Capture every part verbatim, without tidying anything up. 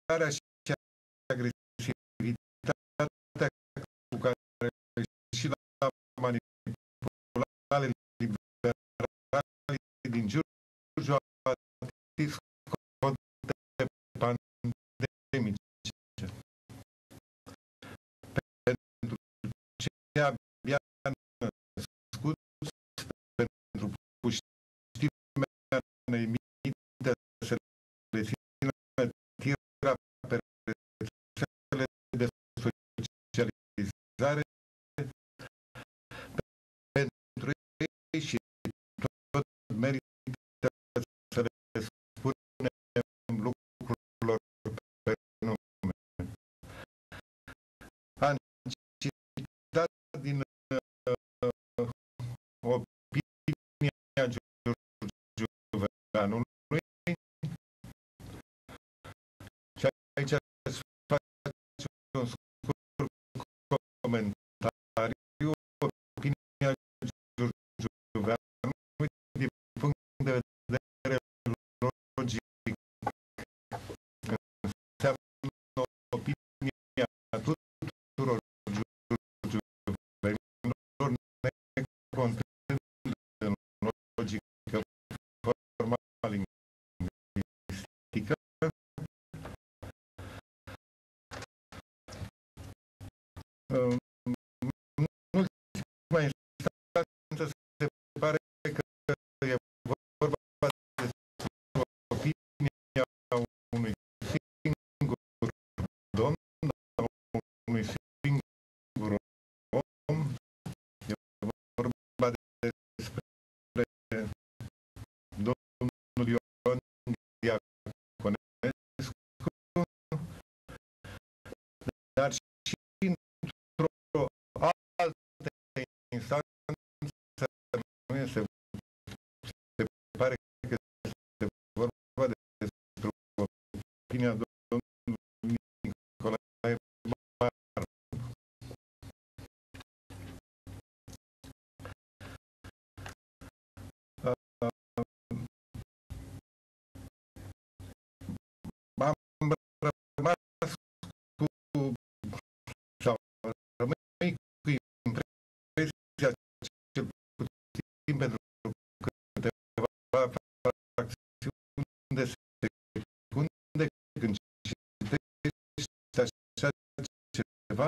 intimidarea și agresivitatea cu care și la manipulare liberale din jurul atins conte pandemice. Pentru cei abia născuți, pentru puștimea neemită să le țină tira pe rețele de socializare, pentru ei și tot merită să le spunem lucrurilor pe nume. Am citat din uh, opinia Giurgiuveanului și aici îți face un scurt comentariu. Opinia Giurgiuveanului din punct de vedere logic înseamnă opinia tuturor giurgiuvenilor necontând în logică formal-lingvistică, în ultima instanță se pare că e vorba despre opinia unui singur domn, unui singur om. E vorba despre domnul Ion Diaconescu, dar și într-o altă instanță nu se, se pare că este vorba despre opinia domnului Nicolae Barbu. Am rămas cu sau rămâi cu impresia, cel puțin pentru câteva fracțiuni de secunde, când citești așa ceva,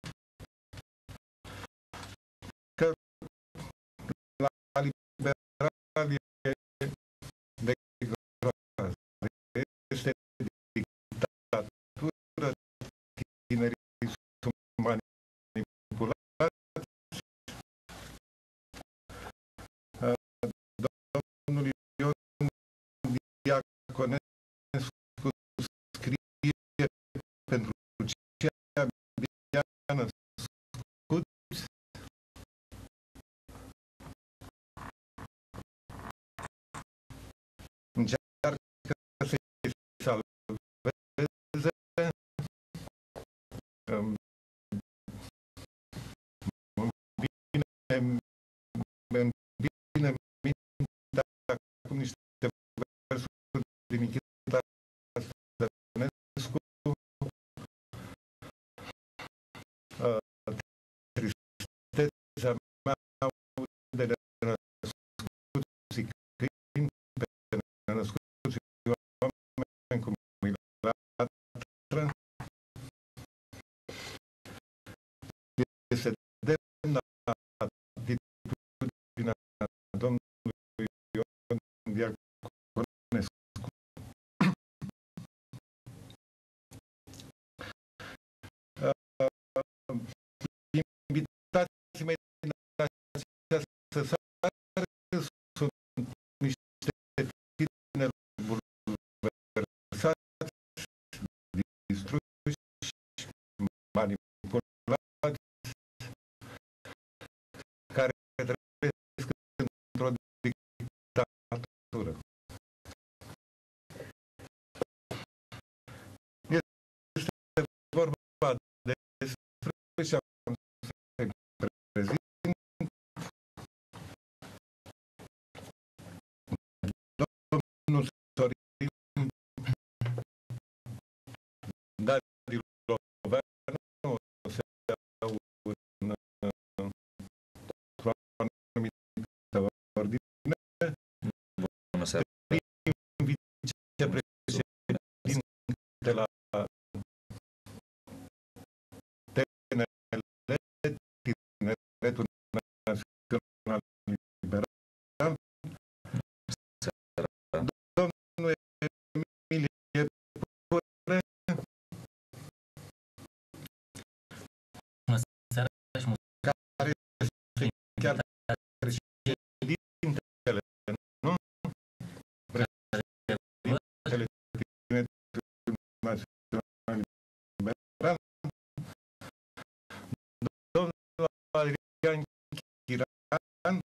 că la liberal e de groază, este dictatură, tinerii sunt manipulați. Domnul Ion Diaconescu scrie pentru cei abia născuți. Încearcă să-i salveze. Îmi vine mintea acum niște versuri din Nikita Stănescu. Tristețea mea de nenăscuți câini, pe nenăscuți oameni cum îi latră, este demnă atitudinea domnului Ion Diaconescu. Invitații mei din această seară sunt niște tineri bulversați, distruși, manipulați, care trăiesc într-o dictatură. Este vorba despre și am să-i prezint domnul Sorin da di governo se ha un sua anumită ordine. Bună seara. Vicepreședinte la T N L, Tineretul Național Liberal, domnul Emilie Pore. Bună seara și mulțumesc. Care este chiar președintele, nu? Președintele Tineretului Național Liberal, domnul Adrian Chiran,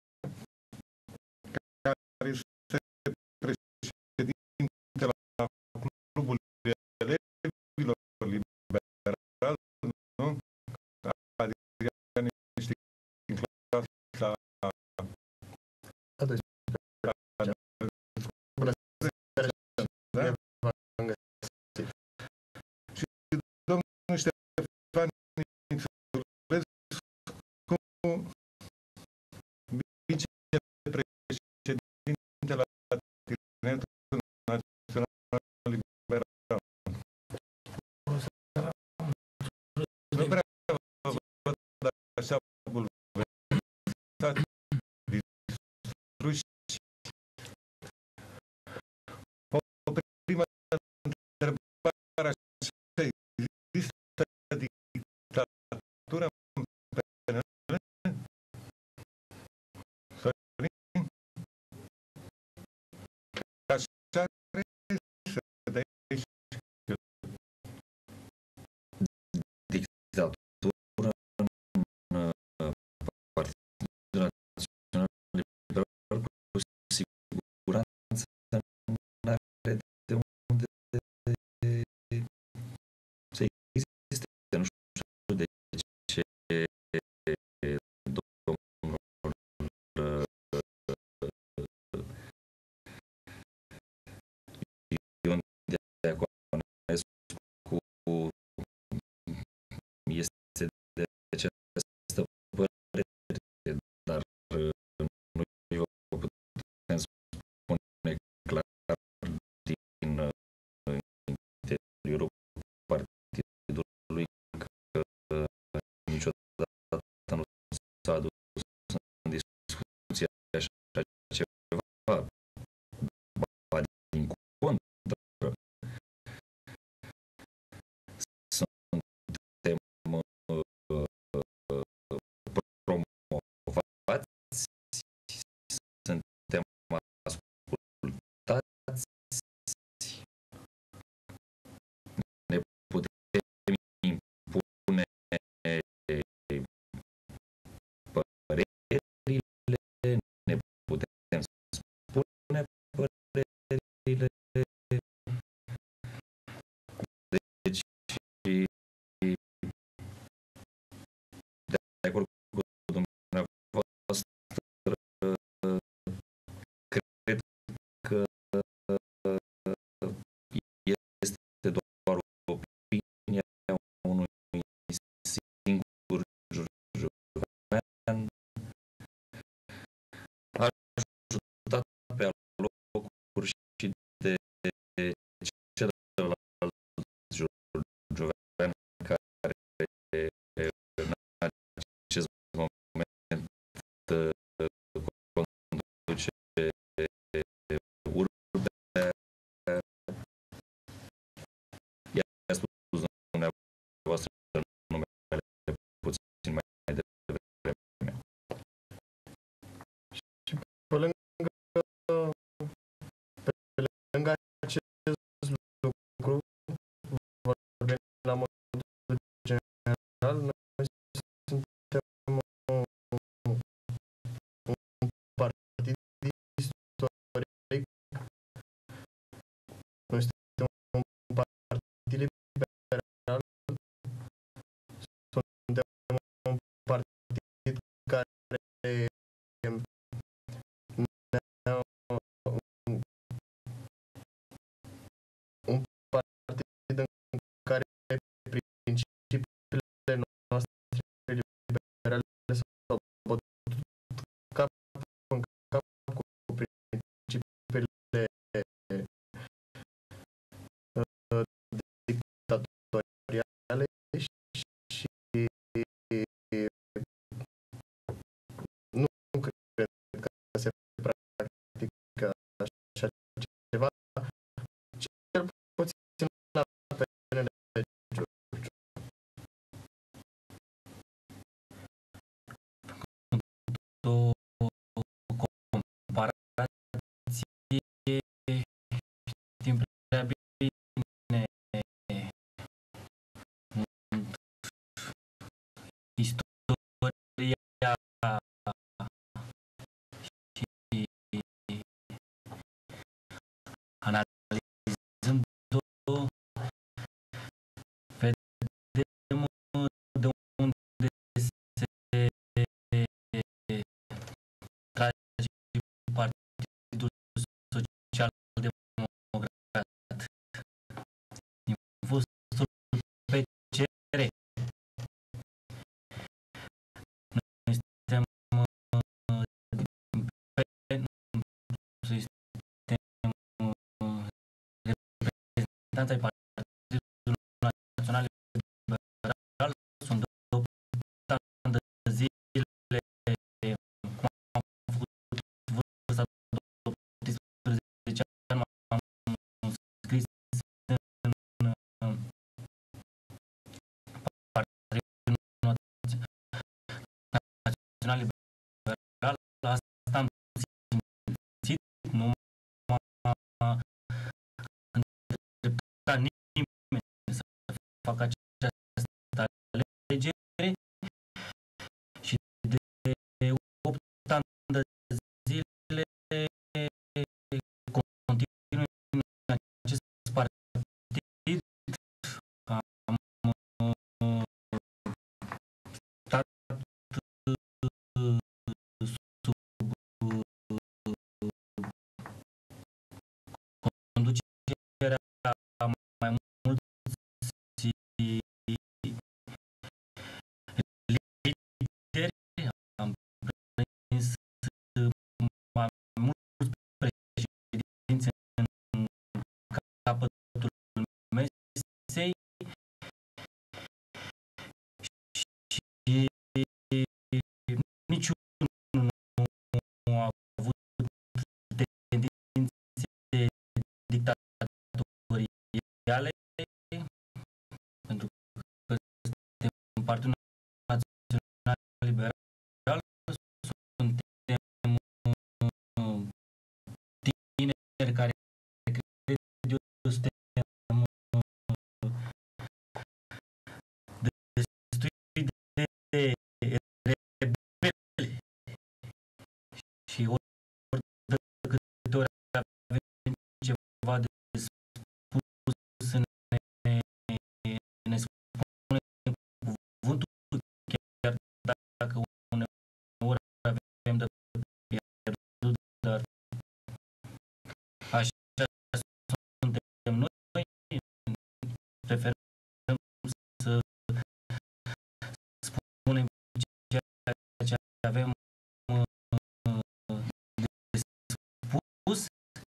care este președinte la Clubul Elevilor Liberal, nu? Adrian este în clasa și domnul Ștefan Nițulescu, vicepreședinte la Tineretul Național Liberal. reprezentanți ai Partidului Național Liberal sunt deoptat ani de zile, cum am făcut vârsta de optsprezece ani, m-am scris în Partidul Național Liberal. Asta am simțit, nu m-a îndreptat nimeni să fac această alegere și de opt ani de zile continui în acest partid. Am stat sub conducerea mai mulți lideri, am prins mai mulți președinți în capătul mesei și niciunul nu a avut tendințe dictatoriale, pentru că suntem Partidul Național Liberal, suntem tineri care cred eu suntem destui de rebeli și ori de câte ori avem ceva de spus, ne, ne spune cuvântul, chiar dacă uneori avem de pierdut, dar așa suntem noi, preferăm să spunem ceea ce avem de spus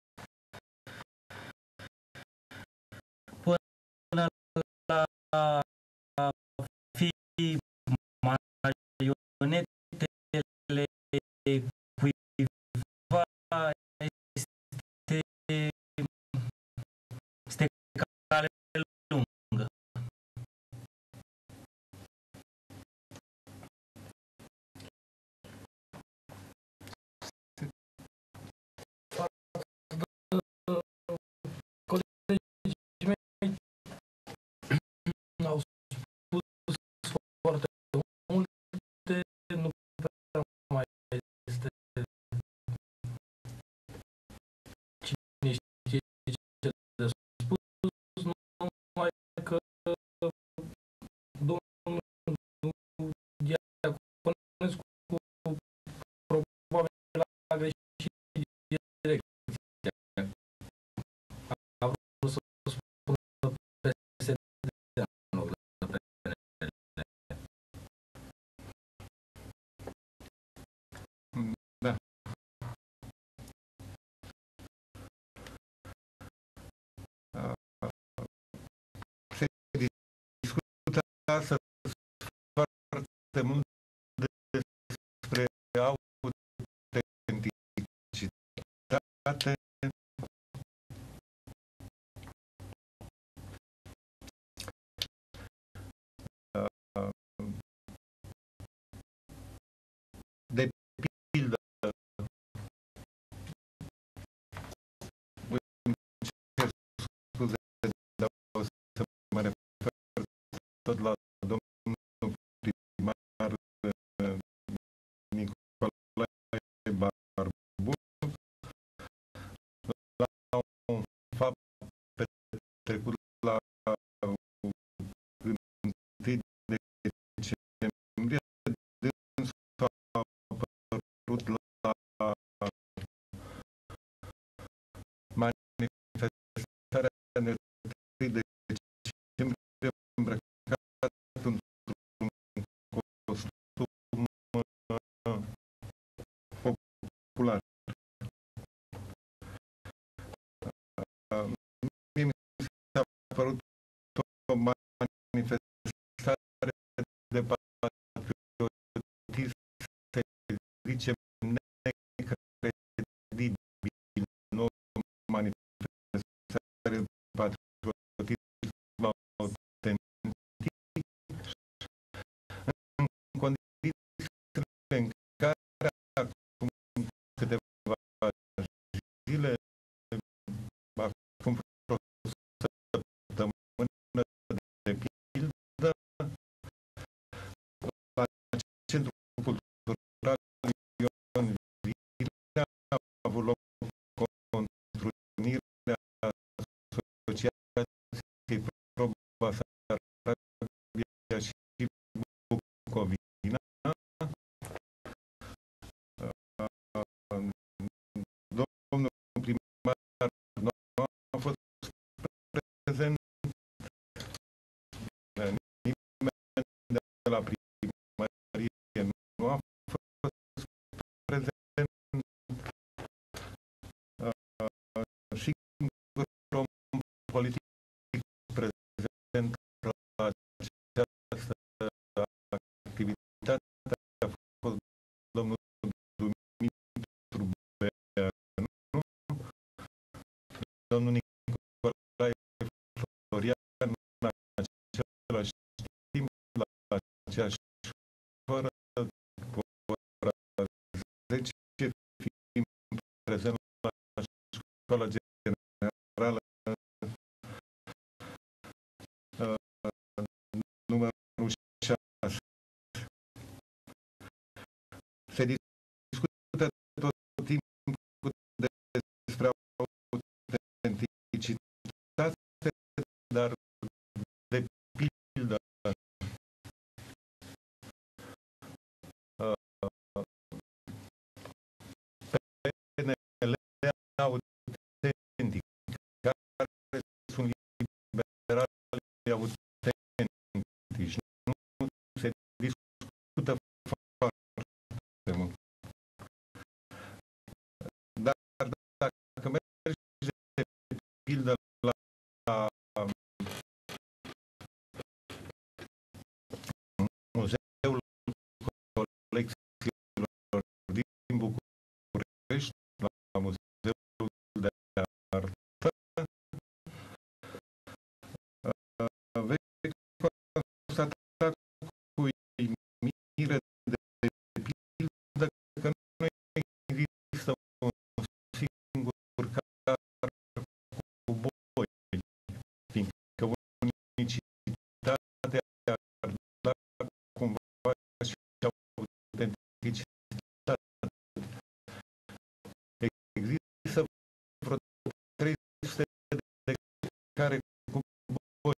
până la a fi marionetele cuiva. Este, este cale lungă. Colegii mei au spus foarte multe, nu prea mai este cine știe ce de spus, numai că domnul Diaconescu probabil a greșit direcția. A vrut să spună P S D în loc de P N L. Da. Se discută astăzi foarte mult despre autenticitate. De pildă, cer scuze, dar o să mă refer tot la domnul primar Nicolae Barbu, la un fapt petrecut la întâi decembrie, dânsul a apărut la manifestarea de întâi decembrie îmbrăcat într-un costum popular. Mie mi s-a apărut o manifestare de patriotism, să zicem, necredibil, nu o manifestare de patriotism autentic, în condițiile în care acum câteva zile, acum vreo săptămână de pildă, la Centrul Cultural Ion Virea a avut loc o întrunire a Asociației Proba Sarabia și Bucovina. Domnul primar nu a fost prezent, nimeni de la primărie nu a fost prezent și om politic prezent la această activitate a fost domnul Dumitru Beanu, domnul Nicolae Florian, în același timp, la aceeași oră, ora zece, fiind prezent la Școala Generală numărul șase. Se discută tot timpul despre autenticitate, dar de pildă P N L autentic, care sunt liberali autentici, nu se discută foarte mult. Dar dacă mergi de pildă la Muzeul Colecțiilor din București, la Muzeul de Artă, vei constata cu uimire de pildă că nu există un singur car cu boi, fiindcă unicitatea ar da cumva și autenticitate. Există vreo trei sute de care cu boi.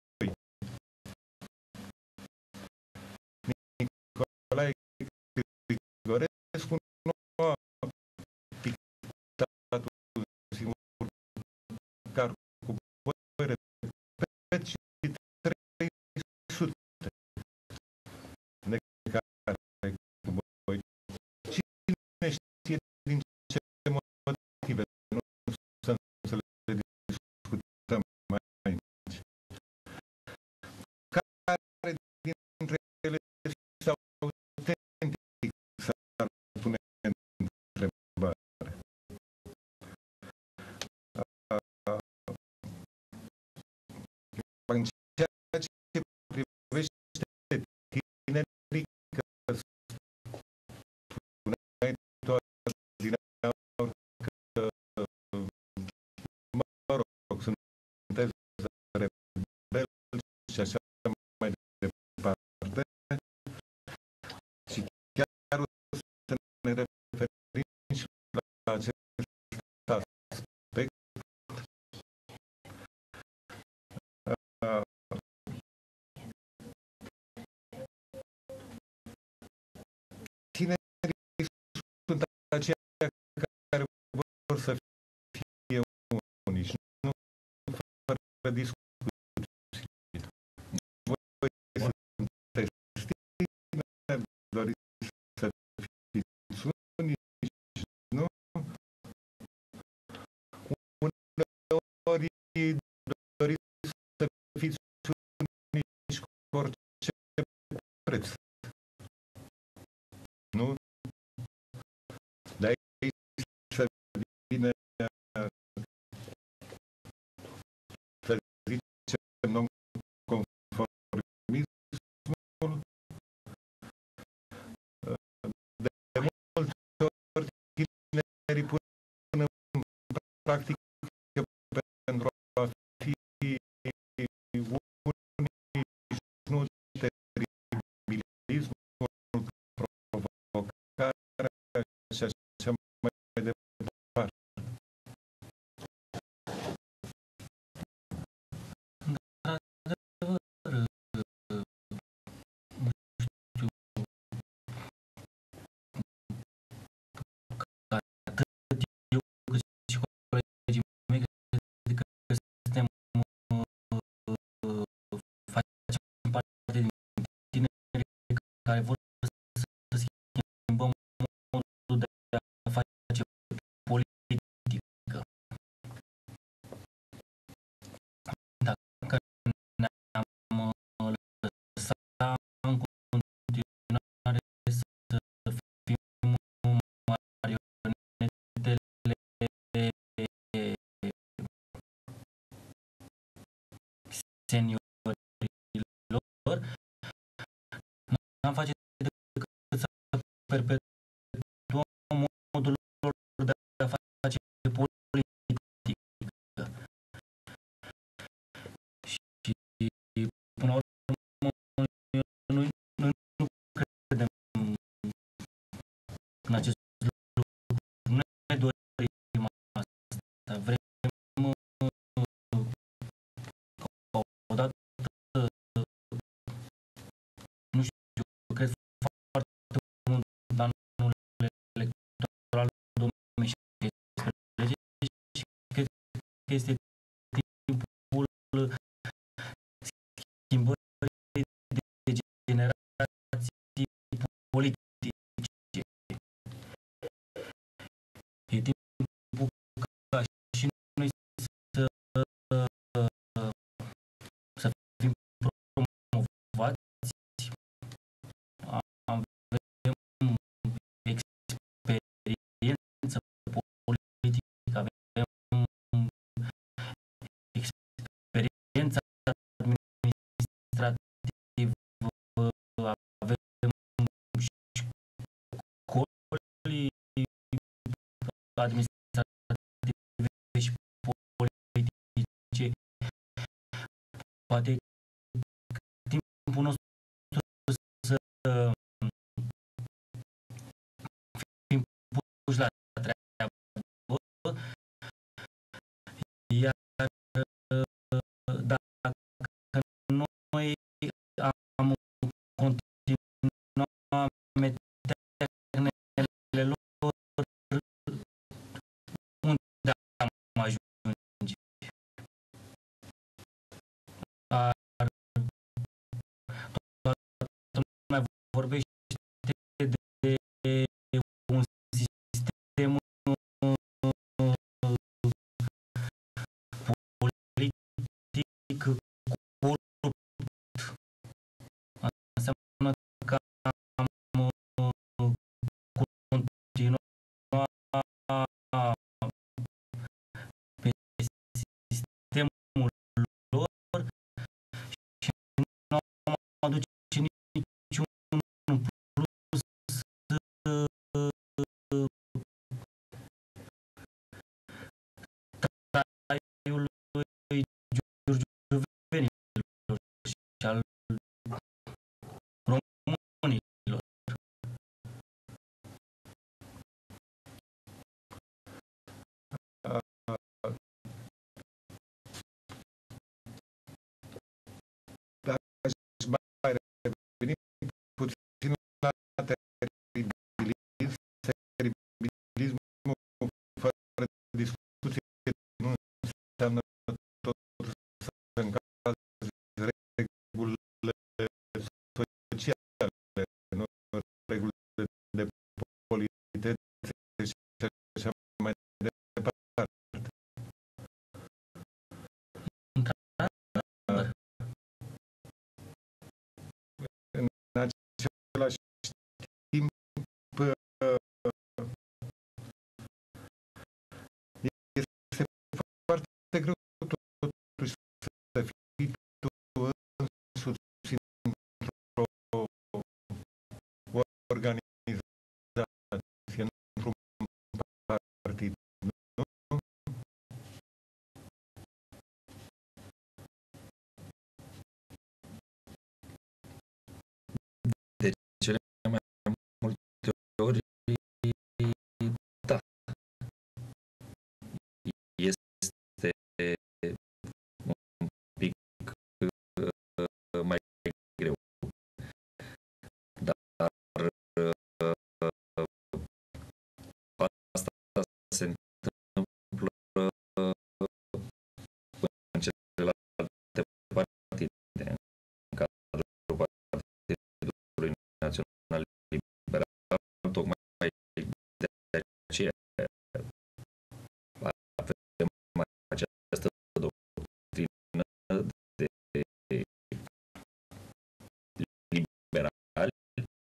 Nicolae Grigorescu nu a pictat un singur car cu boi, repet, și trei sute de care cu boi. Cine știe din ce motive? Nu să le discutăm mai aici. Care dintre ele este autentic, s-ar pune întrebare. În ceea ce privește tinerii, că spuneai tu adineauri că, mă rog, sunteți rebeli și așa mai departe, și chiar o să ne referim și la acest aspect. Tinerii sunt aceia care vor să fie unici, nu fără discuție. Voi sunteți tineri, doriți să fiți unici, nu? Uneori doriți să preț. Nu? De aici să vine, să zicem, non-conformismul. De multe ori tinerii pun în practică pentru a fi unici, nu teribilismul, provocarea și așa mai departe. Care vor să schimbăm modul de a face politică. Dacă ne-am lăsat în continuare să fim marionetele seniorilor, n-am face decât să perpetuăm modul lor de a face politică. Și până la urmă noi, noi nu credem în acest lucru. Nu ne dorim asta. Vrem ca odată, nu știu, cred foarte mult în anul electoral două mii șaisprezece și cred că este timpul schimbării de generații politice. E timpul ca și noi să, să fim promovați. Avem experiență politică, avem experiență administrativă, avem școli administrative și politice. Poate timpul nostru să fim puși la treabă, iar dacă noi am continuat meternele lor, unde am ajunge? Ar, toată lumea vorbește de un sistem politic corupt. Înseamnă că am continuat pe sistemul lor și nu am aduce niciun plus traiului giurgiuvenilor și al românilor. Aș mai reveni puțin la teribilism. Teribilismul fără discuție nu înseamnă tot să încalzi regulile organizație într-un partid, nu? De cele mai multe ori, da. Este un pic uh, mai greu. Dar uh, asta se întâmplă uh, în celelalte partide, în cadrul Partidului Național Liberal, tocmai de aceea avem această doctrină de liberali,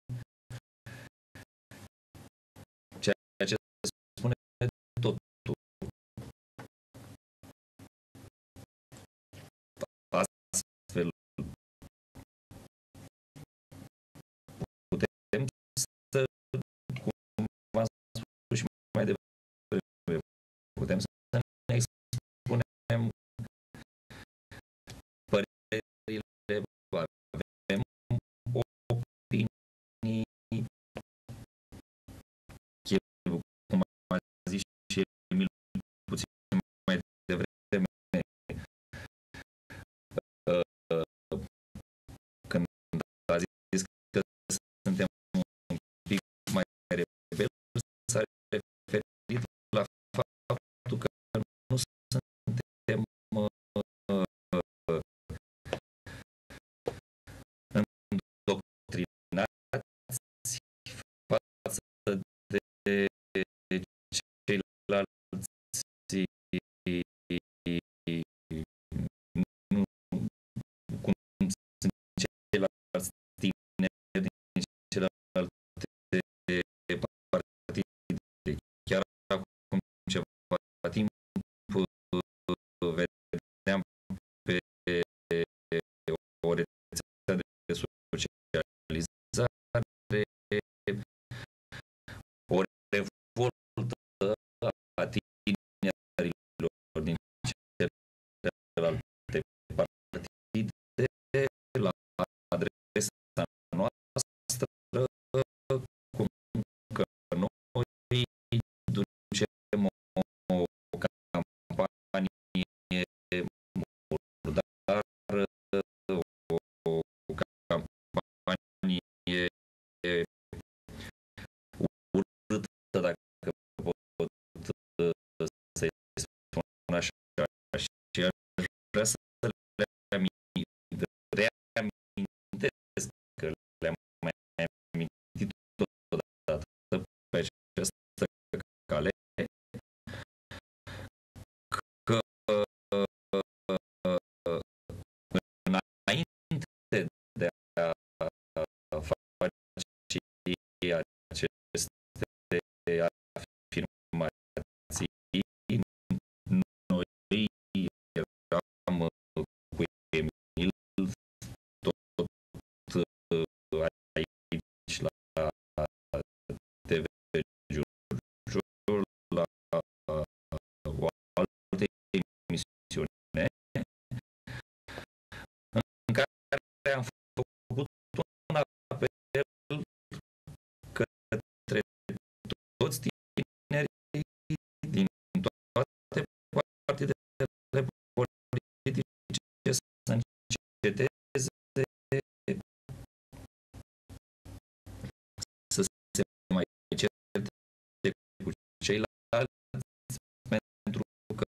ceea ce spune totul. Astfel, putem să, cum v-am spus și mai devreme, putem să ne expunem părerile, avem opinii, cum a zis și Emil puțin mai devreme, când a zis că suntem un pic mai rebeli, s-a referit la faptul că nu suntem îndoctrinați față de ceilalți, nu cum sunt ceilalți tineri din celelalte partide. Chiar acum ceva timp vedeam pe o rețea de socializare o revoltă a tinerilor din celelalte partide la adresa noastră, cum că noi ducem o, o campanie murdară, o, o campanie urâtă, dacă pot să-i spun așa, și aș vrea să le reamintesc că le-am mai amintit odată pe această cale, că înainte de a face aceste afirmații, noi eram cu Emil tot aici la T V Giurgiu, la o altă emisiune în care am făcut un apel către toți tinerii din toate partidele politice să înceteze să se mai certe cu ceilalți, pentru că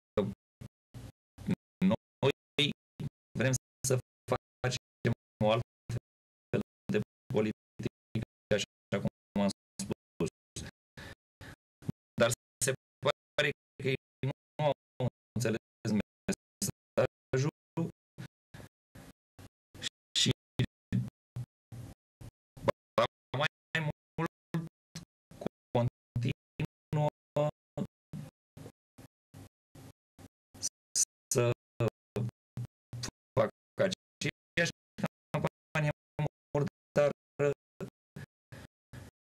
noi vrem să facem o altfel de politică, așa cum am spus. Dar se pare că ei nu au înțeles mesajul și ba mai mult continuă să facă aceeași campanie murdară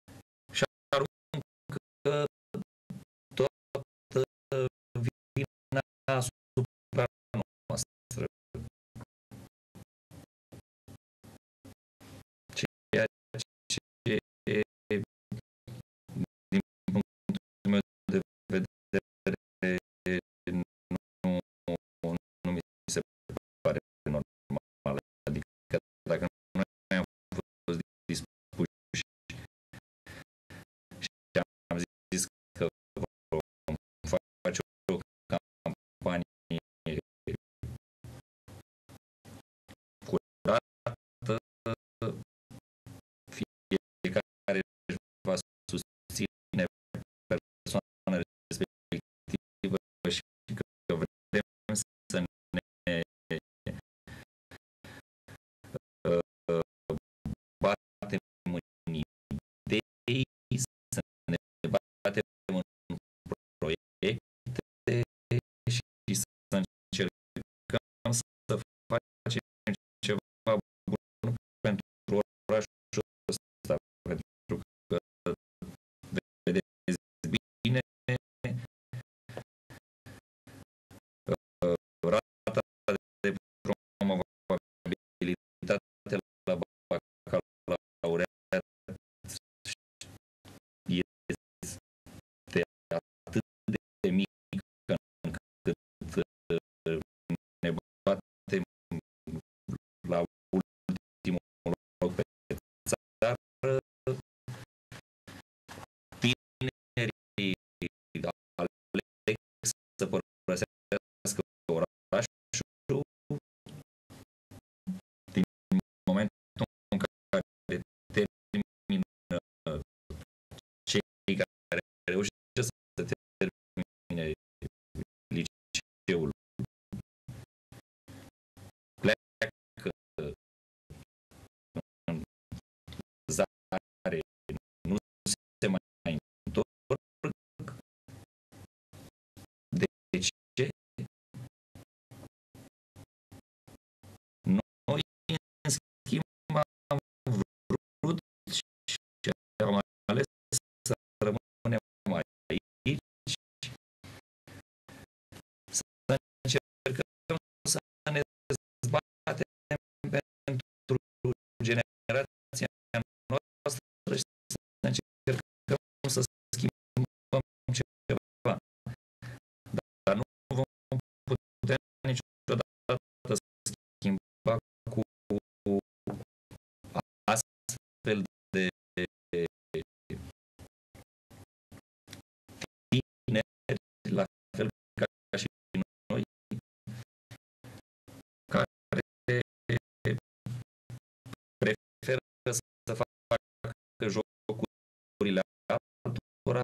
să facă jocurile altora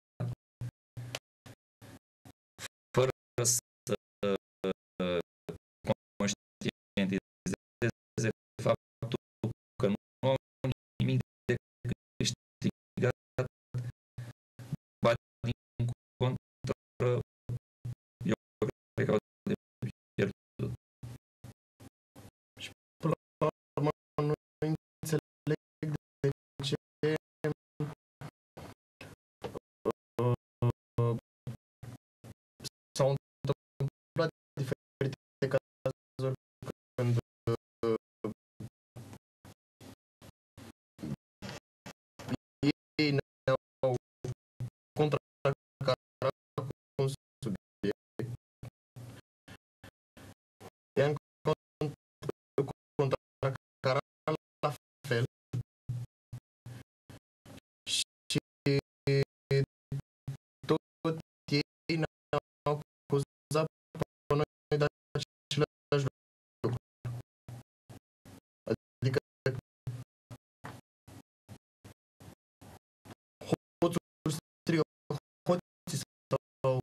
fără să conștientizeze faptul că nu au nimic de câștigat, ba din contră, eu cred că au de pierdut. Și până la urmă nu înțeleg de ce uh, s-au întâmplat diferite cazuri când uh, ei ne-au contracarat cu un subiect, i-am contracarat la fel și tot ei ne-au acuzat pe noi de același lucru. Adică hoțul strigă hoții sau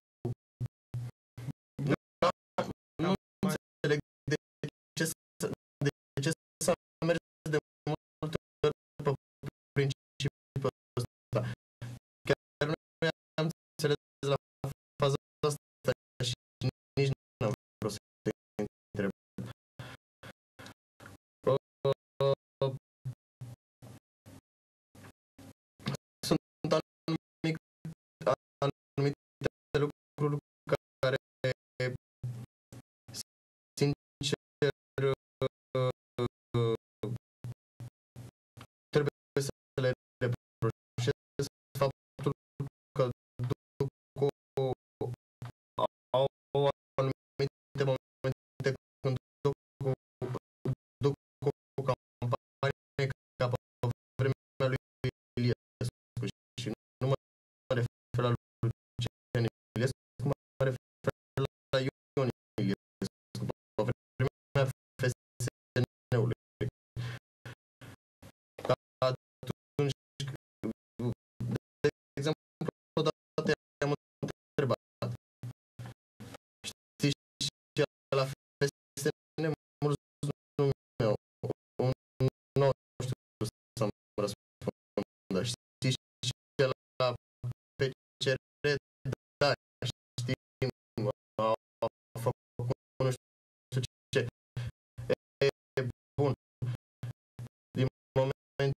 nu înțeleg de ce să- de ce s-a mers de multe ori pe principiul ăsta. Chiar nu am înțeles la faza asta și nici nu am vrut să-i întreb. Uh, Sunt anumite, anumite lucruri care, sincer, uh, trebuie să le reproșez faptul că duc o, au anumite momente când duc, duc o campanie ca pe vremea lui Iliescu și nu mă refer la Lucian Iliescu, mă refer la Ion Iliescu, pe vremea F S N-ului. Atunci, de exemplu, odată i-am întrebat, știi ce la F S N mulți nu mi-au, nu știu să-mi răspundă, știi ce la P C R, da, știm, au făcut nu știu ce. E bun, din moment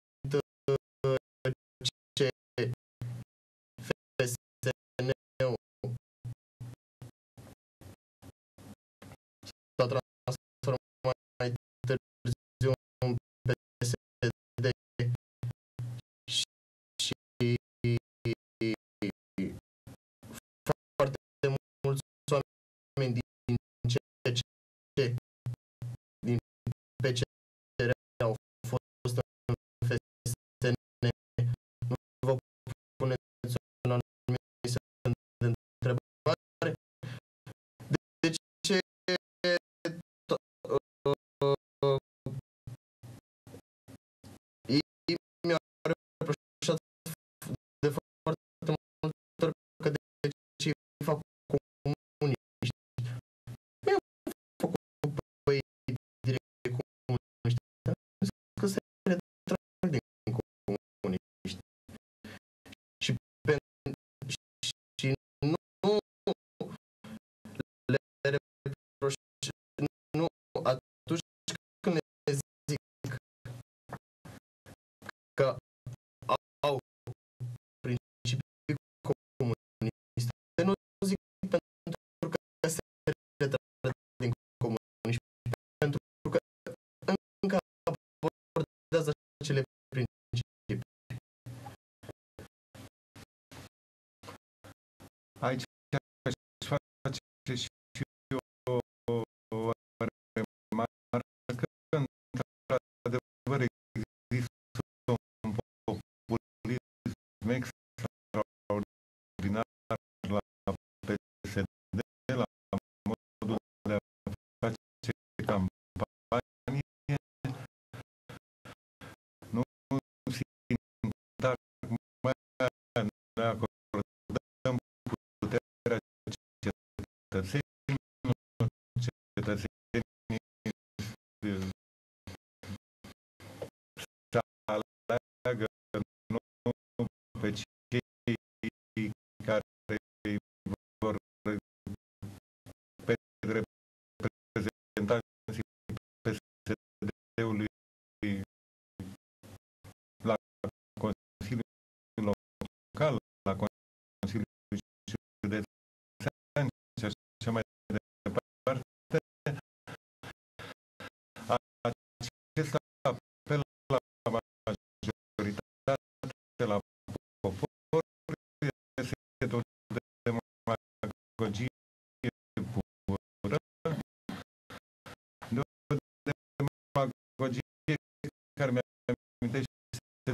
ce F S N-ul s-a transformat mai târziu în P S D și foarte mulți oameni din C C, din P C R au fost în F S N, nu vă puneți un anumit semn de întrebare? De ce ei mi-au reproșat de foarte multe ori că de ce îi fac comuniști? Mi-au făcut pe ei direct comuniști. Am zis că se retrag din comuniști. Și, pe, și nu le reproș, nu atunci când le zic că au principii comuniste, nu zic pentru că se retrag din comunism, pentru că încă abordează acele principii. Aici aș face și eu o remarcă. Într-adevăr, există un populism extraordinar la P S D, la modul de a face campanie. Nu amintește de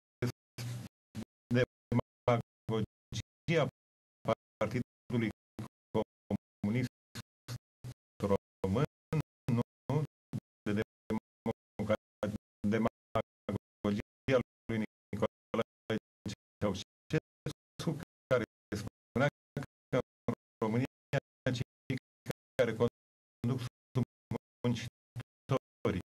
demagogia Partidului Comunist Român, nu? De demagogia lui Nicolae Ceaușescu, care spunea că în România cei care conduc sunt muncitorii.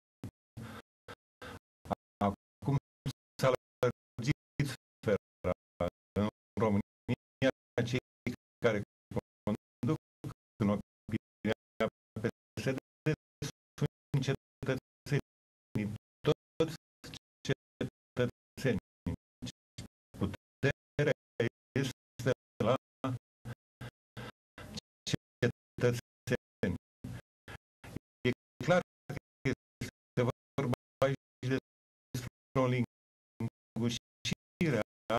Acum s-a lărgit sfera. În România cei care conduc, în opinia P S D, sunt cetățenii, toți cetățenii. Puterea este la cetățeni. E clar că este vorba aici despre o lingușire a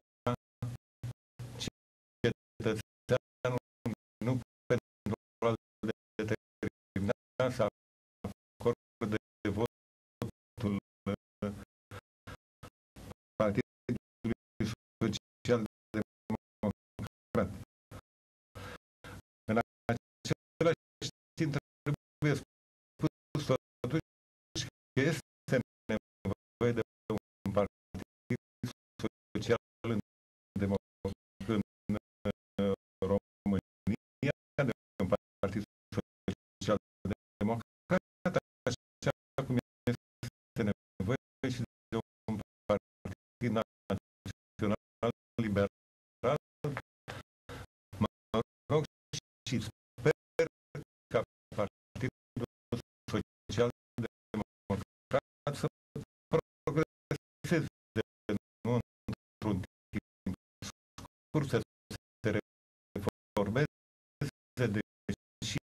cetățeanului, nu pentru a-l determina să acorde votul Partidului Social-Democrat. În același timp trebuie spus totuși că este nevoie de un partid social în România, de un partid social-democrat, așa cum este nevoie și de un partid național liberal. Mă rog și sper ca Partidul Social-Democrat să progreseze, nu într-un timp scurt, să se reformeze, deși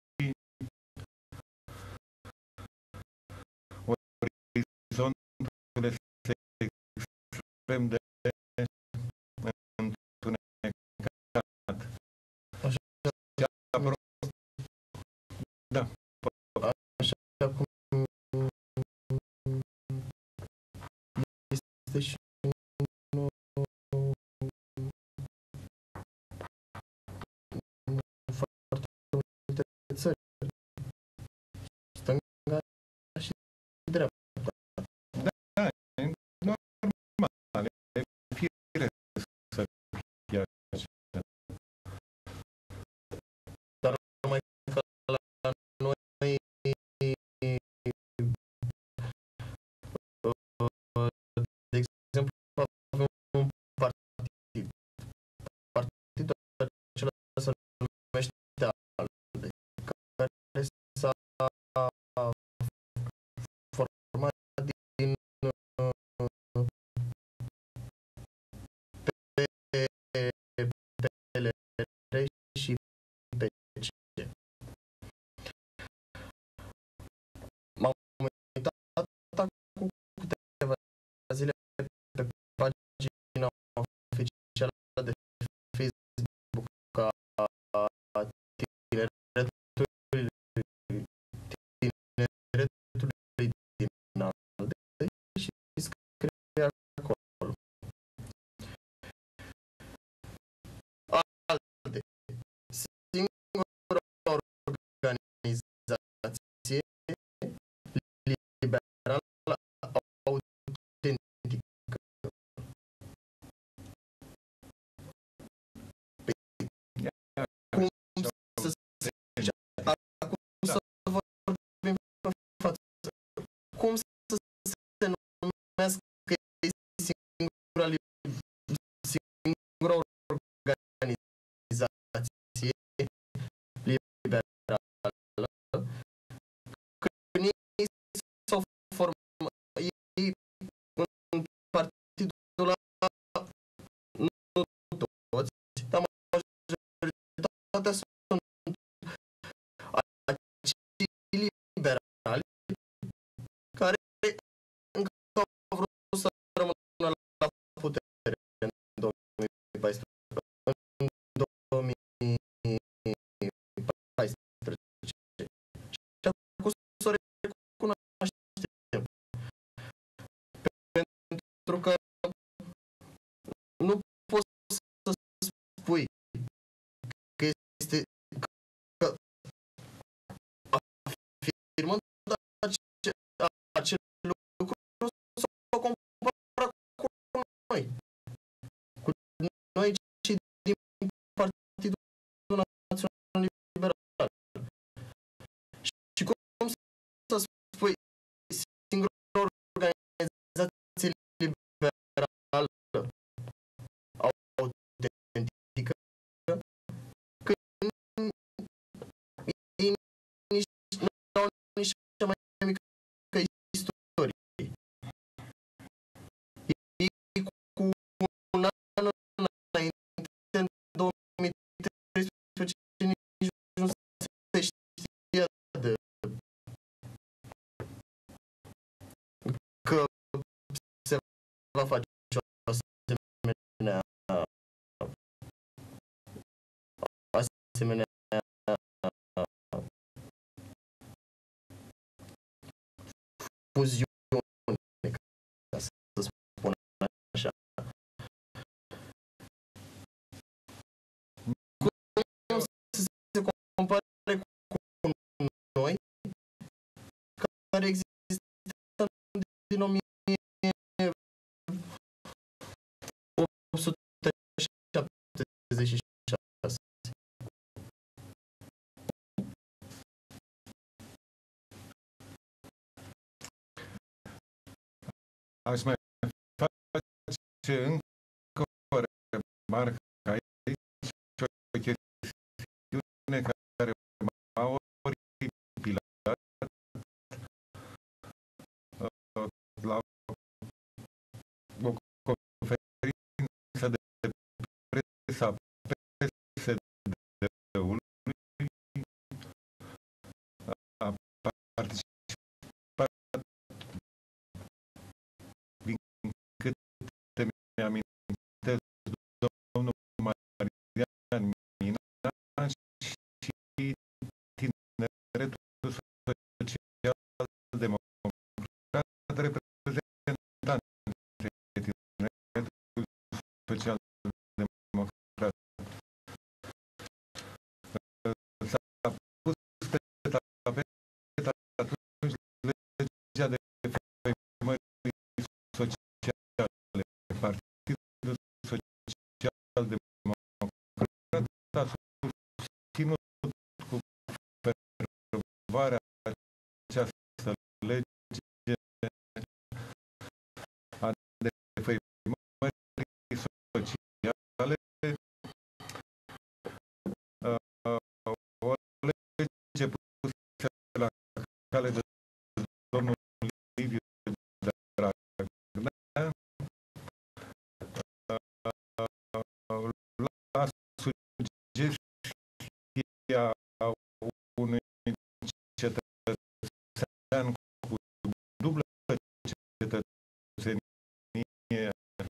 orizontul este extrem de întunecat. Așa, Da. așa cum este și în, în foarte multe țări, stânga și dreapta. Da, e normal, e firesc să fie așa. Dar numai că la noi, de pentru că nu poți să spui că este că afirmând ace, acel lucru să o compară cu noi. Cu noi cei din Partidul Național Liberal. Și cum să spui singura organizație liberală autentică când ei nici nu au nici cea mai mică istorie. Ei cu un an înainte, în două mii treisprezece, nici nu se știa de că se va face o asemenea asemenea fuziune, ca să spun așa. Cum să se compare cu noi, care există din o mie opt sute șaptezeci și șase. Aș mai face încă o remarcă aici, o chestiune care m-a oripilat la o conferință de presă a P S D-ului. A participat, din câte mi-amintesc, domnul Marian Mina și Tineretul Social-Democrat, reprezentanții Tineretului Social-Democrat. S-a pus pe tapet atunci legea de femei sociale. Partidul Social-Democrat a susținut cu fervoare această lege a defăimării sociale, o lege pusă la cale de domnul Liviu Dragnea, la sugestia unui cetățean cu dublă cetățenie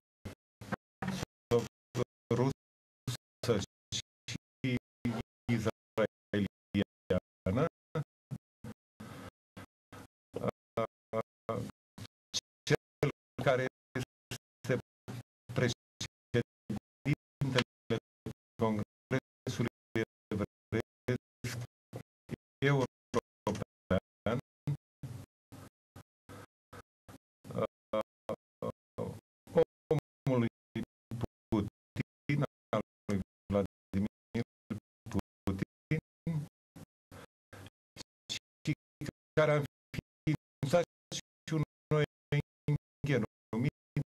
rusă și izraeliană, cel care este președintele Congresului Evresc European, omului Putin, al lui Vladimir Putin, și care a înființat și un noi numit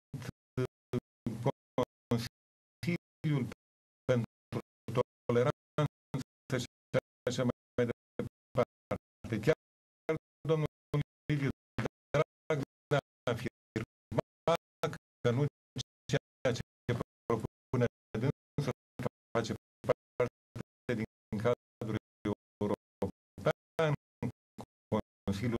Consiliul pentru Toleranță și așa mai departe. Chiar domnul Liviu Dragnea a afirmat că nu ceea ce propune dânsul face parte din cadrul european, Consiliul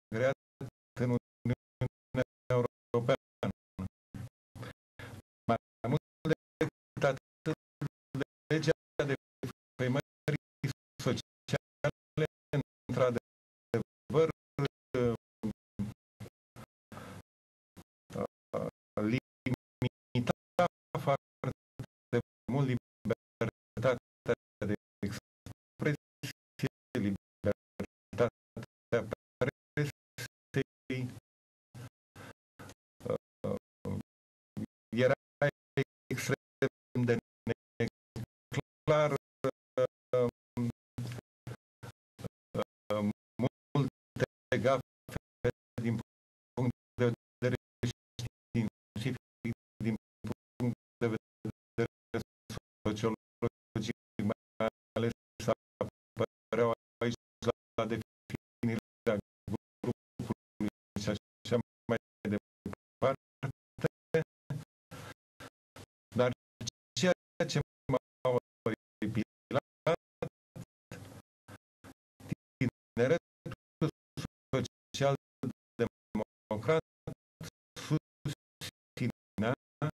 creat în Uniunea Europeană. Mai mult decât atât, legea de defăimării sociale, într-adevăr, limita foarte mult libertatea de expresie, libertatea presei. Era extrem de neclar, multe gafe din punct de vedere științific, din punct de vedere sociologic, mai ales apăreau aici la definirea grupului și așa mai departe. Dar ceea ce m-a oripilat, tineretul social-democrat susținea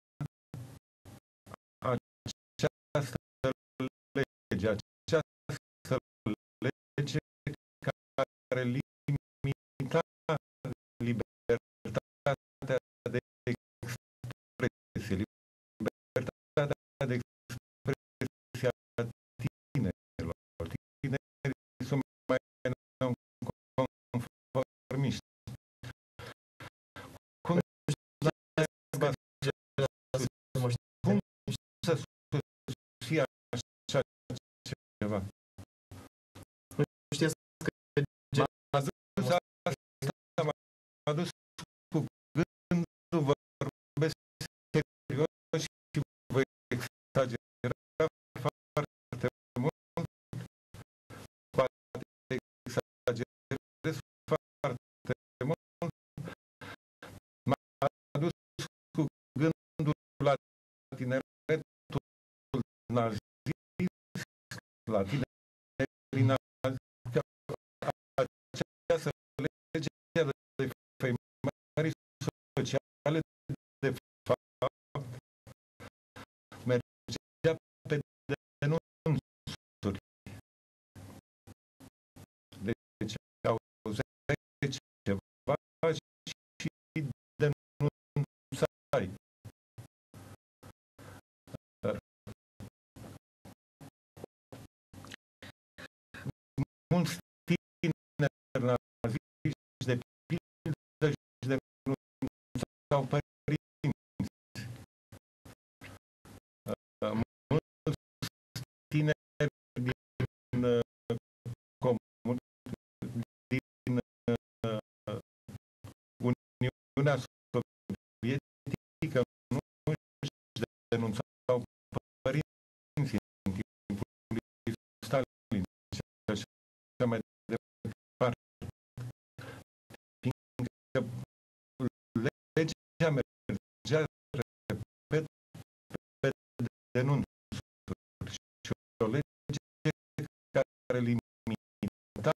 această lege, această lege care limita libertatea de expresie, libertatea de expresie a tinerilor. Tinerii sunt mai nonconformiști. Cum să susții așa ceva? Nu știți că m-a dus asta, m-a dus cu gândul, vorbesc serios și voi exagera foarte mult, poate exagerez foarte mult, m-a dus cu gândul la tineretul nazist, la tinerii nazisti, această lege de defăimării sociale, de fapt, mergea pe denunțuri. Deci auzeai ceva și denunțai. Mulți tineri naziști, de pildă, și denunțau părinți. Mulți tineri din comun, din Uniunea Sovietică nu își denunțau părinții în timpul lui Stalin și așa mai departe. Fiindcă legea mergea, repet, pe denunțuri și o lege care limita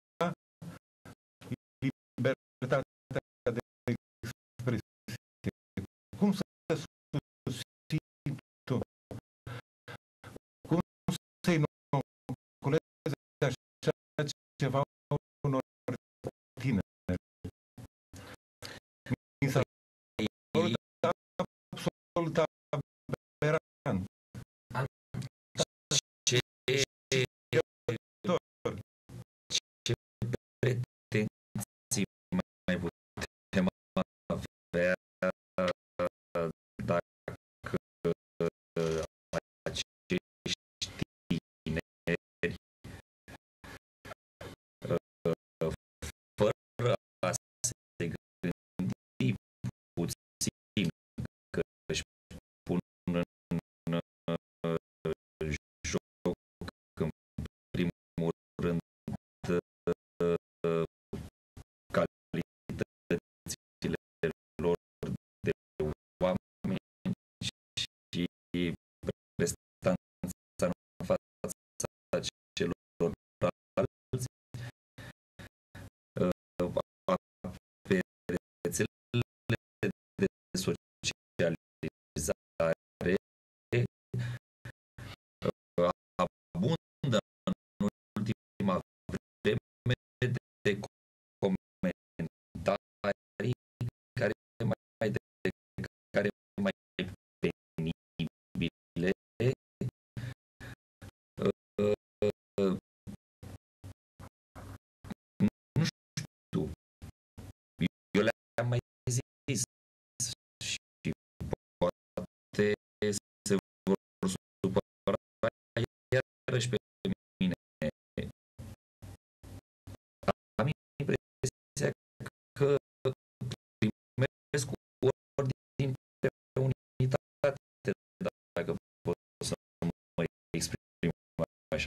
libertatea de expresie. Cum să susții tu? Cum să-i inoculezi așa ceva unor tineri? Mi s-a părut absolut aberant. Ce, ce pretenții mai putem avea dacă acești tineri, fără a se gândi puțin că își iarăși pe mine, am impresia că primesc ordini pe unitate, dacă pot să mă exprim așa.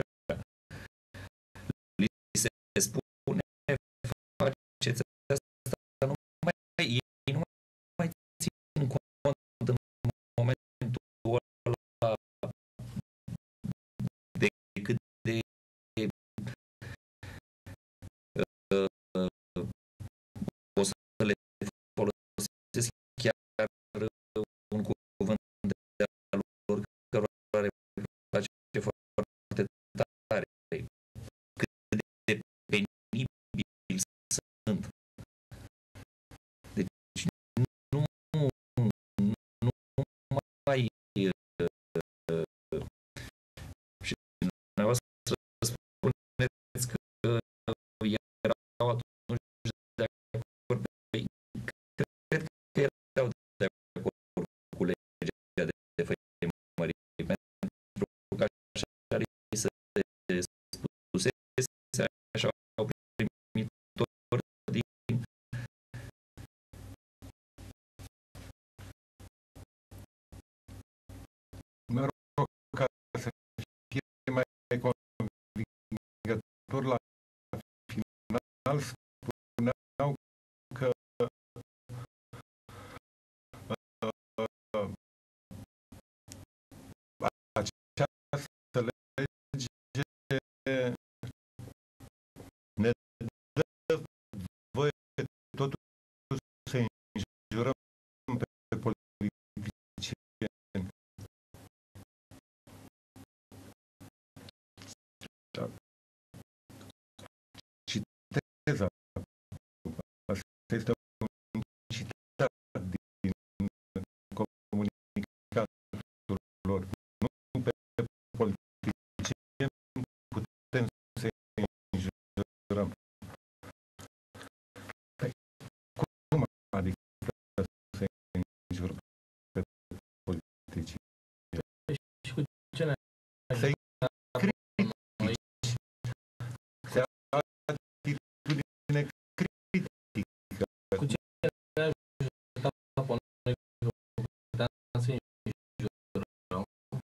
Li se spune, faceți asta, nu mai, ei nu mai țin cont în momentul ăla de cât de uh, o să le folosesc chiar un cuvânt de-al lor cărora le place foarte tare. Cât de penibil sunt. Deci nu, nu mai și dumneavoastră spuneți că erau atunci de acord pe, cred că erau de acord cu legea de, de făimărie, pentru că așa li se spusese, așa au primit ordini. Mă rog, ca să fie mai convingător la final, spuneau că uh, această lege ne dă voie totuși să înjurăm pe politicieni. Citez asta este un citat din comunicatul lor. Nu pe politicieni putem să înjurăm. Cum adică să înjurăm pe politicieni? Și cu ce ne Să-i critici. Să ai atitudine critică. Cu ce ne ajută pe noi că puteam să înjurăm,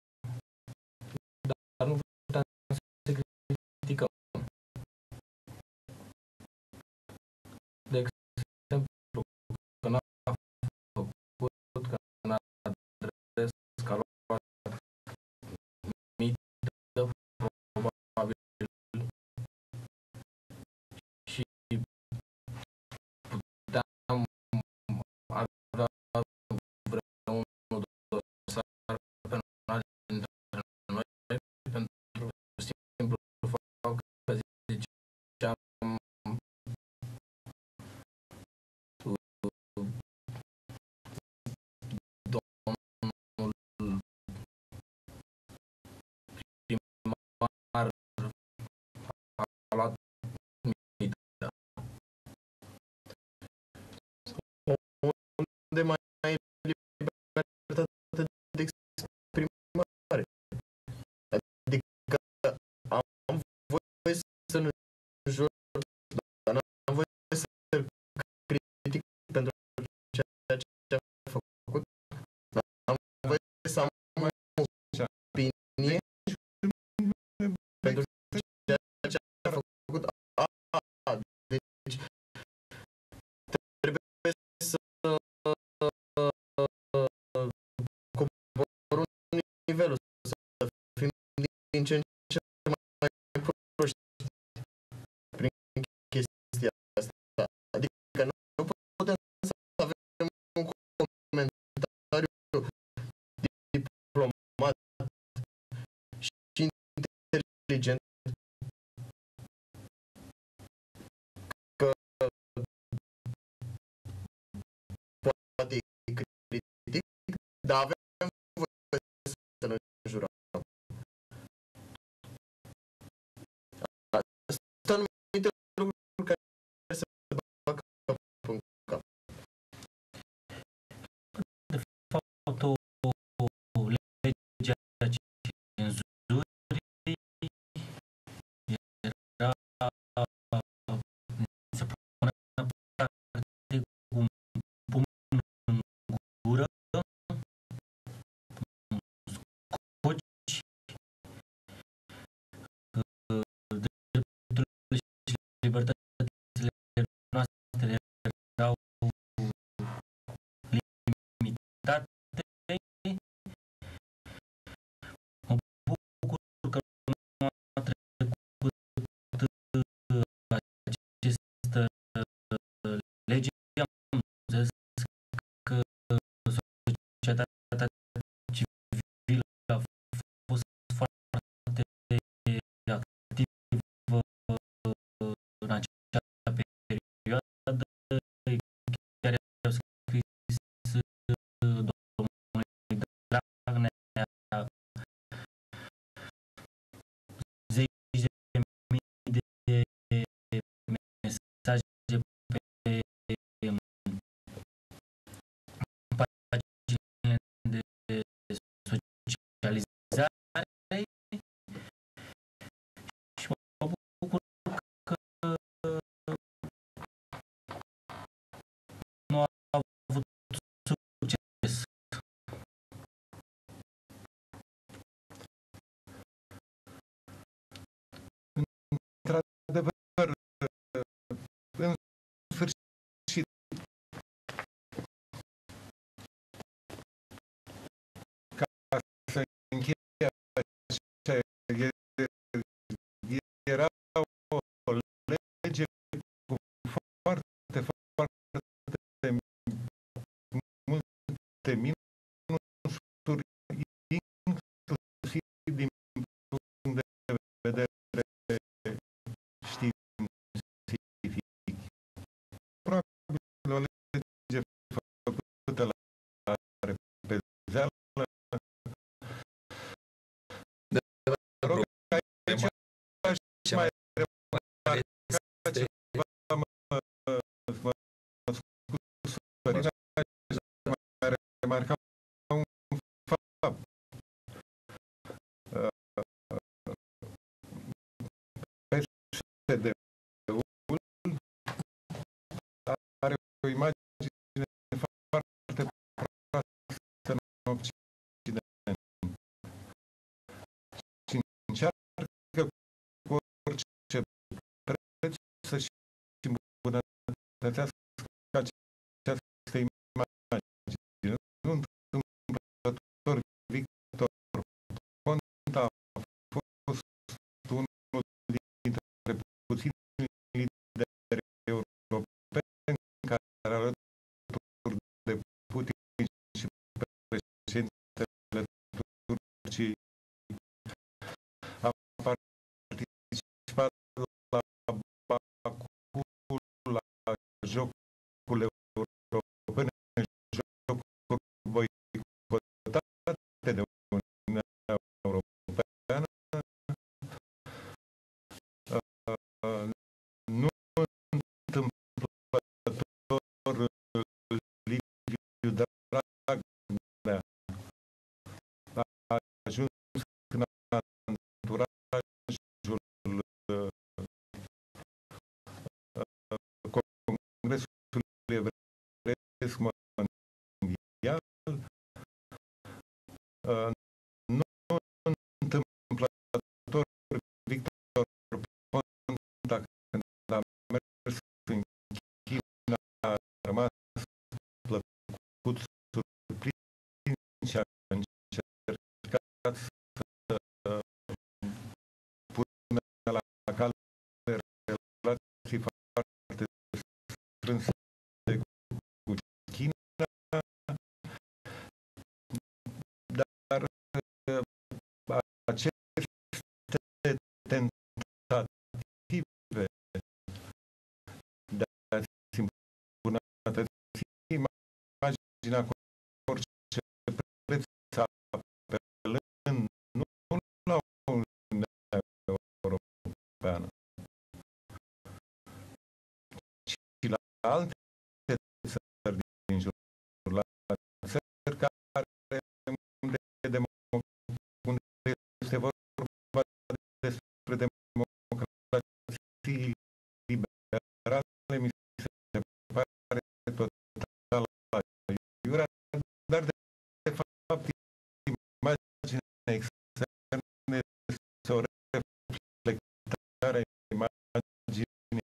dar nu puteam să criticăm. De exemplu, că n-a făcut, că n-a adres, că a luat mită, probabil, și puteam avea vreunul dosar penal dintre noi pentru simplu fapt că ziceam domnul primar a luat mită. Unde mai ai libertate de exprimare? Adică am voie să-l înjur, dar n-am voie să-l critic pentru ceea ce a făcut. N-am voie să am o opinie pentru ceea ce a făcut. A, a, deci trebuie să coborâm nivelul, să fim din ce în ce mai proști prin chestia asta. Adică nu putem să avem un comentariu diplomat și inteligent că poate e critic, dar avem voie să ne înjurăm. Sunt anumite lucruri care se bagă în cap. De fapt, o, o lege a cenzurii minusuri, inclusiv din punct de vedere științific. Probabil o lege făcută la repezeală. Rog, aici aș mai remarca ceva, mă scuz, Sorina, aș mai remarca un fapt. P S D-ul are o imagine foarte proastă în Occident și încearcă cu orice preț să-și îmbunătățească această imagine. Nu întâmplător, Victor Ponta a fost unul dintre puținii lideri europeni care, alături de Putin și președintele Turciei, a participat la Baku la Jocurile Europene, jocuri boicotate de Uniunea Europeană. Nu întâmplător, Liviu Dragnea a ajuns în anturajul Congresului Evresc Mondial. Nu întâmplător, Victor Ponta, când a mers în China, a rămas plăcut surprins și a încercat să pună la cale relații foarte strânse cu China, dar aceste tentative de a-ți îmbunătăți imaginea cu orice preț, apelând nu la Uniunea Europeană, ci la alte țări din jur, la țări care unde, unde este vorba despre democrații liberale, mi se pare total aiurea, dar de, de fapt imaginea externă este o reflectare a imaginii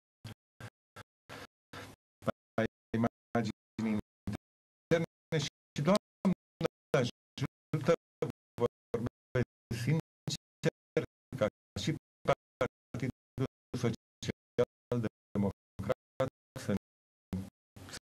a imaginii interne și Doamne ajută, vorbesc sincer, ca și Partidul Social Democrat să,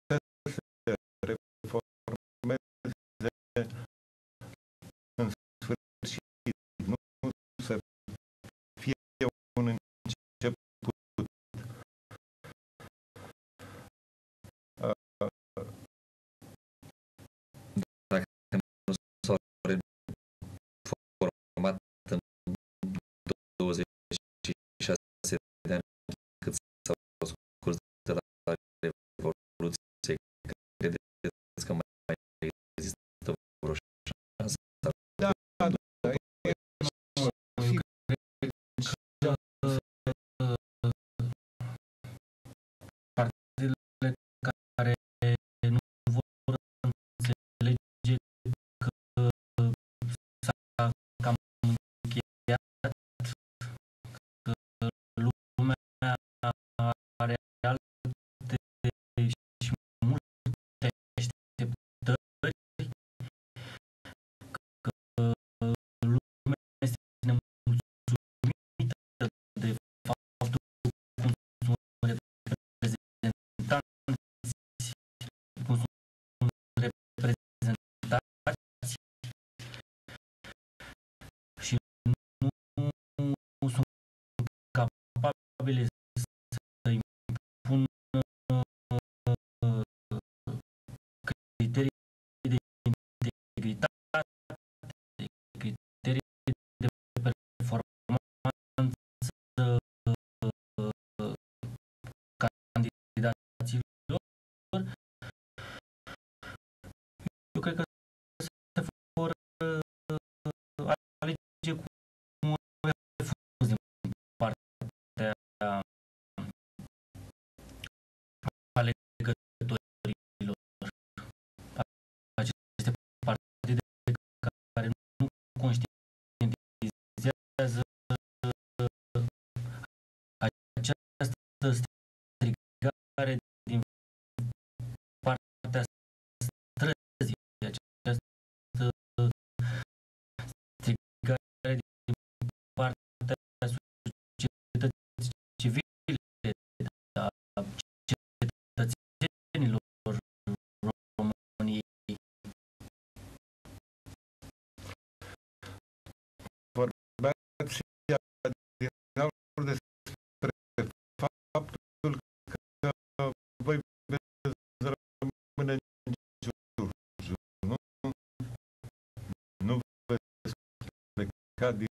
ca din,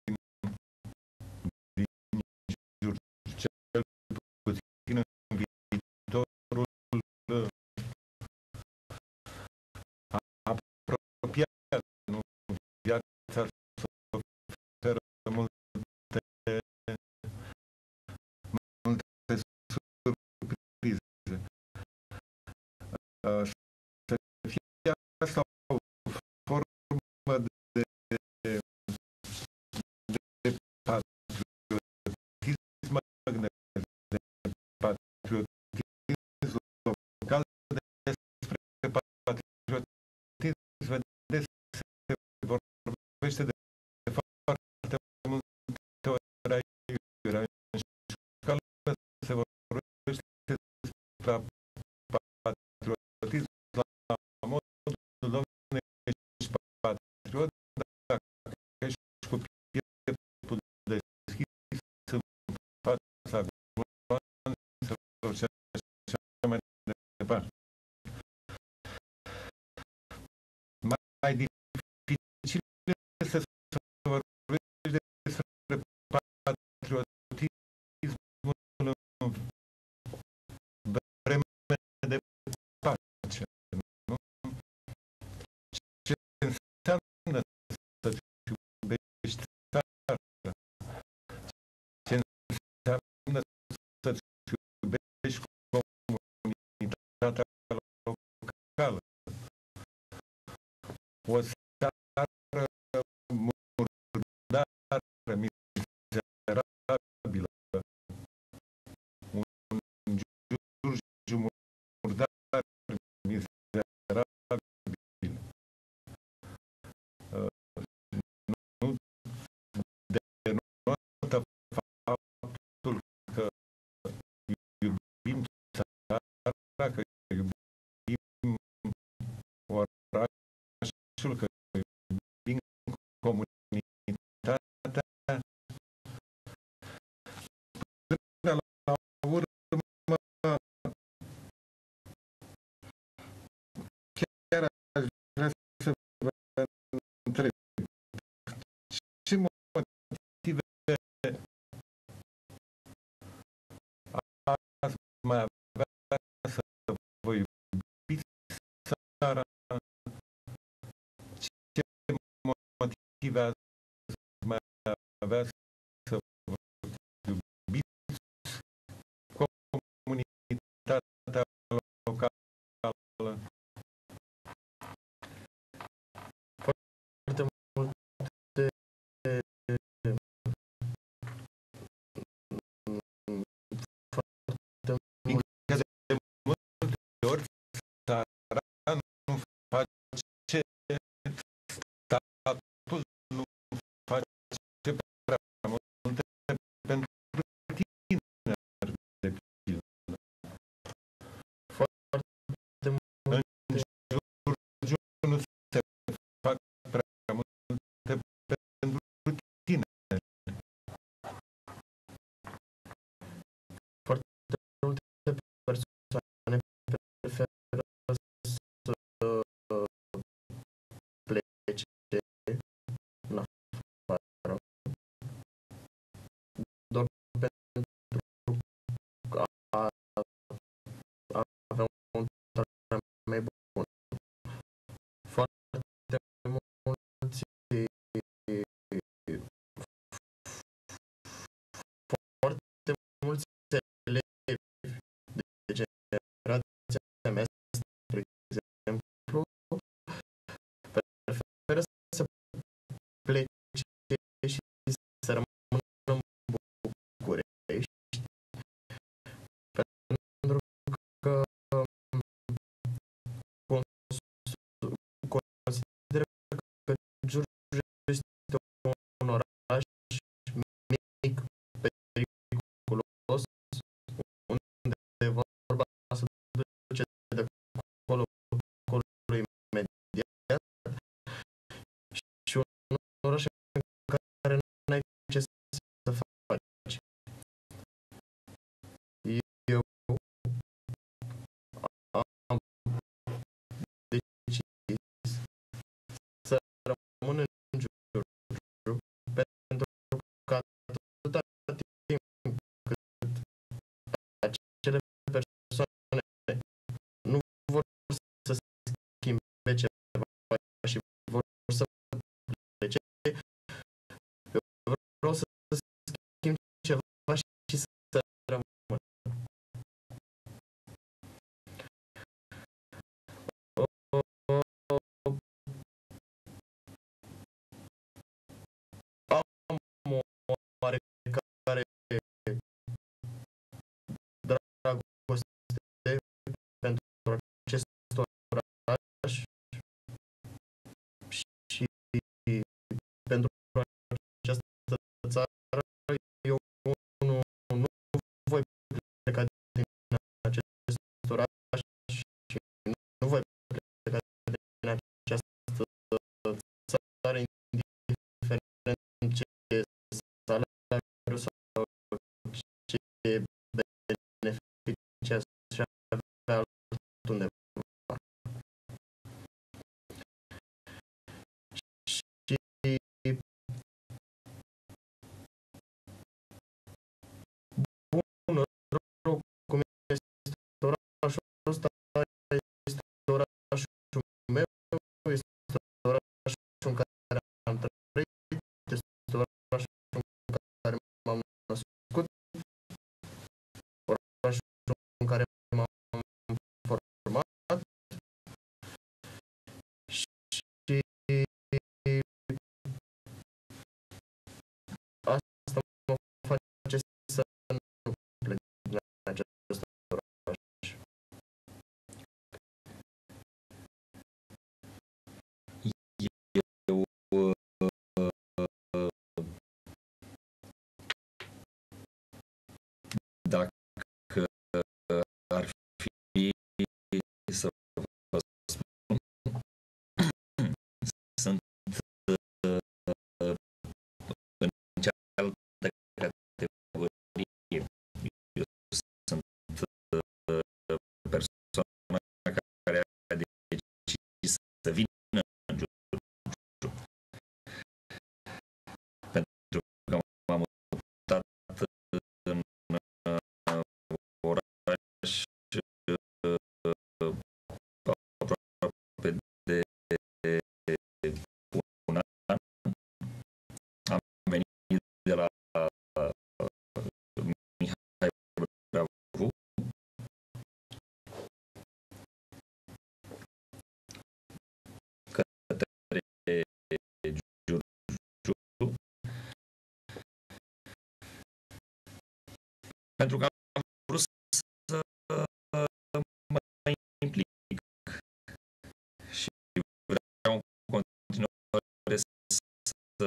din jur, cel puțin în viitorul apropiat, nu? Viața să oferă multe, multe surprize. Să fie asta o formă de, de, de patriotism magnet, de patriotism local, despre patriotism, vedeți, se vorbește de foarte multe ori aiurea. În școală se vorbește despre patriotism la modul, domnule, ești patriot dacă ești cu pieptul deschis în fața gloanțelor și așa mai departe. Mai dificil este să vorbești despre patriotismul în vreme de pace, nu? Ce înseamnă să-ți iubești țara? Ce înseamnă să-ți iubești comunitatea locală? O țară murdară, mizerabilă, un Giurgiu murdar, mizerabil. Nu denotă faptul că iubim țara, că iubim orașul, că iubim comunitatea. Până la urmă, chiar aș vrea să vă întreb ce motive ați mai avea să vă iubiți țara? Ce motive ați mai avea să vă iubiți comunitatea locală? Foarte multe Fiindcă de multe ori țara nu face statul, nu și pentru această țară eu nu, nu voi pleca din acest oraș și nu voi pleca din această țară indiferent ce salariu sau ce beneficii aș avea altundeva. Și bun, rău, cum este orașul ăsta, este orașul meu, este orașul în care am trăit, este orașul în care m-am născut, orașul în care m-am format și asta mă face să nu plec din acest oraș. Eu dacă ar fi să vă spun, sunt în cealaltă categorie. Eu sunt persoana care a decis să vină în Giurgiu, pentru că m-am mutat în oraș aproape de un an. Am venit de la Mihai Bravu către Giurgiu pentru că am vrut să mă implic și vreau în continuare să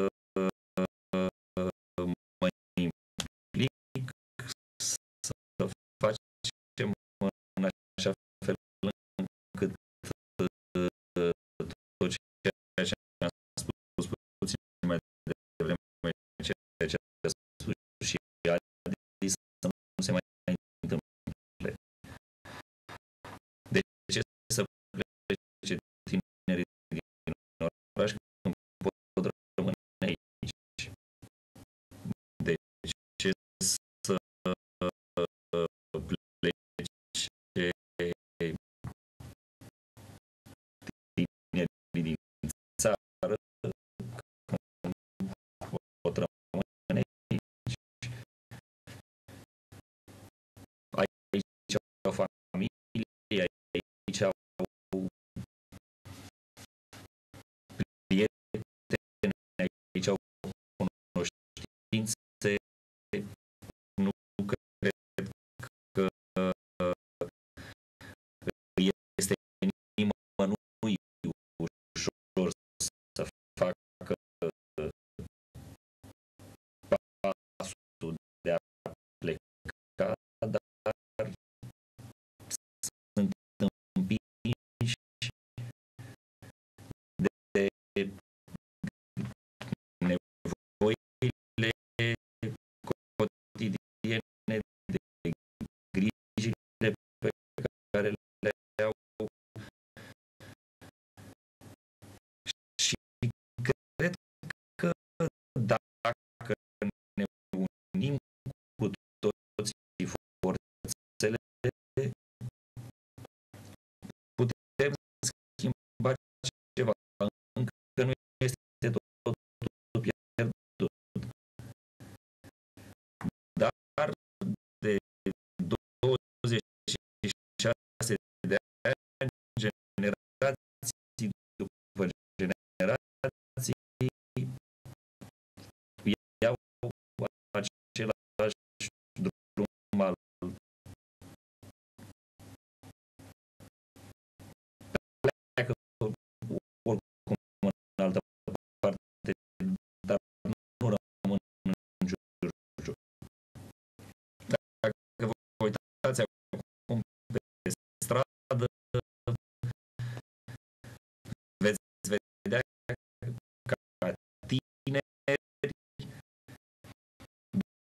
mă implic, să facem în așa fel încât tot ceea ce am spus puțin mai devreme, ceea ce a spus și Adi, să nu se mai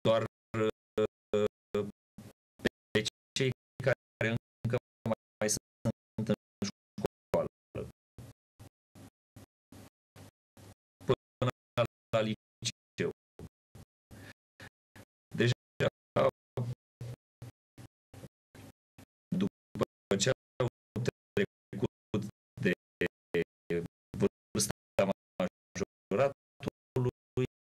doar pe cei care încă mai sunt în școală. Până la liceu. Deja după ce au trecut de vârsta majoratului,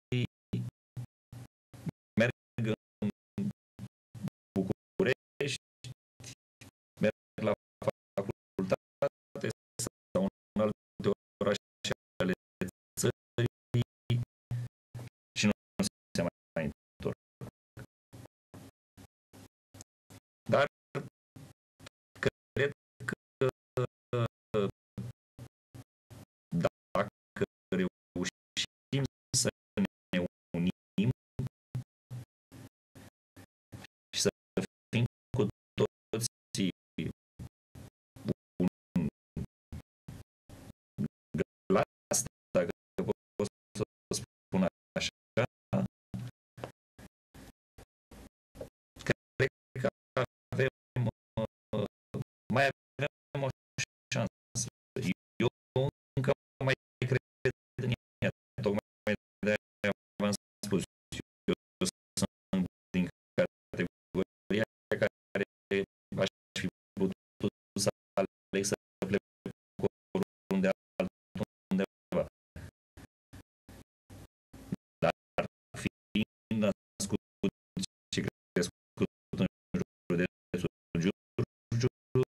merg în București, merg la facultate sau în alte orașe ale țării și nu se mai întorc. Dar cred că dacă reușim să ne unim și să fim cu toții un glas, dacă pot să spun așa, cred că avem, mai avem o șansă. Eu încă mai cred în ea, tocmai de-aia v-am spus. Eu sunt din categoria care aș fi putut să aleg să plec oriunde altundeva. Dar fiind născut și crescut în județul Giurgiu,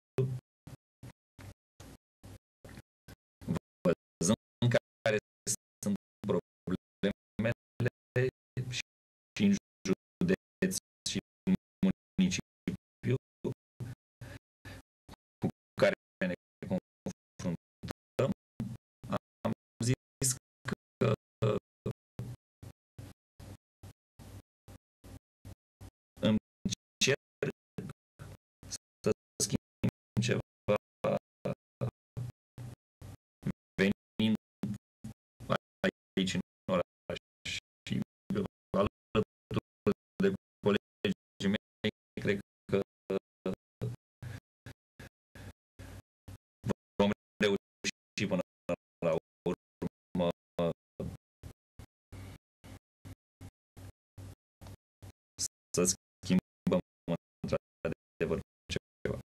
văzând care sunt problemele și în județ și în municipiu cu care ne confruntăm, am zis că încerc să schimb ceva venind aici în oraș și alături de colegii mei, cred că vom reuși până la urmă să schimbăm într-adevăr ceva.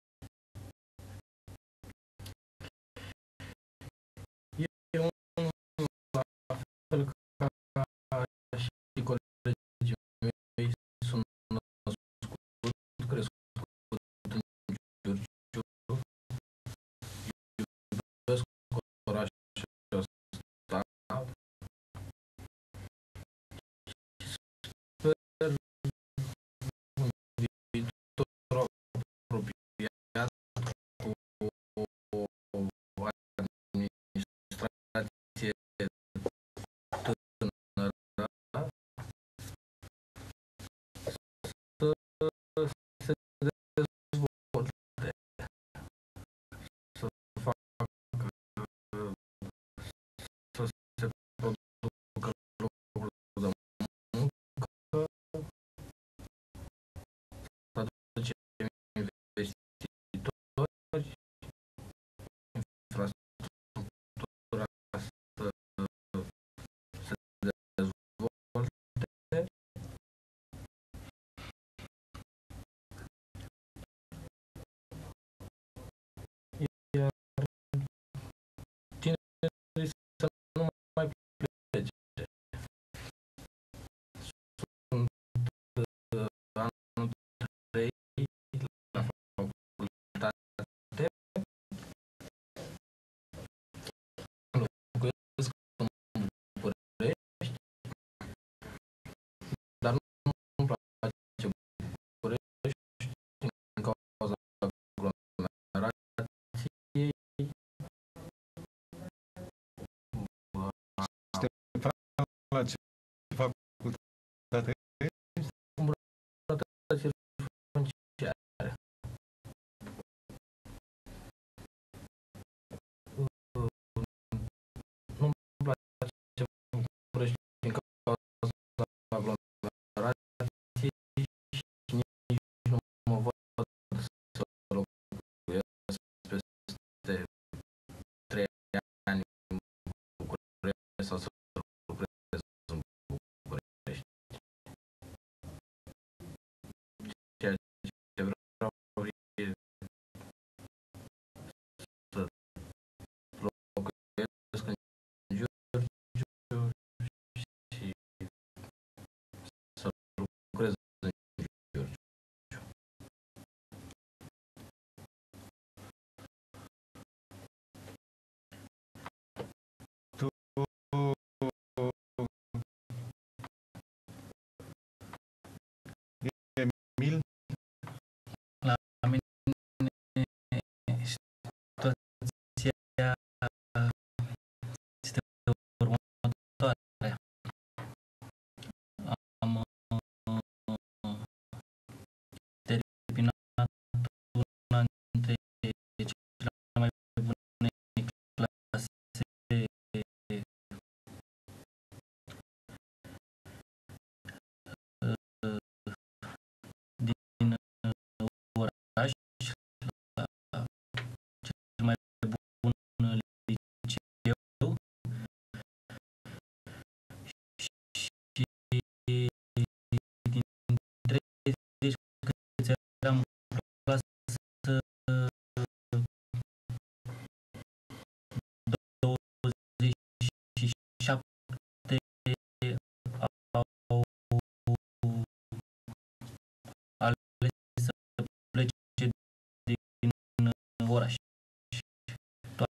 Eu, la fel ca și colegii mei, sunt născut, crescut în Giurgiu, iubesc orașul ăsta și sper un viitor apropiat cu o administrație tânără să se dezvolte, să facă, să se producă locuri de muncă, să aducem investitori, infrastructura să se dezvolte. Iar tinerii să nu mai plece. Sunt anul trei la facultate, locuiesc în București, dar nu-mi place București din cauza aglomerației. La ce facultate? Îmbunătățiri funciare. Nu-mi place București din cauza aglomerației.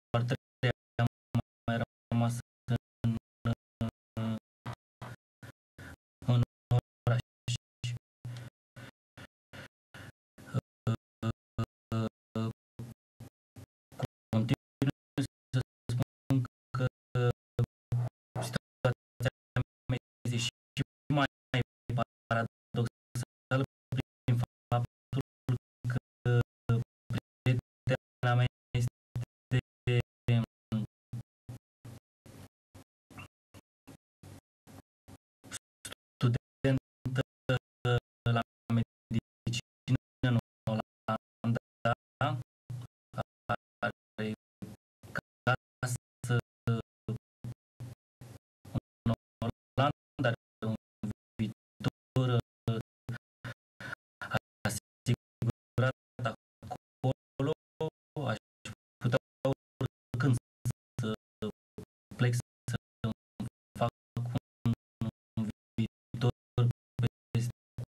al treilea mai rămas în, în oraș. Continui să spun că situația mea este și mai paradoxală prin faptul că prietena mea este studentă la medicină în Olanda, are casă în Olanda, are un viitor asigurat acolo, aș putea oricând să plec să fac un viitor peste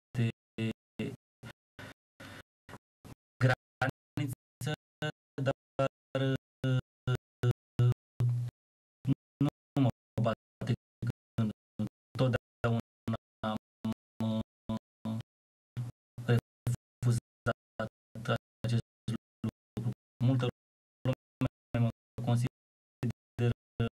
graniță, dar nu mă bate gândul. Totdeauna am refuzat acest lucru. Multă lume mă consideră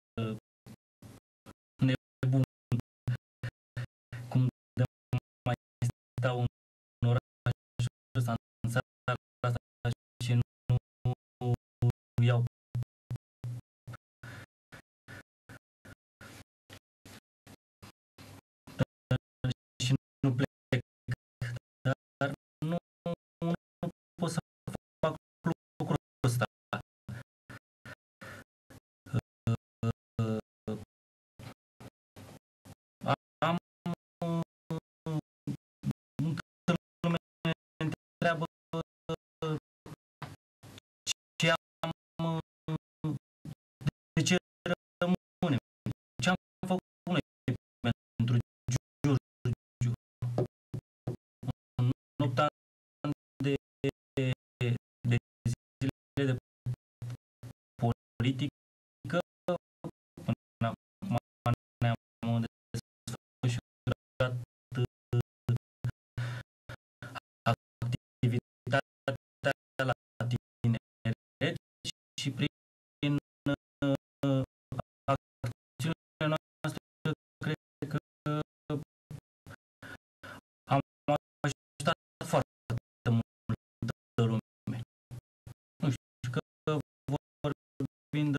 nebun. Cum de mai stau în orașul ăsta, în țara asta și nu iau și nu plec, dar nu, nu pot să fac lucrul ăsta. Am multă lume întreabă ce am, de ce rămânem, ce am făcut noi pentru Giurgiu. În opt ani de, de zile de politică, până acum ne-am desfășurat activitatea la tineret și prin acțiunile noastre cred că am ajutat foarte multă lume. Nu știu, că vorbind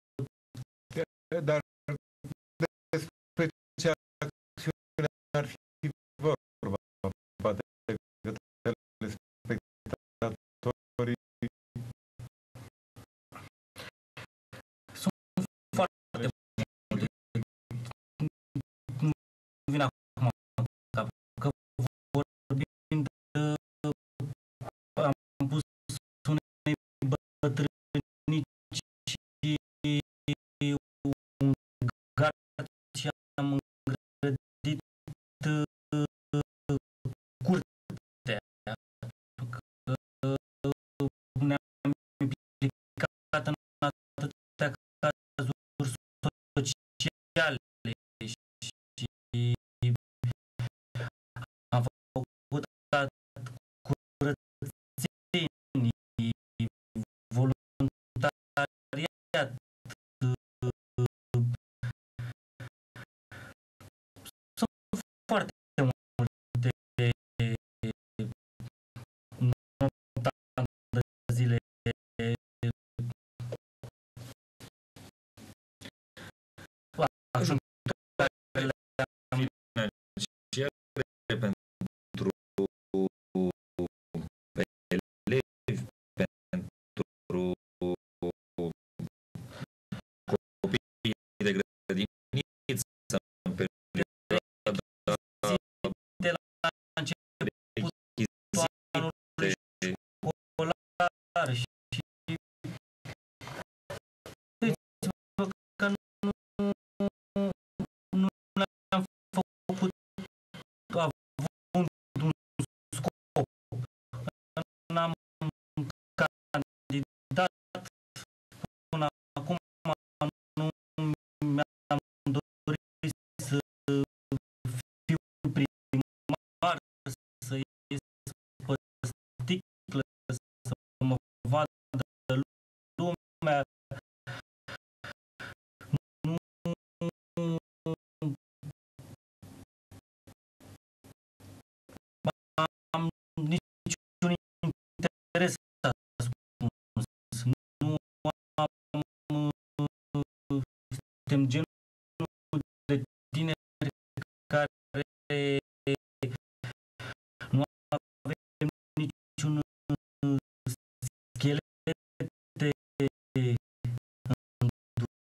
Dar despre ce acțiune ar fi vorba? Poate că telespectatorii sunt foarte multe. Nu vine acum cap, că vorbind am pus unei bătrânici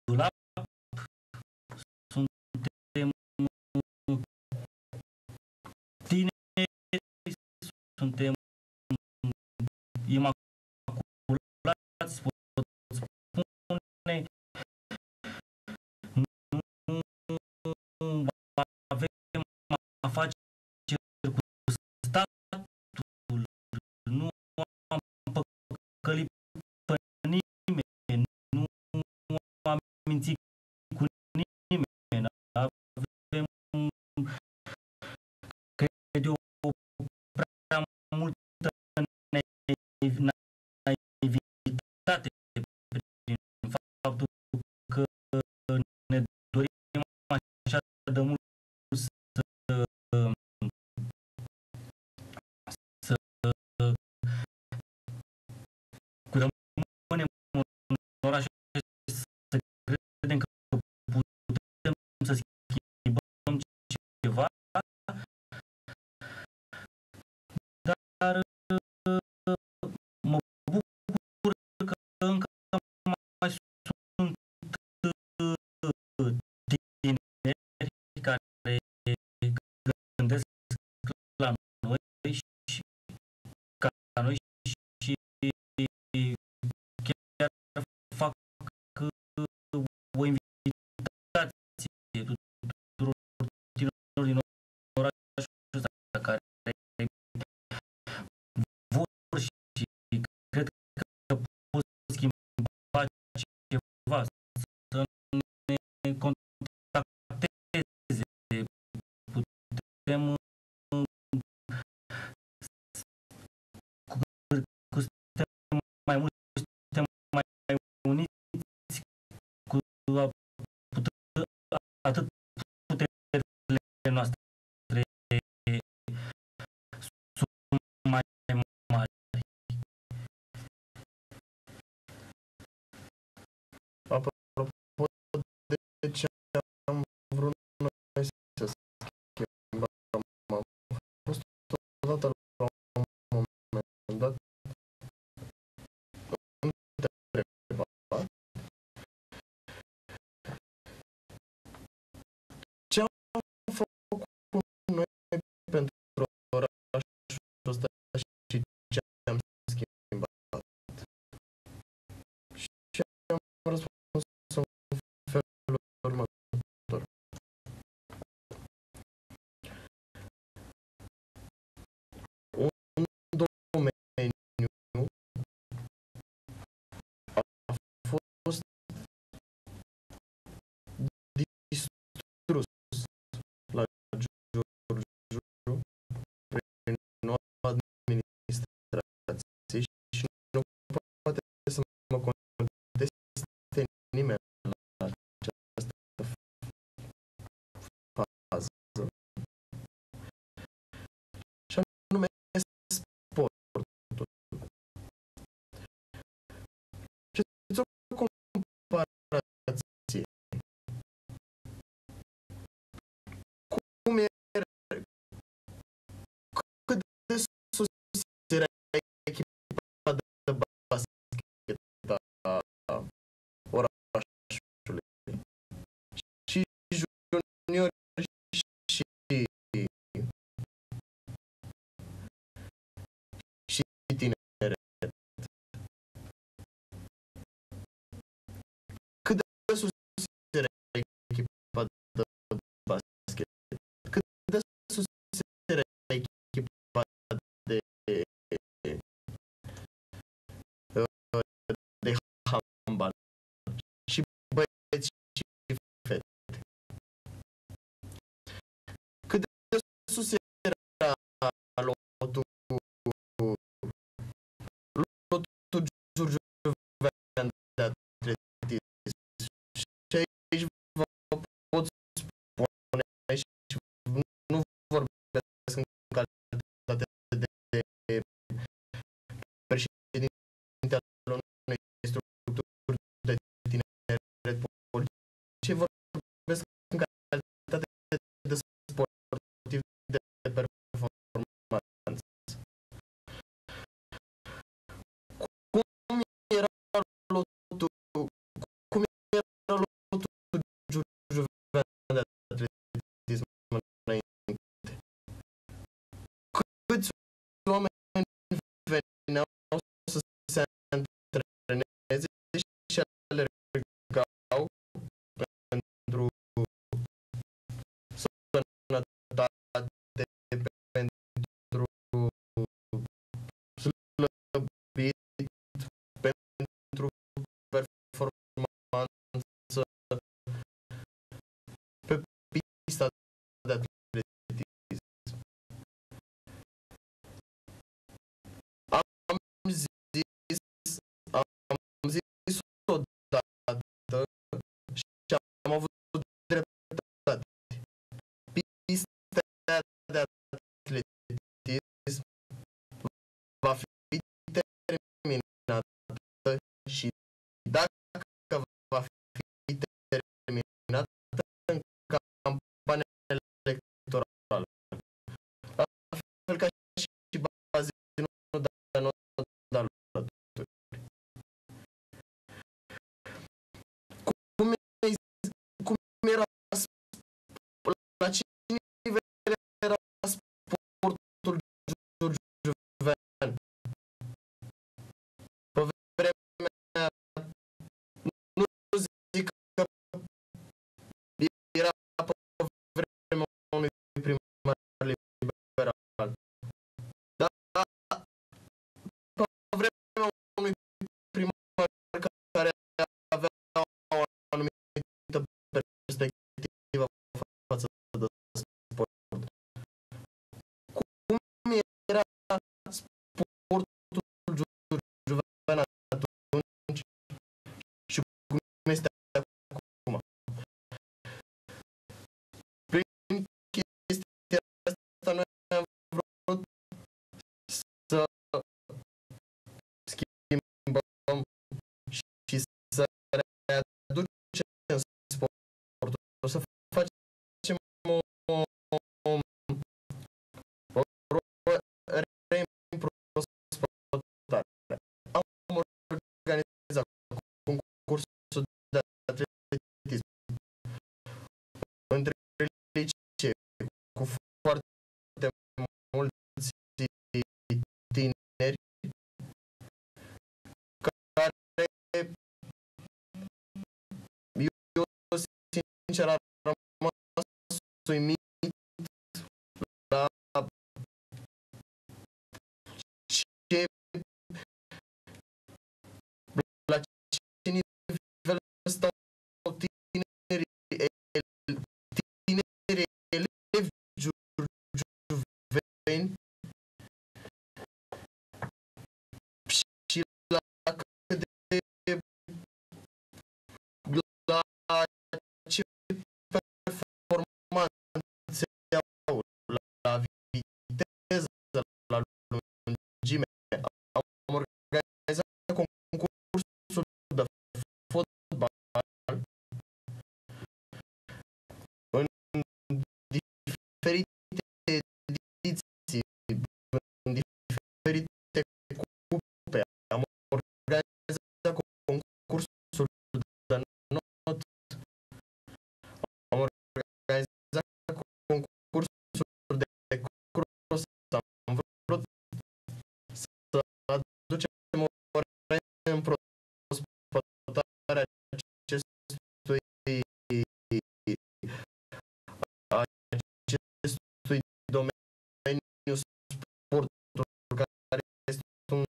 dulap, suntem tineri, suntem imaculați, pot spune, nu avem afaceri cu statul, nu am păcălit pe nimeni, nu am mințit cu nimeni, avem, cred eu, prea multă naivitate prin faptul că ne dorim așa de mult să, să rămânem în oraș, să credem că putem să schimbăm ceva, dar mă bucur că încă mai sunt tineri care gândesc la noi și ca noi și chiar fac o invitație tuturor tinerilor din orașul ăsta care vor și cred că pot schimba ceva, să ne contacteze, putem cu suntem mai mulți, suntem mai uniți, cu atât puterile noastre sunt mai mari. Apropo de ce am vrut noi să schimbăm, am fost odată la un moment dat întrebat ce am făcut noi pentru orașul ăsta și ce am schimbat. Și am răspuns în felul următor. Un domeniu a fost distrus la Giurgiu prin noua administrație și nu poate să mă conteste este acum. Prin chestia asta noi am vrut să schimbăm și să readucem sportul, să facem o, o, o reîmprospătare. Am organizat concursul de atletism între licee cu foarte mulți tineri care eu sincer am rămas uimit la ce la ce nivel stau tinerii tineri elevi juveni și la cât de la ce performanțe au, la viteză, la lungime. Am organizat concursul de fotbal în diferite ediții, în diferite cupe. Am organizat concursul de not, am organizat concursul de cross, am vrut să aducem o reîmprospătare a acestui acestui domeniu sportul, care este un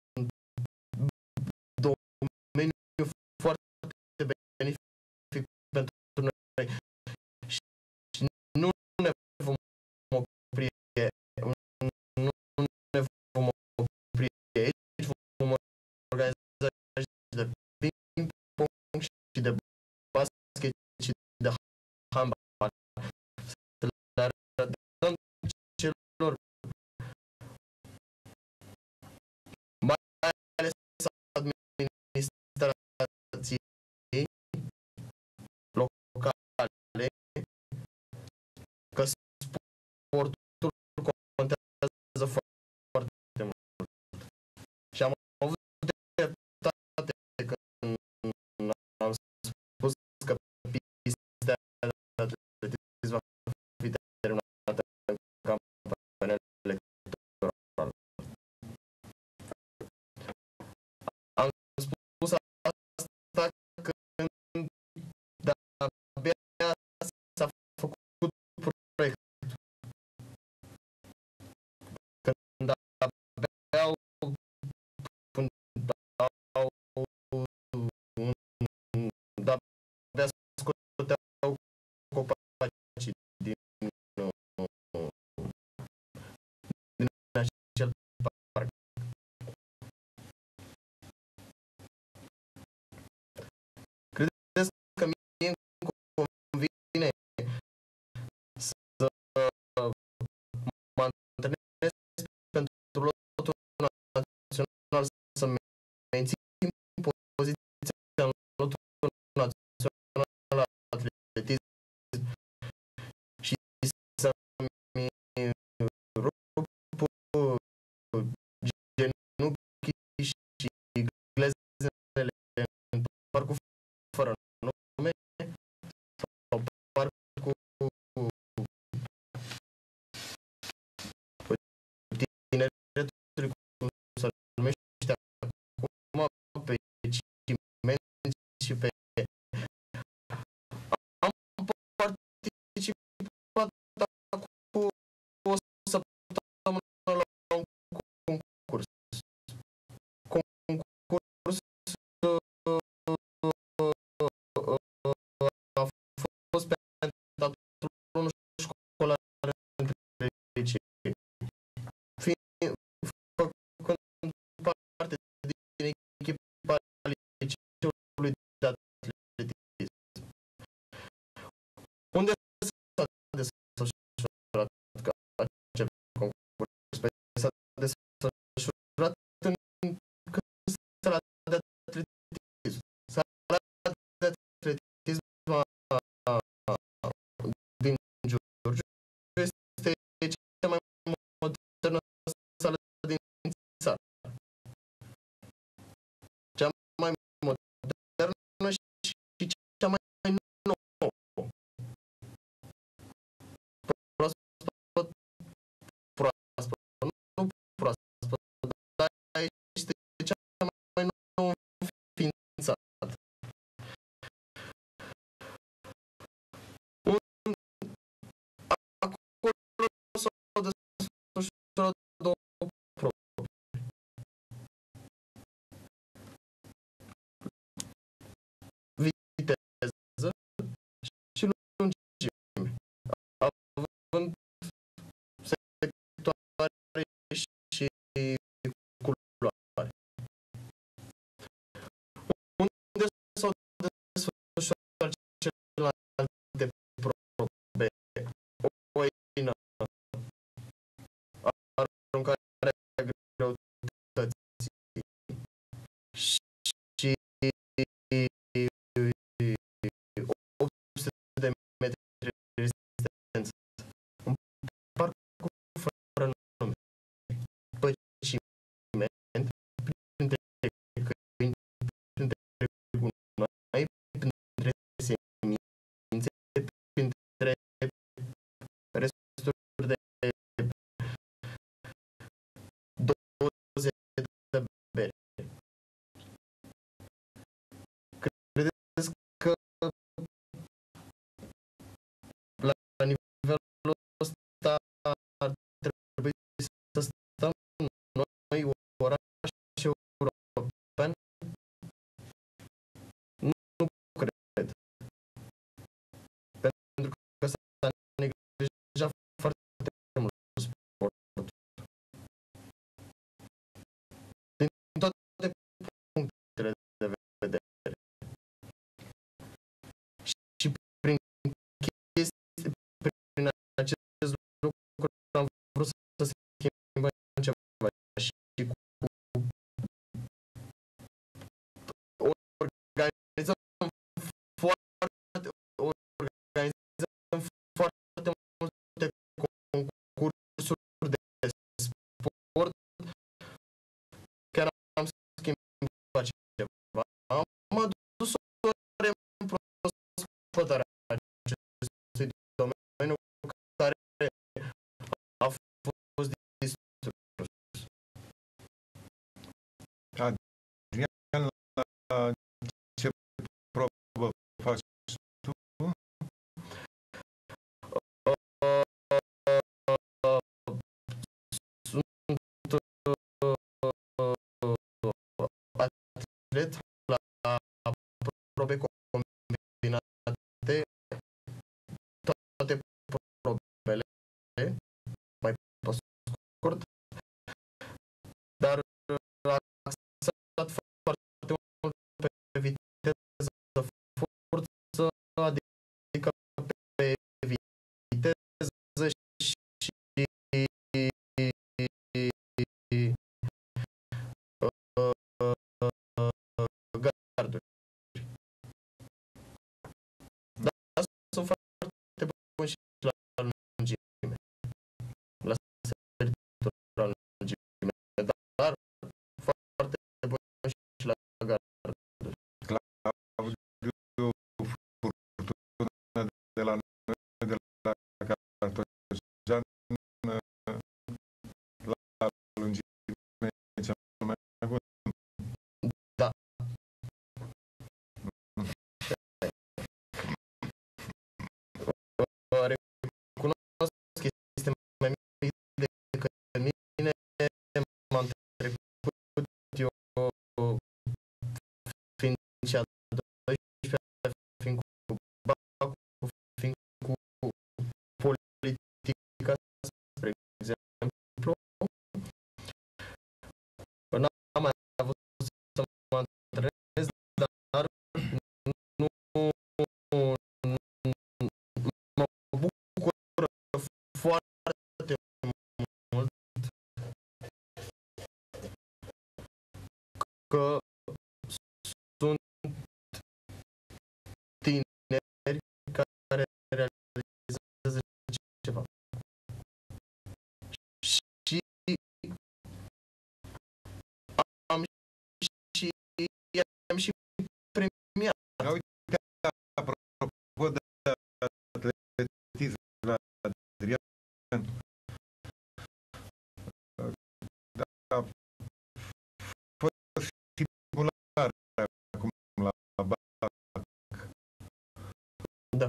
domeniu foarte benefic pentru noi și nu ne vom opri, nu ne vom opri aici, vom organiza și de ping-pong și de basket și de handbal. Să le arătăm celor, mai ales administrației locale, că sportul contează foarte mult. Și am avut dreptate când am spus că pista de atletism va fi terminată în campania electorală. Am spus asta când de-abia s-a făcut proiectul. Când abia au de-abia scoteau copacii din, din acel parc. Credeți că mie îmi convine să mă antrenez pentru lotul național, să mențin poziția în lotul național la atletism și să-mi rup genunchii și gleznele în parcul fără nume sau parcul tineretului, cum se numește acum, pe ciment și pe... Am participat acum o săptămână la un concurs. Concurs foarte, organizăm foarte multe concursuri de sport. Chiar am schimbat ceva. Am adus o reîmprospătare a acestui domeniu care a fost distrus. Adrian, la ce probă faci tu? Atlet la probe combinate, toate probele, mai pe scurt, dar axat foarte mult pe viteză, forță, adică pe viteză și garduri. Dar sunt foarte buni și la lungime, la sărituri la lungime, dar foarte buni și la garduri. Claudiu Furtună de la noi, de la Cartojan, la lungime cel mai bun. Da. Recunosc că este mai mic decât mine, m-am trecut eu fiind și a doisprezecea, fiind cu bacul, fiind cu politica, spre exemplu. N-am mai avut să mă antrenez, dar nu mă bucură foarte mult că sunt tineri care realizează ceva. Și am și i-am și premiat. Uite, apropo de atletism, la Adrian, a fost simulare acum la B A C. Da.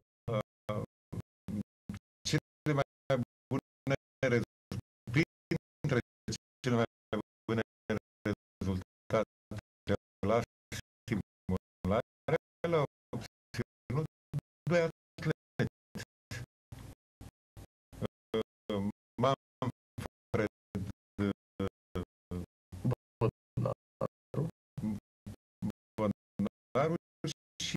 Cele mai bune rezultate, printre cele mai bune rezultate la simulare le-au obținut doi atleti. Manfred Bodnaru și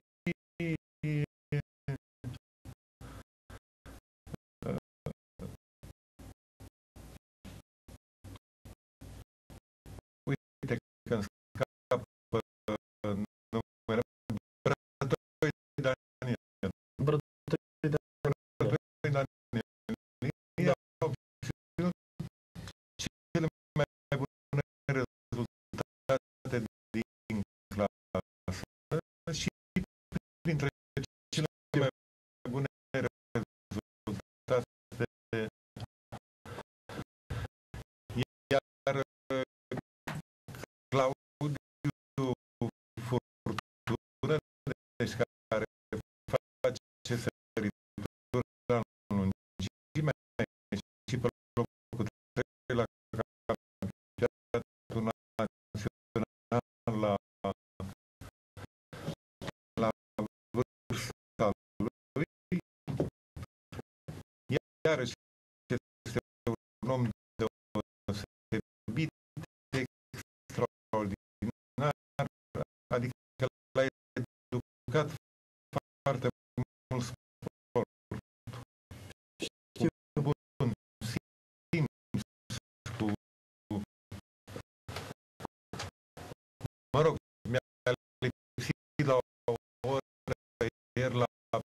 uite că îmi scapă numele, Brătoi Daniel. Brătoi Brătoi Daniel. Ei au obținut cele mai bune rezultate din clasă și printre cele mai bune rezultate, iar Claudiu Furtună, deci care face sărituri la lungime și pe locul trei la campionatul național la, la vârsta lui, iarăși este un om deosebit, extraordinar, adică l-a educat foarte mult sport. Bun simț cu... Mă rog, mi-a lipsit la creier la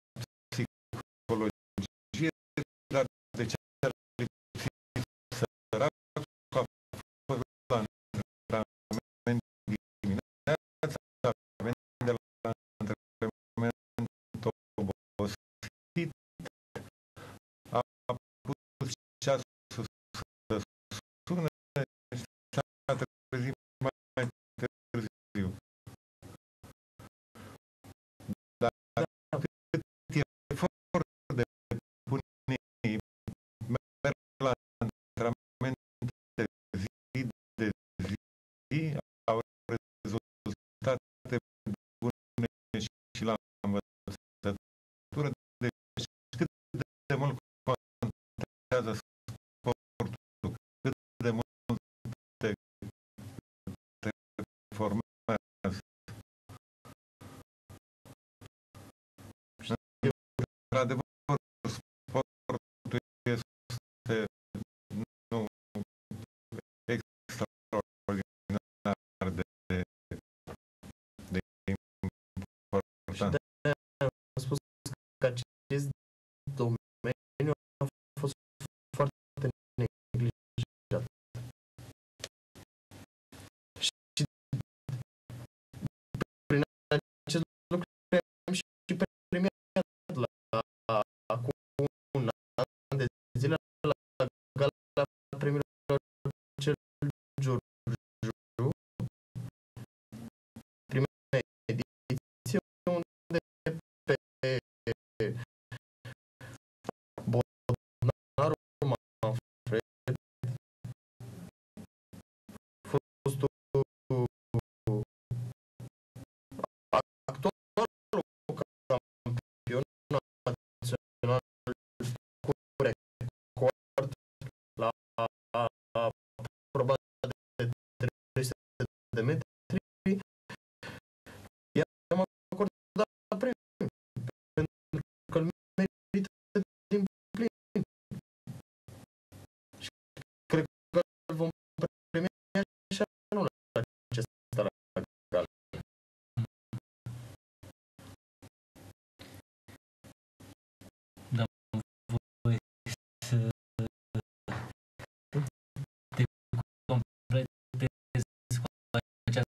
psihologie, dar de ce ar lipsi săracul a fost la antrenament dimineața, a venit de la antrenament obosit, a pus ceasul să sune și s-a trezit mai târziu. Dar cât efort depune, merg la antrenamente zi de zi, au rezultate bune și la învățătură. Deci cât de mult contează sportul, cât de mult te, te formează. Într-adevăr, sportul este nu extraordinar de, de important. Am spus că acest domeniu a fost foarte neglijat. Și prin acest lucru am și premiat la acum un an de zile la gala premiilor cel Giurgiu, prima ediție, unde pe Bodnaru Manfred, fostul actualul campion național cu record la proba de trei sute de metri, i-am acordat premiul pentru că îl merită din plin. Și cred că îl vom premia și anul acesta la gala. Dar voi să te completezi cu această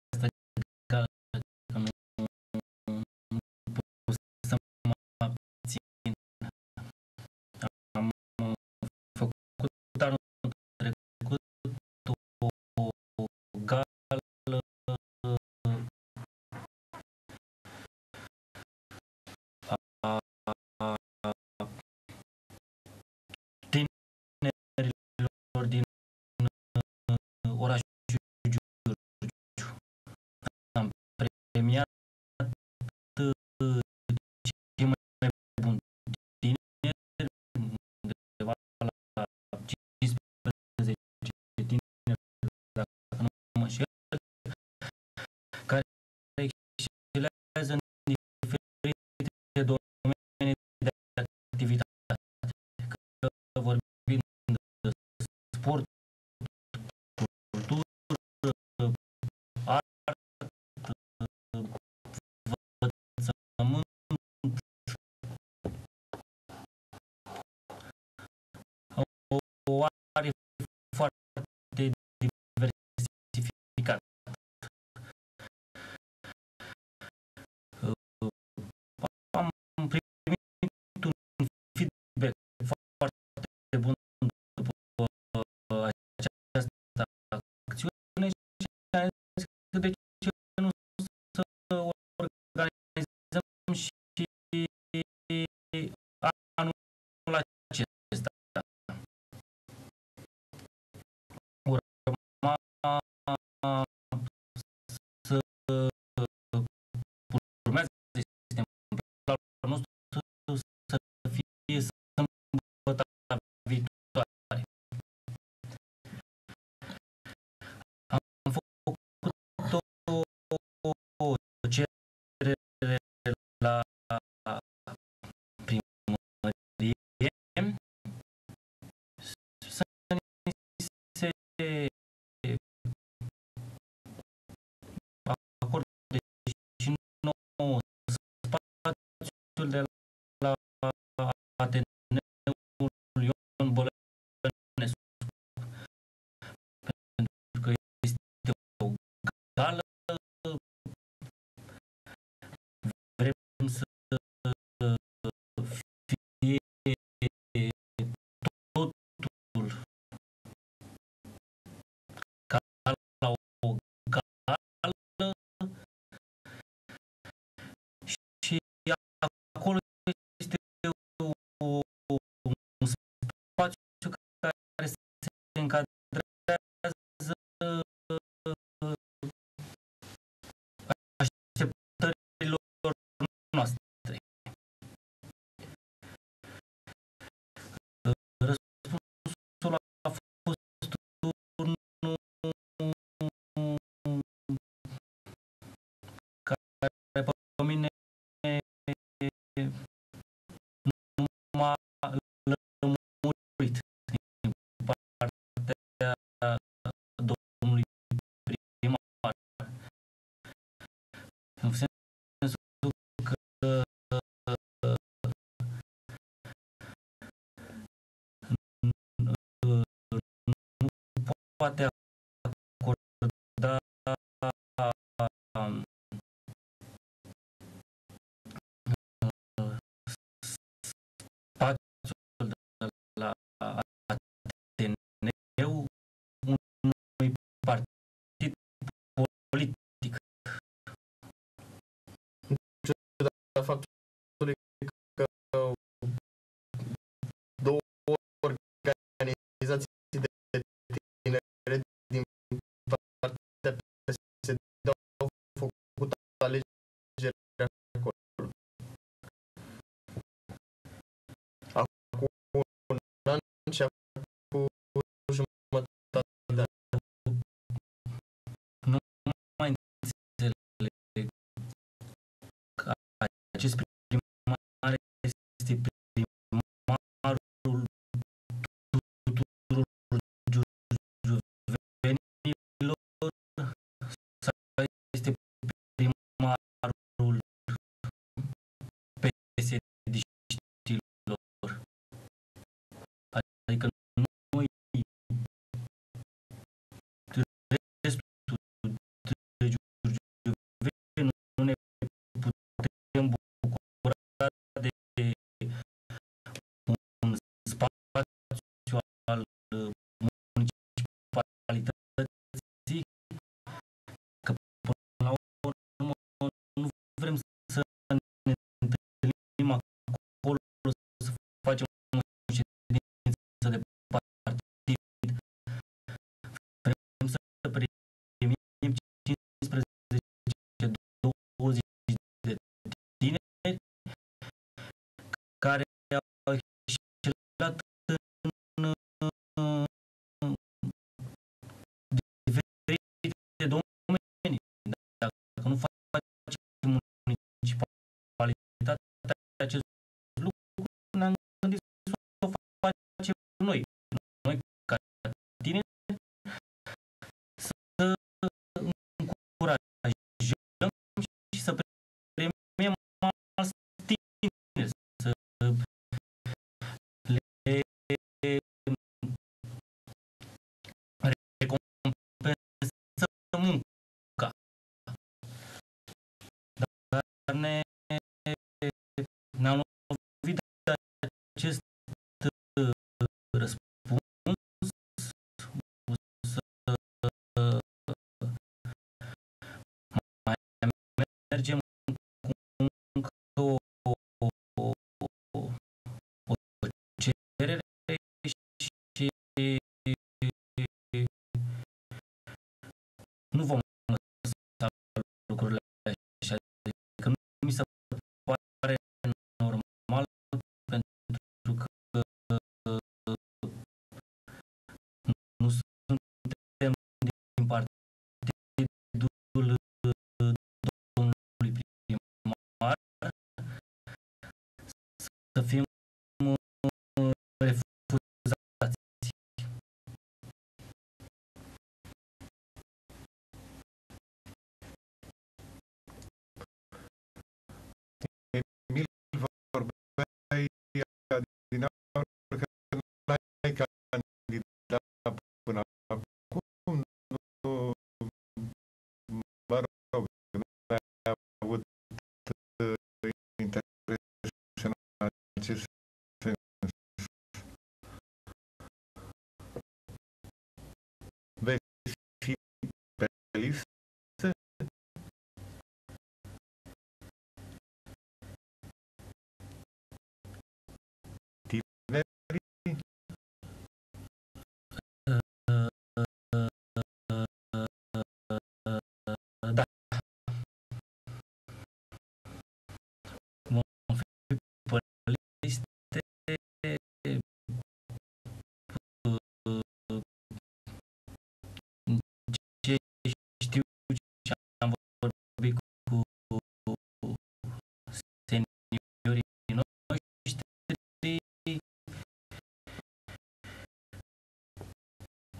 cel de la Ateneul Ion Bălănescu, pentru că este o gală, vrem să fie totul ca la o gală și acolo este o, un spațiu care se încadrează așteptărilor noastre. Răspunsul a fost unul care pe mine nu m-a lămurit din partea domnului primar. În sensul că nu poate acorda spațiul de la Ateneu unui partid politic. În ciuda faptului că două organizații de tineret din partea P S D au făcut alegeri acolo. Acum un an și acum jumătate de an. Nu mai înțeleg că acest primar este primarul tuturor giuvenilor sau este primarul P S D-știlor. Adică noi, restul de giurgiuveni, nu ne putem bucura de un spațiu al municipalității, că până la urmă nu vrem să ne întâlnim acolo, să facem o ședință de partid. Vrem să primim cincisprezece douăzeci de tineri care au excelat în diferite domenii. Dacă nu facem municipalitatea acest lucru, ne-am gândit să o facem noi. Noi, ca tineri, să încurajăm și să premiem alți tineri, să le recompensăm munca. Dar ne, ne-am lovit de acest răspuns. Mai mergem cu încă o, o, o, o cerere și nu vom lăsa lucrurile așa. Adică nu mi se pare normal, pentru că nu suntem din partidul domnului primar să fim refuzați. Emil, vă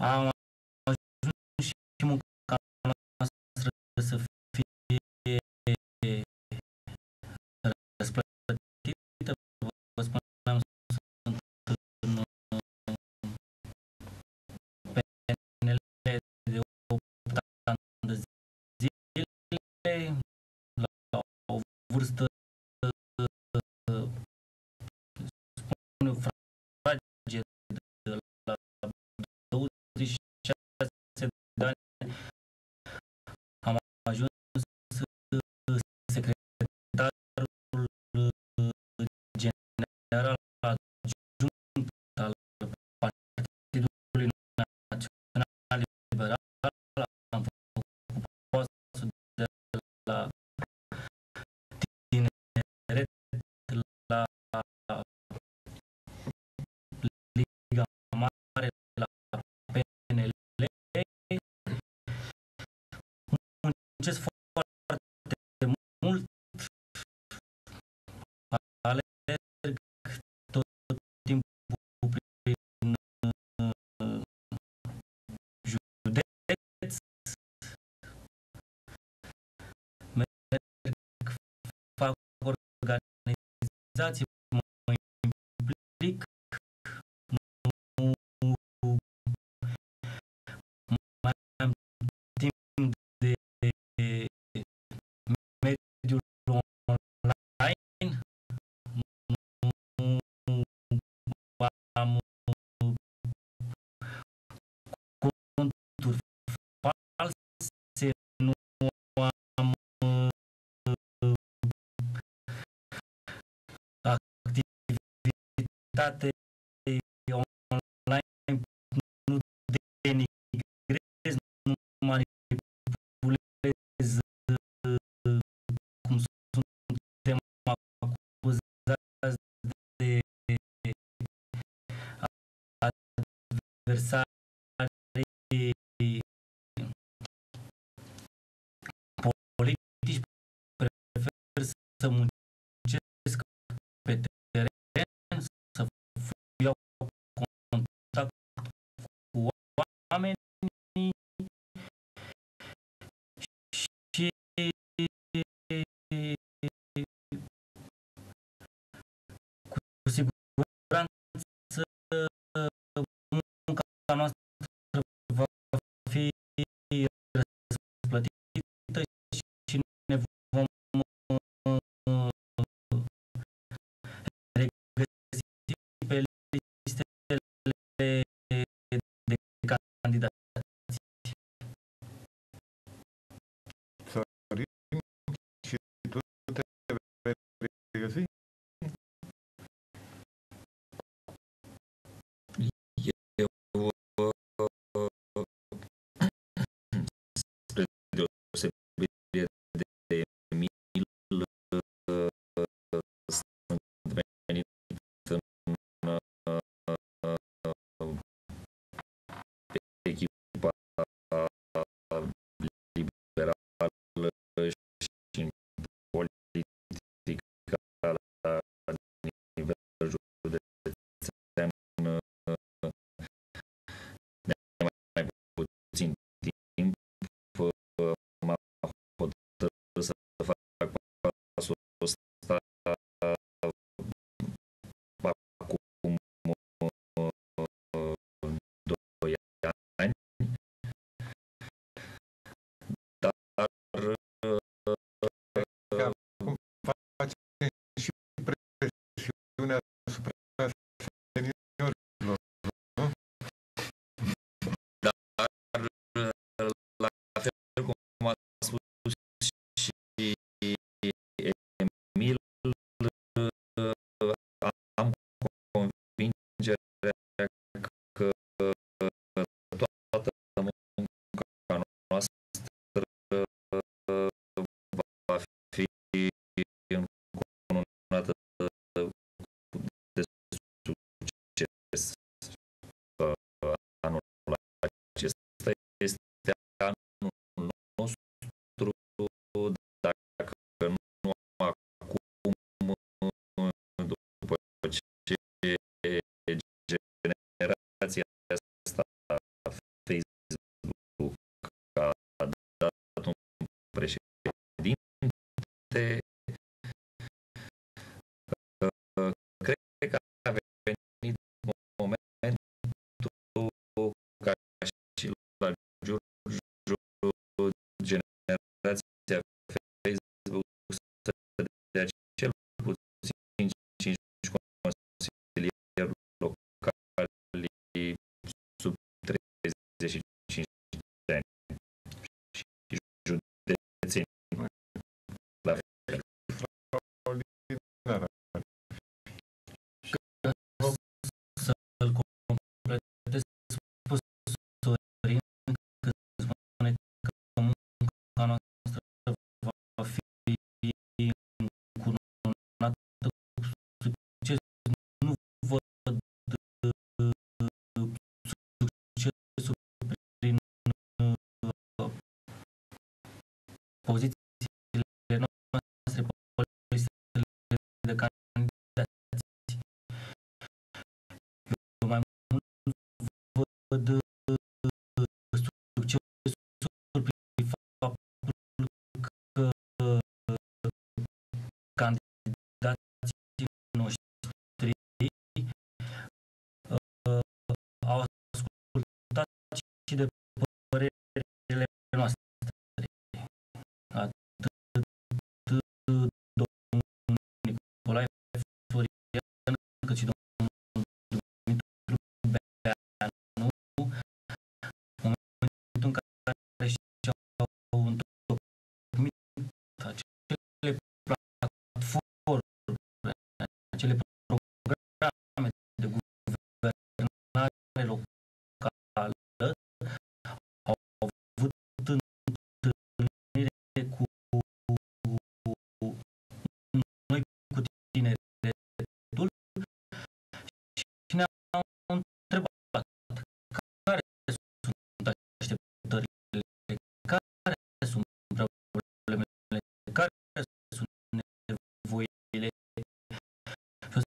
am ajuns și munca noastră să fie răsplătită. Vă spuneam, sunt în P N L de opt ani de zile, la o vârstă, spun eu, fragedă, de la douăzeci și șase de ani, am ajuns secretarul general adjunct al Partidului Național Liberal. Am făcut postul de la tineret la Liga Mare, la P N L. Muncesc foarte mult, alerg tot timpul prin județ, merg, fac organizații, mă implic, nu mai am timp de mediul online, nu am conturi false, nu am activitate online, nu denigrez, nu manipulez, cum suntem acuzați de adversarii politici. Prefer să muncesc pe teren, să iau contact cu oamenii și cu siguranță munca noastră va fi răsplătită și ne vom regăsi pe listele de candidați. Sorin, și tu te vei regăsi? Eu, spre deosebire de Emil, sunt venit în echipa liberală și în politica la nivel județean de mai puțin timp. M-a hotărât să fac pasul ăsta acum doi ani, dar Acum facem și presiunea asupra seniorilor, nu? dar la fel cum a spus și Emil, am convingerea că toată munca noastră va fi încununată cu văd succesul prin faptul că candidații noștri au ascultat și de părerile noastre. Atât domnul Nicolae Florian, cât și domnul Dumitru Beanu, în momentul în care și-au întocmit acele platforme, acele programe de guvernare locală, au avut întâlnire cu noi, cu tineretul, și ne-au întrebat care sunt așteptările, care sunt problemele, care sunt nevoile. Și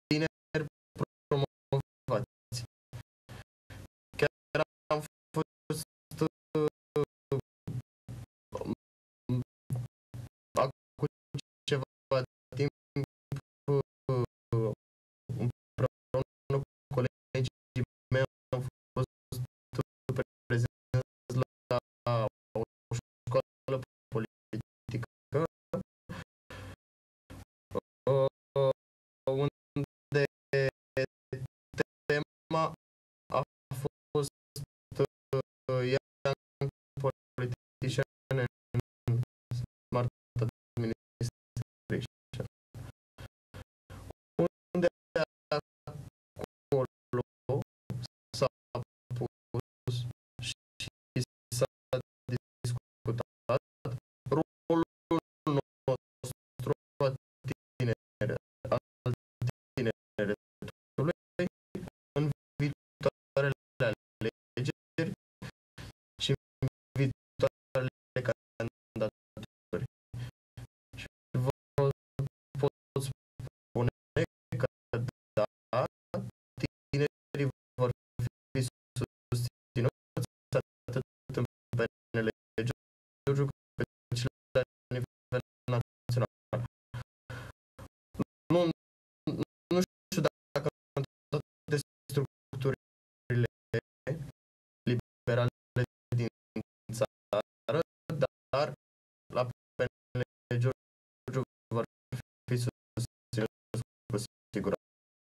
tineri promovați. Chiar am fost acum ceva timp împreună cu colegii mei am fost prezenți la o școală politică unde tema a fost Young Politician and Smart Administration. Unde acolo s-a pus și s-a discutat rolul nostru a tinere, al tineretului în viitoarele alegeri și în viitoarele candidaturi. Și vă pot spune că da, tinerii vor fi susținuți atât în penele Giurgiu cât și la nivel național. Nu, nu știu dacă în toate structurile liberale din țară, dar la penele Giurgiu vor fi susținuți cu siguranță.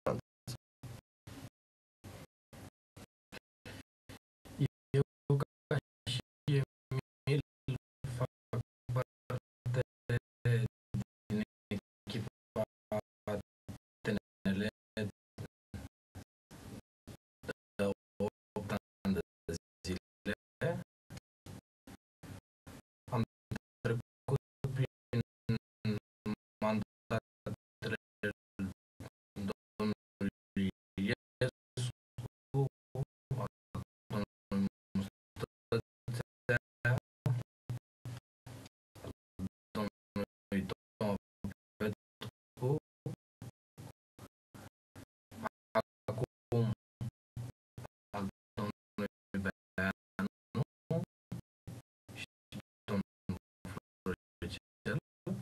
Eu, ca și Emil, fac parte din echipa T N L de opt ani de zile. Am trecut prin mandatele domnului Iescu, a domnului Mustățea, domnului Toma Petcu, acum al domnului Beanu și domnul Floricel.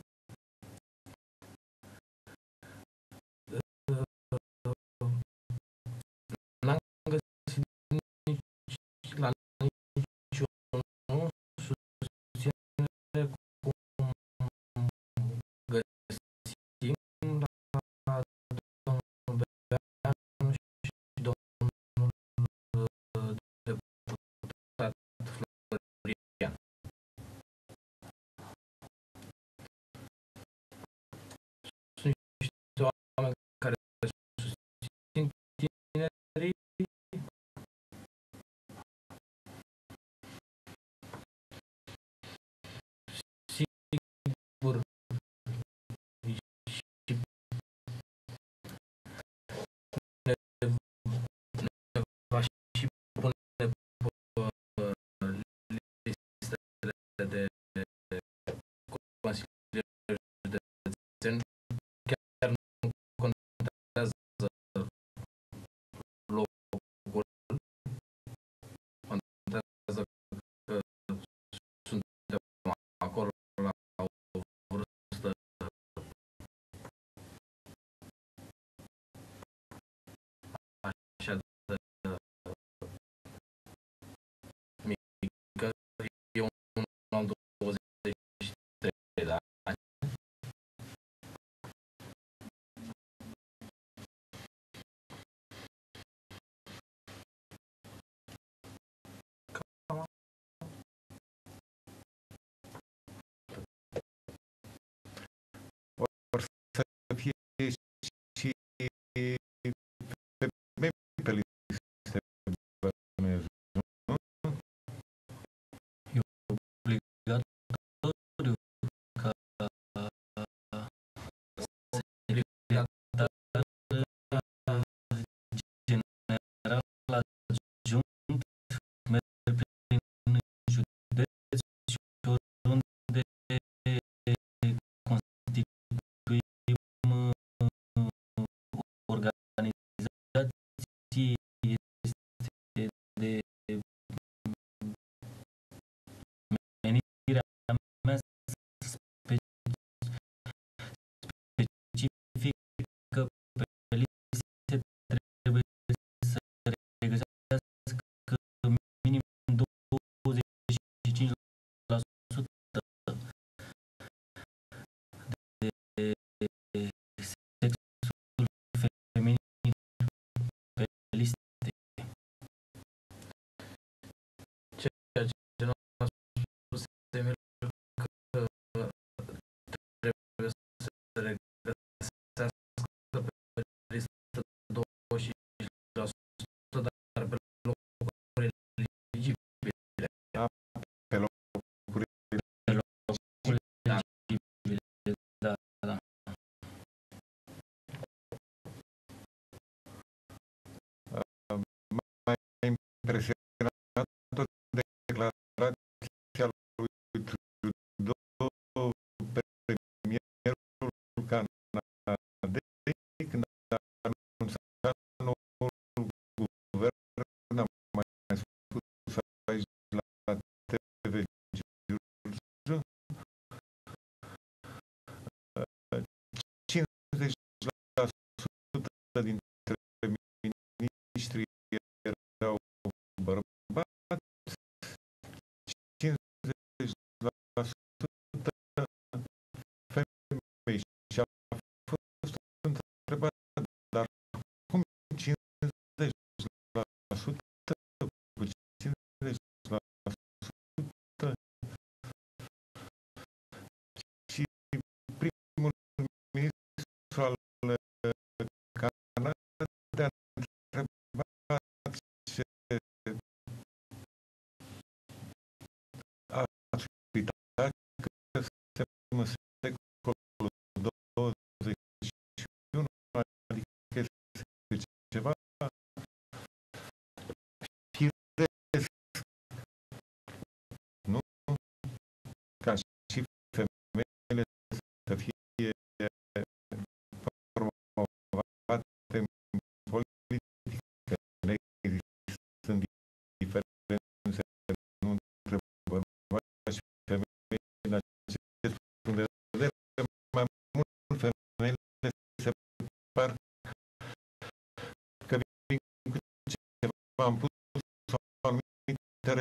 N-am găsit nici la niciunul susținere cum găsim la domnul Beanu și domnul deputat Florian. Sunt niște oameni care susțin tinerii sigur și ne, ne va și pune pe listele de consilieri județeni. Chiar nu contează locul, contează că suntem acolo la o vârstă așa de mică. Eu nu am douăzeci și trei de ani. Cam Or să fie și femei pe liste bănuiesc, nu? E obligatoriu ca secretarul general adjunct merge prin județ și oriunde constituim impresionat o declarația lui Trudeau, premierul Canadei, când a anunțat noul guvern, am mai spus aici la T V Giurgiu, cincizeci la sută dintre miniștri erau bărbați, cincizeci la sută femei. Și a fost întrebat, dar cum cincizeci la sută cu cincizeci la sută? Și primul ministru al Canadei a întrebat ce ați uitat că suntem în secolul douăzeci și unu, adică este ceva firesc, nu? Ca și femeile să fie promovate în politică, neexistând diferențe nu între bărbați și femei în acest punct de vedere. Mai mult femeile se par că vin cu ceva în plus, o anumită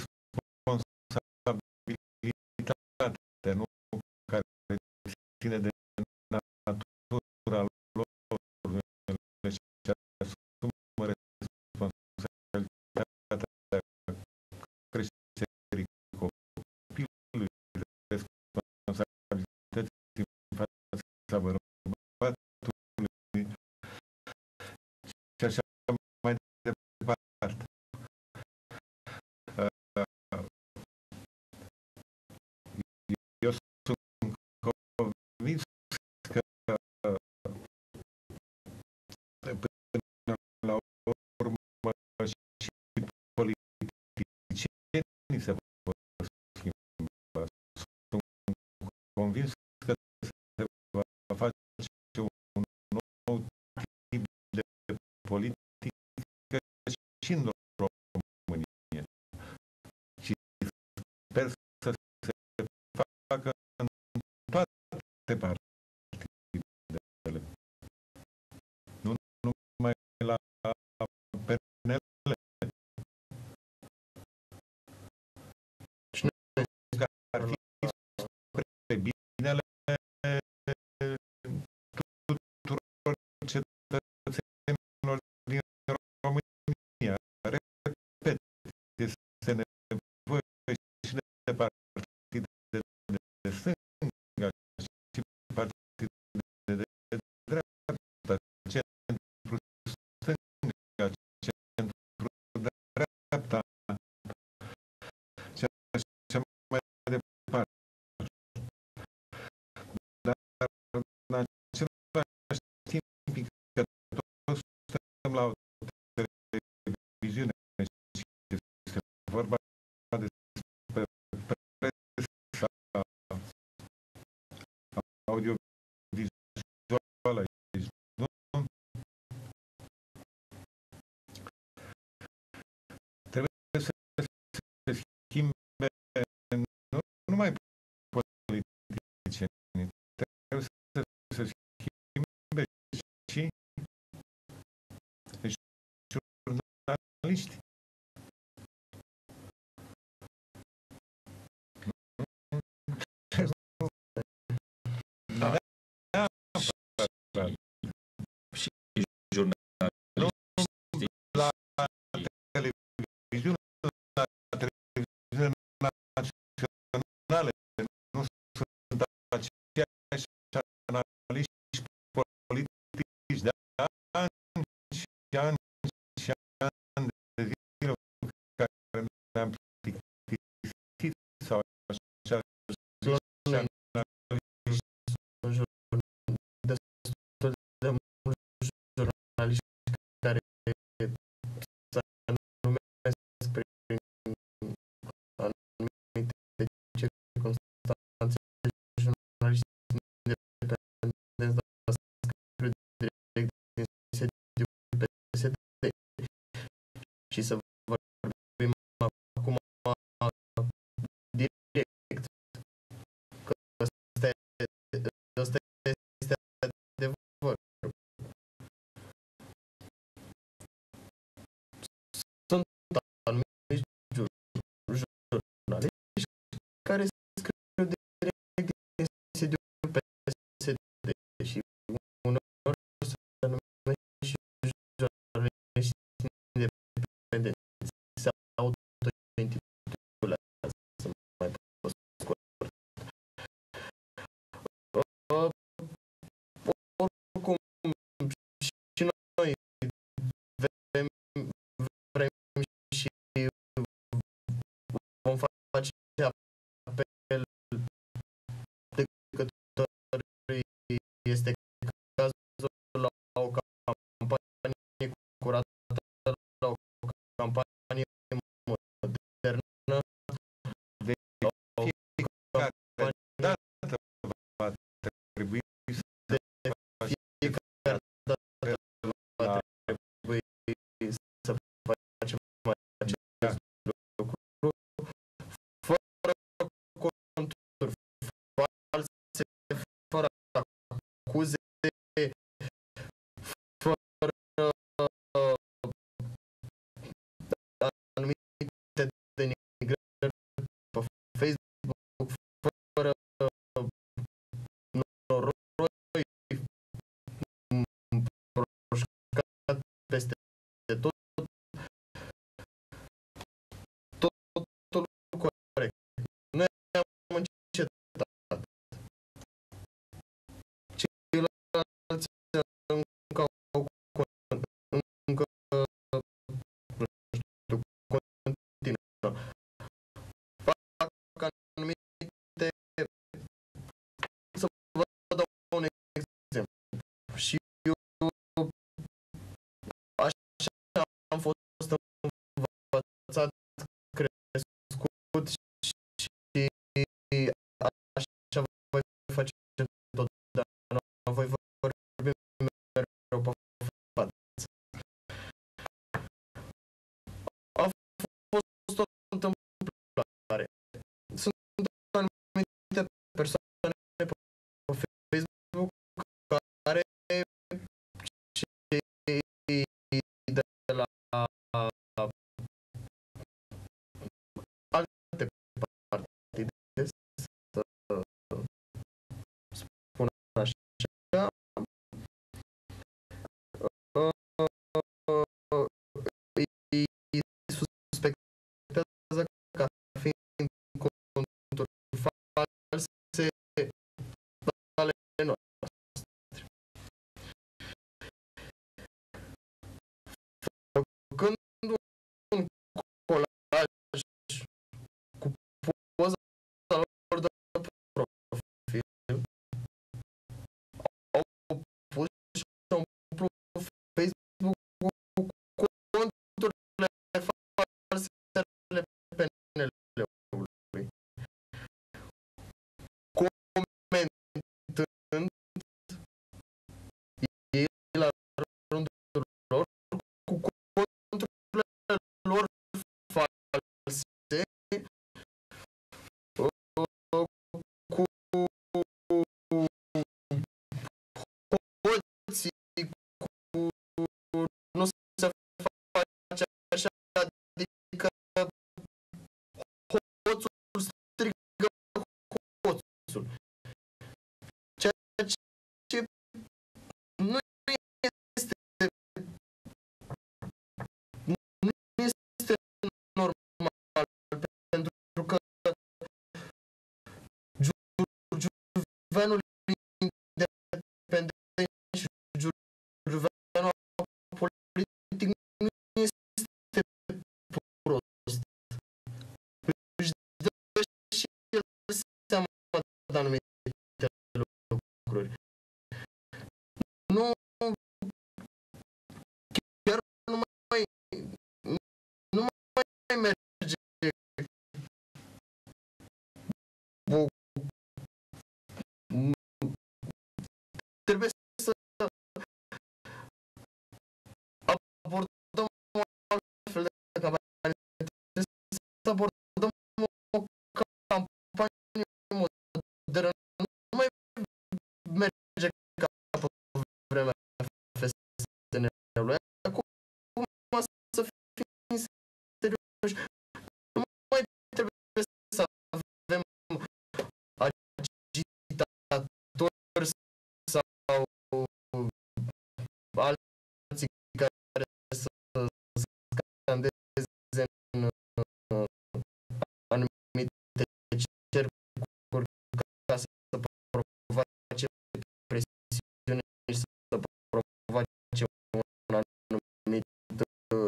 responsabilitate, nu? Care ține de natura lor, și asumă responsabilitatea creșterii copilului, responsabilității în fața bărbatului și așa mai departe. Eu sunt convins că până la urmă și politicienii se vor schimba. Sunt convins că se va face un nou tip de politică și în România. Și sper să se facă în toate partidele. Nu numai la P N L. Că ar fi spre binele tuturor cetățenilor din România. Repet, este nevoie și de partide de stânga și partide de dreapta, centru stânga, centru dreapta și așa mai departe. Dar în același timp că toți suntem la o televiziune și este vorba despre presa audiovizuală aici, nu? Trebuie să se schimbe nu numai politicienii, trebuie să se schimbe și jurnaliștii. Da. Și jurnaliștii La televiziune, la televiziune naționale, nu sunt aceiași analiști politici de ani și ani și ani de zile care ne-am plictisit sau așa zice analiști. Destul de mulți jurnaliști care se numesc și să vorbim acum direct. Că ăsta, ăsta este adevărul. Sunt anumiți jurnaliști care scriu direct din sediul P S D și uneori se numește și jurnaliști independenți. Se auto-intitulează, mai pe scurt. Oricum, și noi vrem, vrem și vom face apel de către este cazul la o campanie curată, la o campanie modernă, De fiecare dată va trebui să fiecare dată va trebui să facem acest lucru fără conturi false, fără acuze, fără anumite denigrări pe Facebook, fără noroi împroșcat peste tot, tot, totul corect. Noi am încetat. Ceilalți încă au încă nu știu, continuă. Fac anumite, să vă dau un exemplu. Și eu așa am fost învățat, crescut și așa voi face întotdeauna. Voi vorbi mereu pe față. A fost o întâmplare. Sunt anumite persoane pe Facebook care cei de la alte partide, să spun așa, îi suspectează ca fiind conturi false ale noastre. Făcând un colaj cu poza lor de profil, au pus și au umplut Facebook cu conturile false ale P N L-ului. Comentând ei la rândul lor cu conturile lor false, cu hoții, cu nu se face așa, adică hoțul strigă hoțul. Ceea ce nu este nu este normal, pentru că Giurgiuveanul independent și Giurgiuveanul politic nu este prost. Își dă și el seama de anumite lucruri. Nu, chiar nu mai, nu mai merge o, trebuie să abordăm o altfel alții care să scandeze în uh, anumite cercuri ca să provoace presiune și să provoace un anumit uh,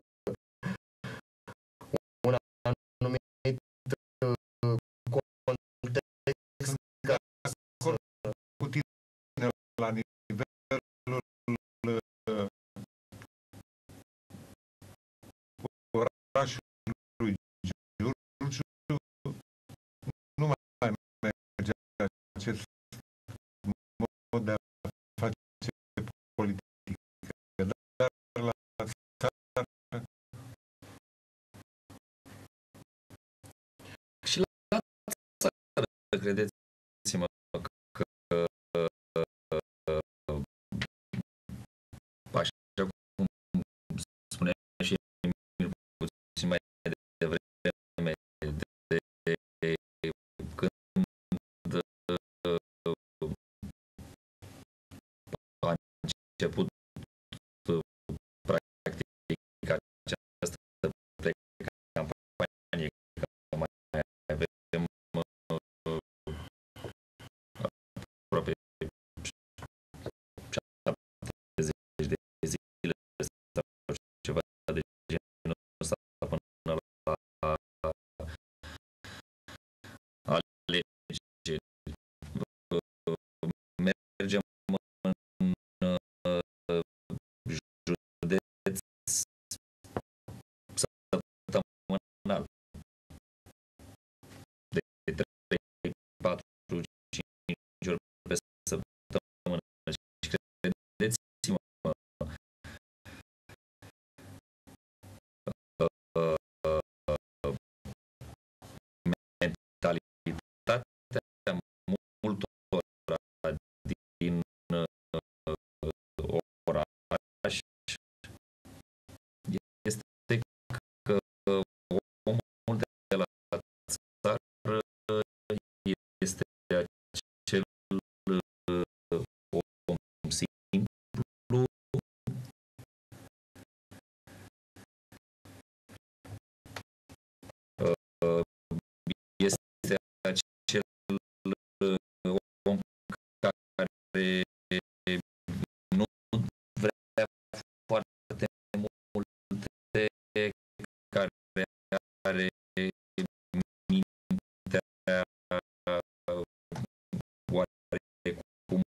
un anumit uh, context ca să Cu tine la nivelul uh, orașului Giurgiu nu mai merge acest mod de a face politică, dar la țară Și la țară, credeți-mă, că așa cum spunea și Emil puțin mai devreme, de, de când a început practic această precampanie, că mai avem aproape șaptezeci de zile sau ceva de genul ăsta până la alegeri. Mergem în județ săptămânal de trei, patru, cinci ori pe săptămână. Și credeți-mă, mentalitatea multora din oraș este că omul de la țară este acel om simplu, este acel om care nu vrea foarte multe, care are mintea oarecum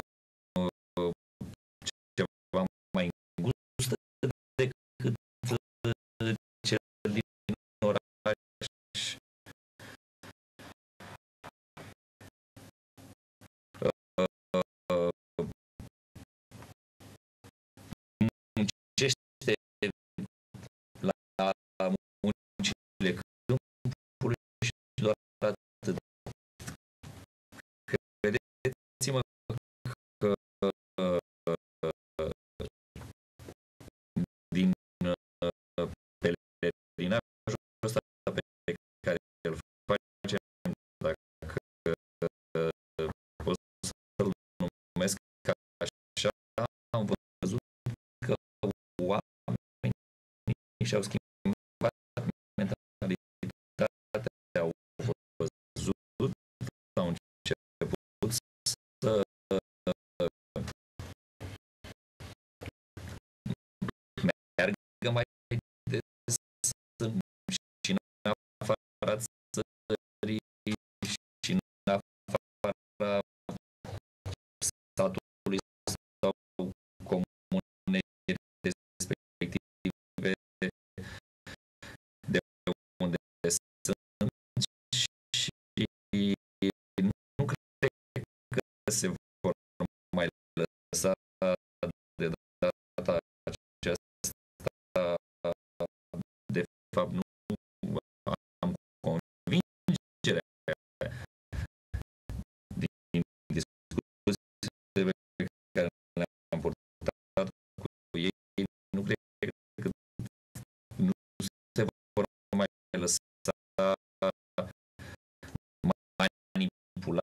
ceva mai îngustă decât cel din oraș. Muncește la muncile câmpului și doar atât. Credeți-mă că din pelerinajul ăsta pe care îl facem, dacă pot să-l numesc așa, am văzut că oamenii și-au schimbat mentalitatea, au văzut, au început să meargă mai des și în afara țării și în afara statului sau comunei respective de unde sunt și nu cred că se vor mai lăsa de data aceasta. De fapt, nu am convingerea din discuțiile pe care le-am purtat cu ei, nu cred că nu se vor mai lăsa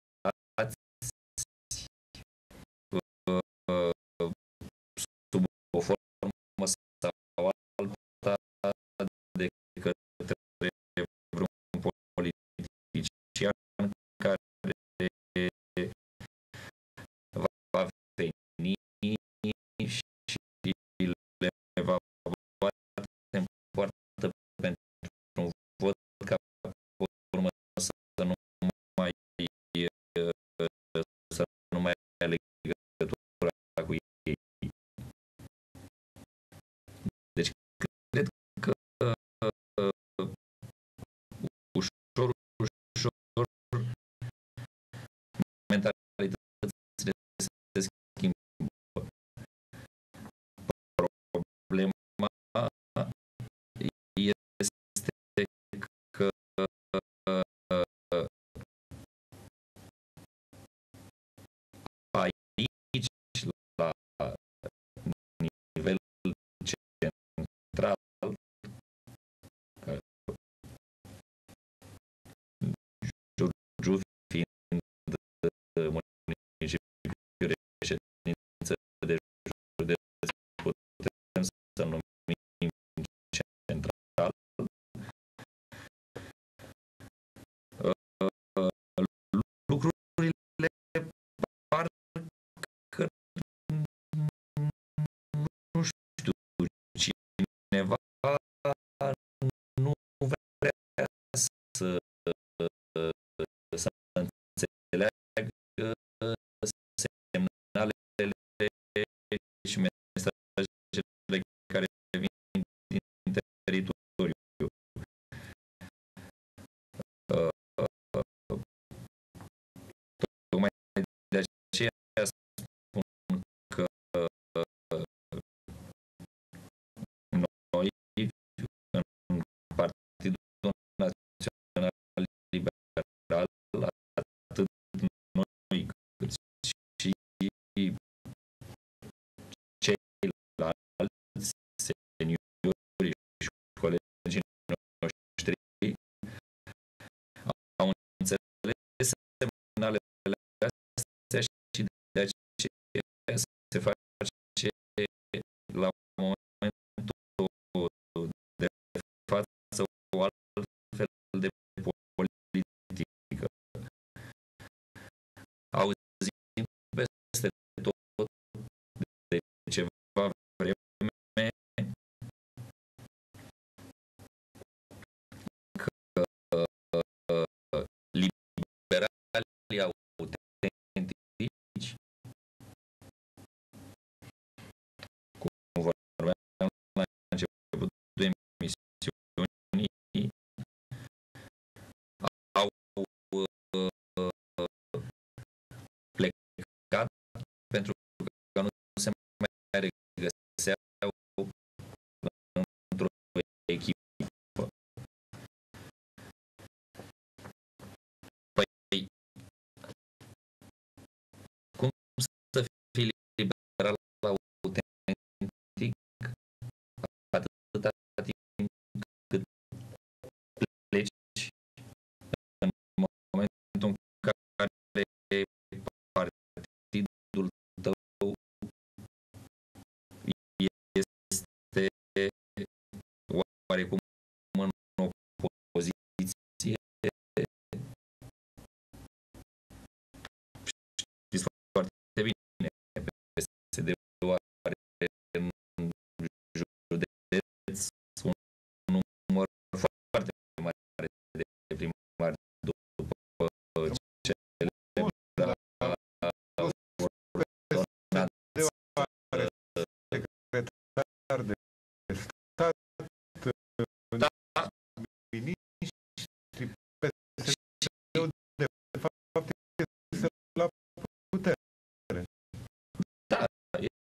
manipulați sub central, Giurgiu fiind municipiul reședință de județ, putem să numim central. Lucrurile par că nu știu, cineva nu vrea să, să înțeleagă semnalele și mesajele care vin din teritoriu. Tocmai de aceea spun că noi, în Partidul Național Liberal, atât noi cât și ceilalți seniori și colegii noștri au înțeles semnalele astea și de aceea se face la momentul de față o altfel de politică. Auzim peste tot de ceva vreme că liberalii autentici, cum vorbeam la începutul emisiunii, au plecat pentru că nu se mai regăseau într-o echipă. Păi, cum să fii liberal autentic atâta timp cât pleci în momentul în care partidul tău este oarecum în opoziție? Știți foarte bine, P S D-ul are în județ un număr foarte mare de primari după cele de la secretar de stat, ministri, P S D-ul de fapt este la putere. Da,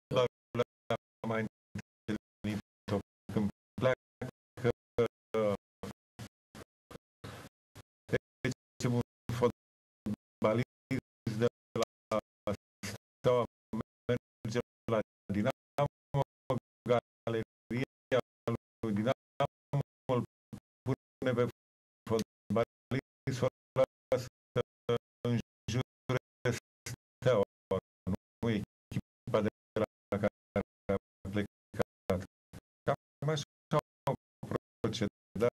am mai întâlnit-o când pleacă deci un fotbalist de la Steaua merge la Dinamo, galeria lui Dinamo îl pune pe fotbalistul ăla să înjure Steaua, nu echipa de la care a plecat. Cam așa au procedat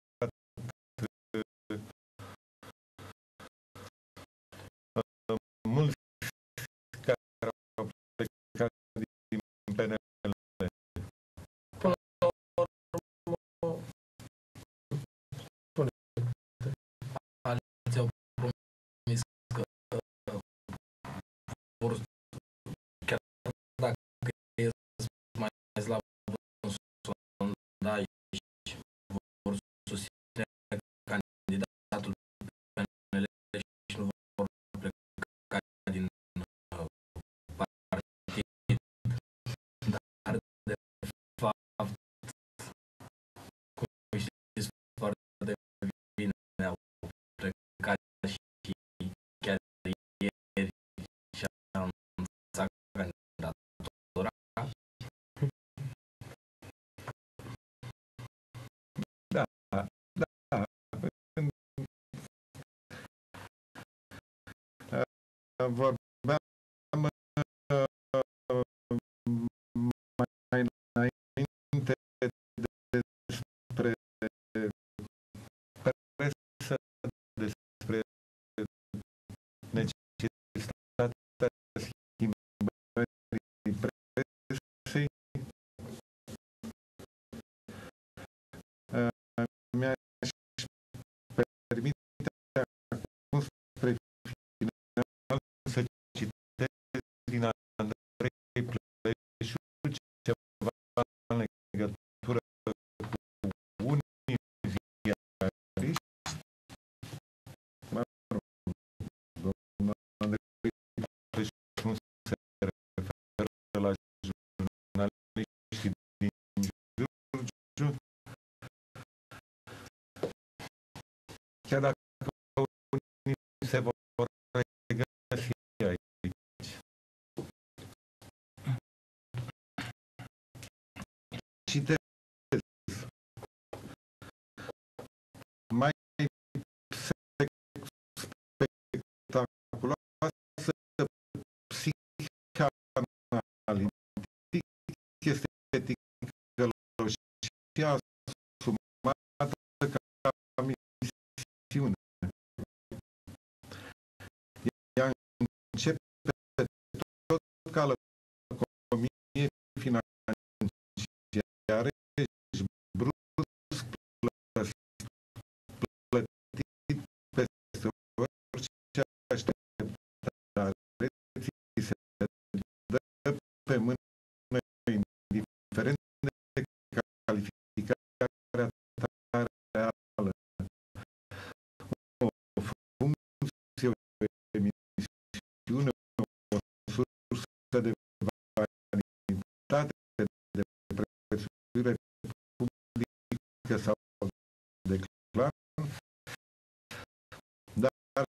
mulți care au plecat din P N L. Până la urmă, alții au promis că vor, chiar dacă e mai slab în sondaj, vor susține candidatul P N L și nu vor pleca din partid, dar de fapt, cum știți foarte bine, au plecat și chiar ieri și-a anunțat candidatura. Da, da. Vorbeam mai înainte despre presă, despre necesitatea schimbării presei. Mi-aș permite acum spre final să citesc din Andrei Pleșu ceva în legătură cu unii ziariști. Mă rog, domnul Andrei Pleșu nu se referă la jurnaliștii din Giurgiu. Chiar dacă unii se vor regăsi aici. Citez. Mai spectaculoasă psihanalitic este ticăloșia asumată ca misiune. Ea începe tot ca lăcomie financiare și brusc plătit peste orice așteptare, ți se dă pe mână indiferent de calificarea ta reală. O funcție, o emisiune, o sursă de vanitate, de prețuire publică sau de clan, dar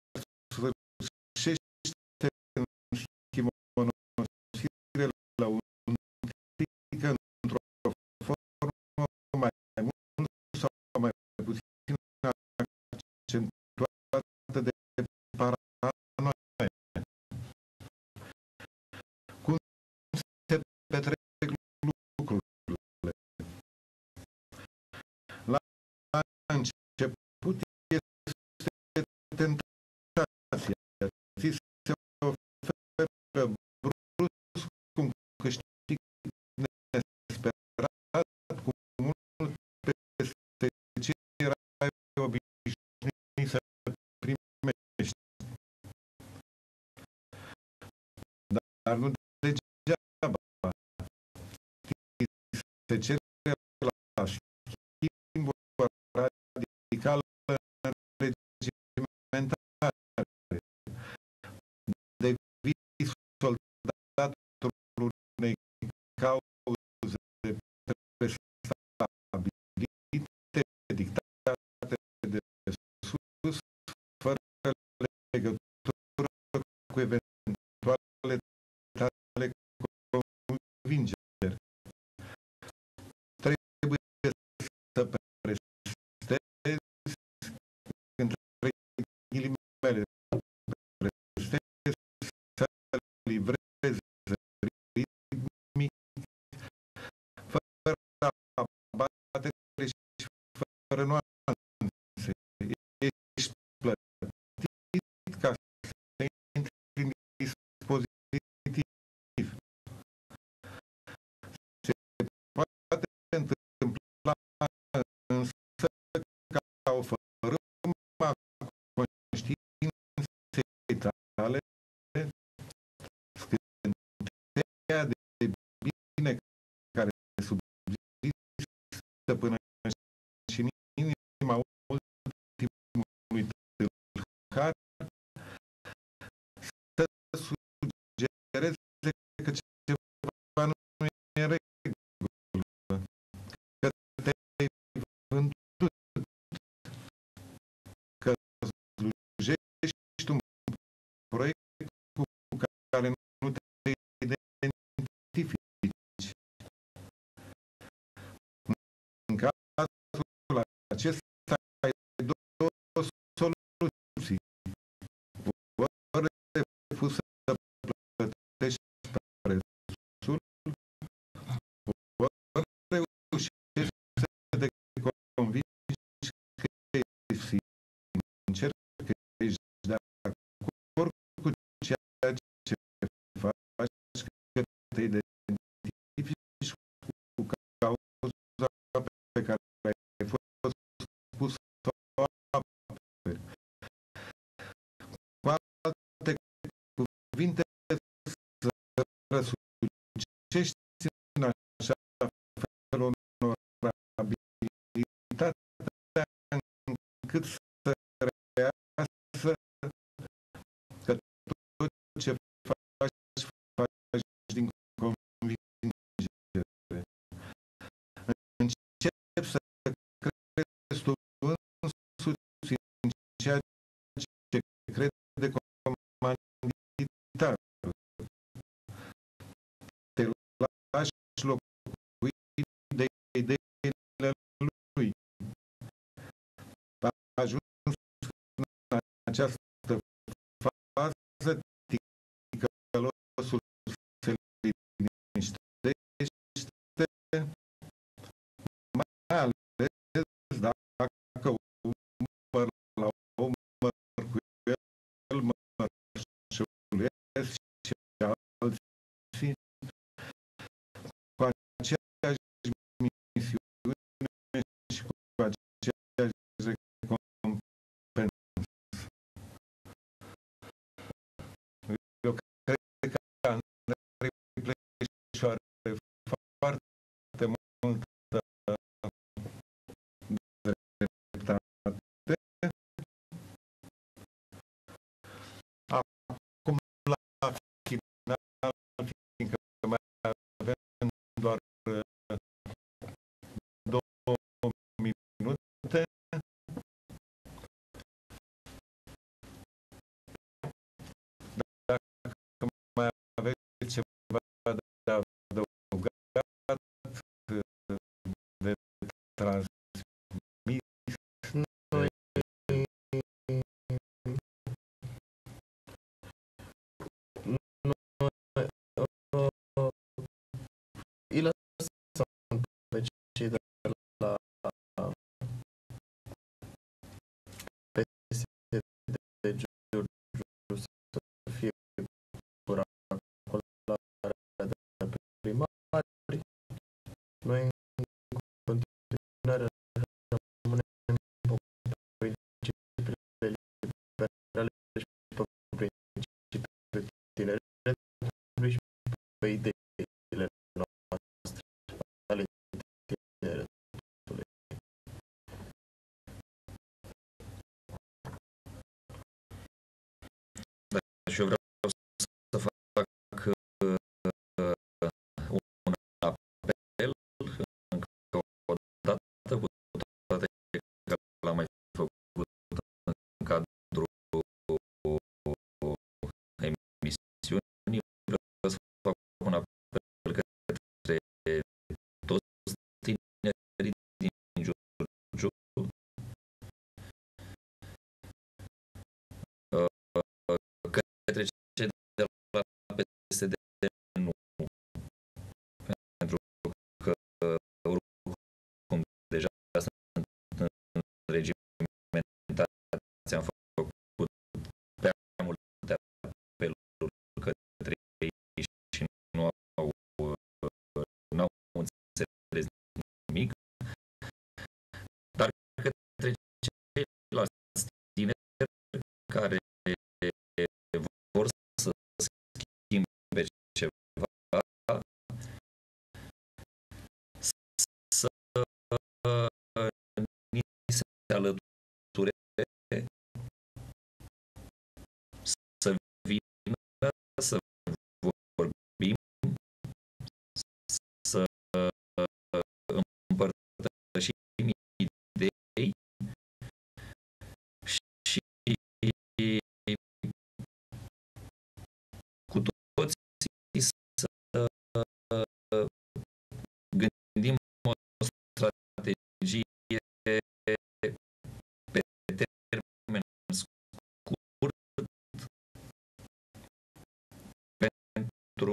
sfârșește în schimb monosire la un tică într-o formă mai mult sau mai puțin accentuată de paranoia. Cum se petrec lucrurile? La început este tentația, ți se oferă brusc un câștig nesperat, cu mult peste ce erai obișnuit să primești. Dar nu degeaba. Ți se cere la schimb o radicală regimentare. Devii soldatul unei fără nuanțe. Ești plătit ca să intri în dispozitiv. Se poate întâmpla însă ca o fărâmă a conștiinței tale, scânteia de bine care subzistă până și în inima ultimului tâlhar să sugereze că ceva nu e în regulă, că te-ai vândut, că slujești un proiect cu care nu te identifici. În cazul acesta ai două soluții. Ori refuzi să plătești prețul, ori reușești să te convingi că ești sincer, că ești de acord cu ceea ce faci, că te identifici cu cauza pe care ai fost spus să o aperi. Cu alte cuvinte, să răsucești în așa fel onorabilitatea încât să reiasă că tot ce faci, faci din convingere. Începi să crezi tu însuți în ceea ce crede comanditarul. Te lași locui de ideile lui. Ajuns în această fază, ticălosul se liniștește, mai ales dacă umăr la umăr cu el, mărșulesc și alții cu aceeași misiune și cu aceeași recompensă. Eu cred că Andrei Pleșu are foarte multă dreptate. Acum, la final, fiindcă mai avem doar două minute, dacă mai aveți ceva de adăugat, de transmis, Noi îi lăsăm pe cei de la P S D Giurgiu să fie cu racolarea de primari. Noi în continuare rămânem pe principiile liberale și pe principiul tineretului și pe ideile noastre ale tineretului. Și eu vreau să fac uh, un apel încă o dată, cu toate că l-am mai făcut în cadrul emisiunii. Vreau să fac un apel către toți tinerii din Giurgiu, către cei de la P S D nu, pentru că oricum deja sunt care vor să schimbe ceva să ni se alăture, să vină, să vorbim, să împărtășim idei și cu toții să gândim o strategie pe termen scurt pentru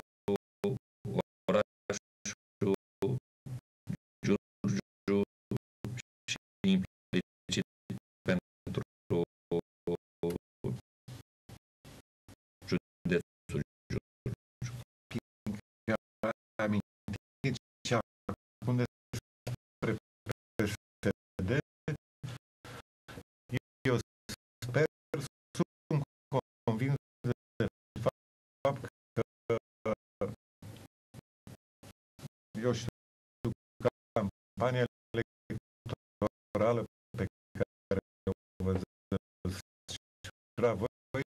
orașul Giurgiu și implicit pentru județul Giurgiu. Amintit și acum despre P S D, eu sper, sunt convins de fapt că, eu știu, campania electorală pe care o vă desfășura voi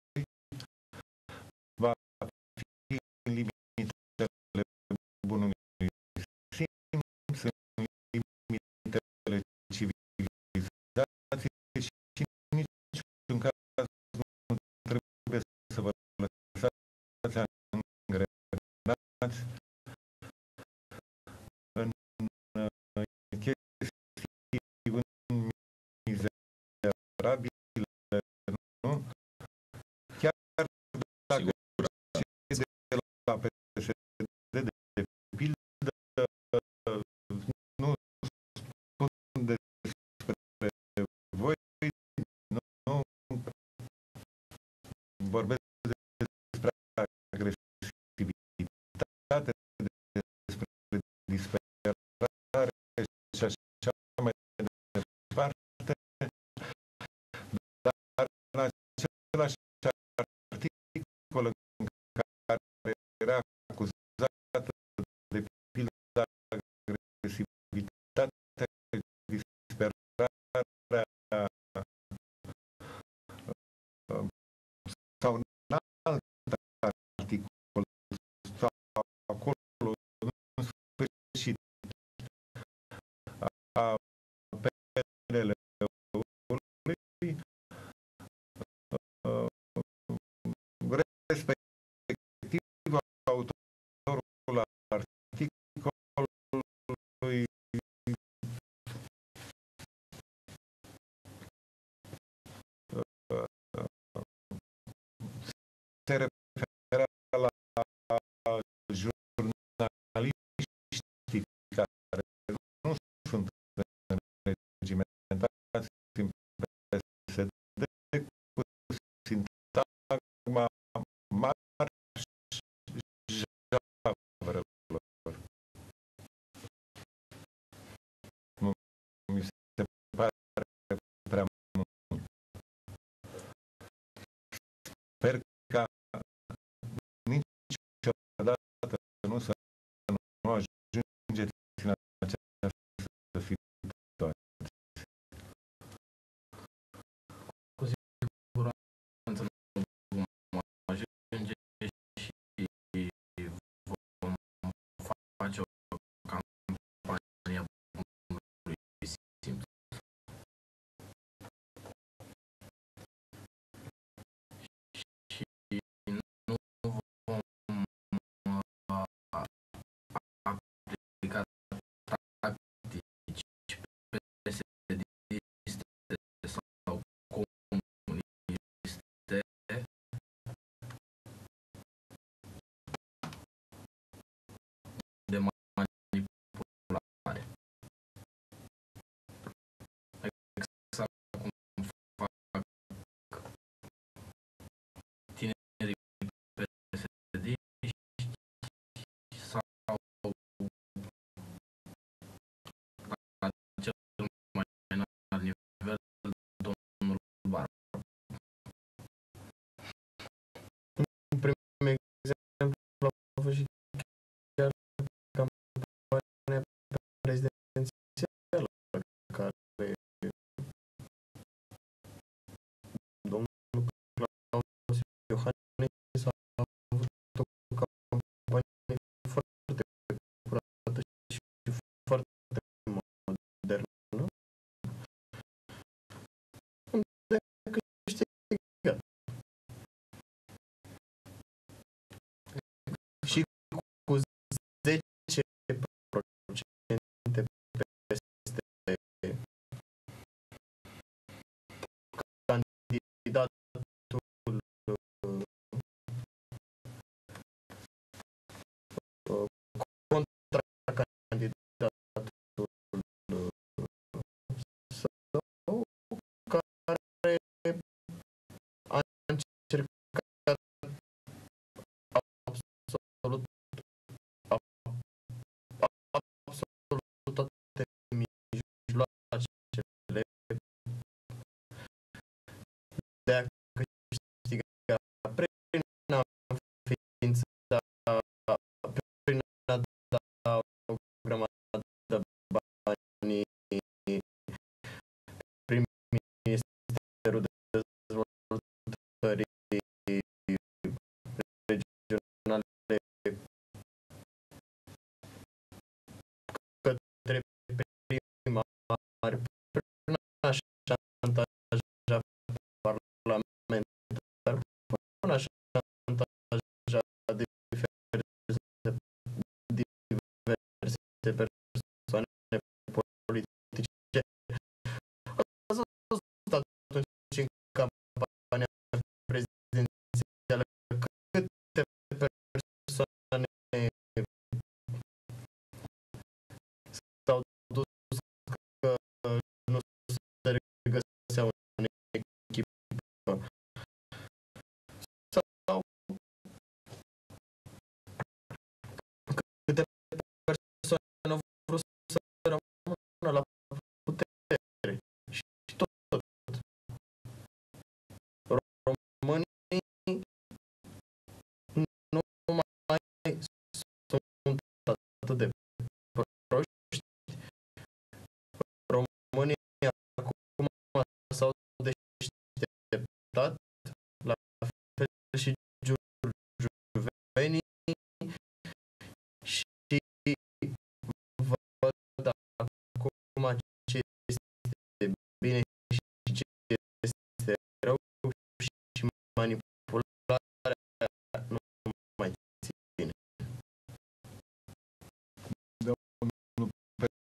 va fi în limitele bunului simț, în limitele civilizației și în niciun caz nu trebuie să vă lăsați angrenați în chestii mizerabile, nu? Chiar dacă și de la P S D, de pildă, nu spun despre voi, nu vorbesc despre agresivitate, despre disperare și așa mai departe, dar în același articol în care era acuzată de pildă agresivitatea, disperarea sau în alt articol sau acolo în sfârșit a P N L-ului, respectiv autorul articolului se referă la jurnaliștii care nu sunt înregimentați în P S D cu sintagma marș-javrelor. Nu mi se pare prea mult. Sper ca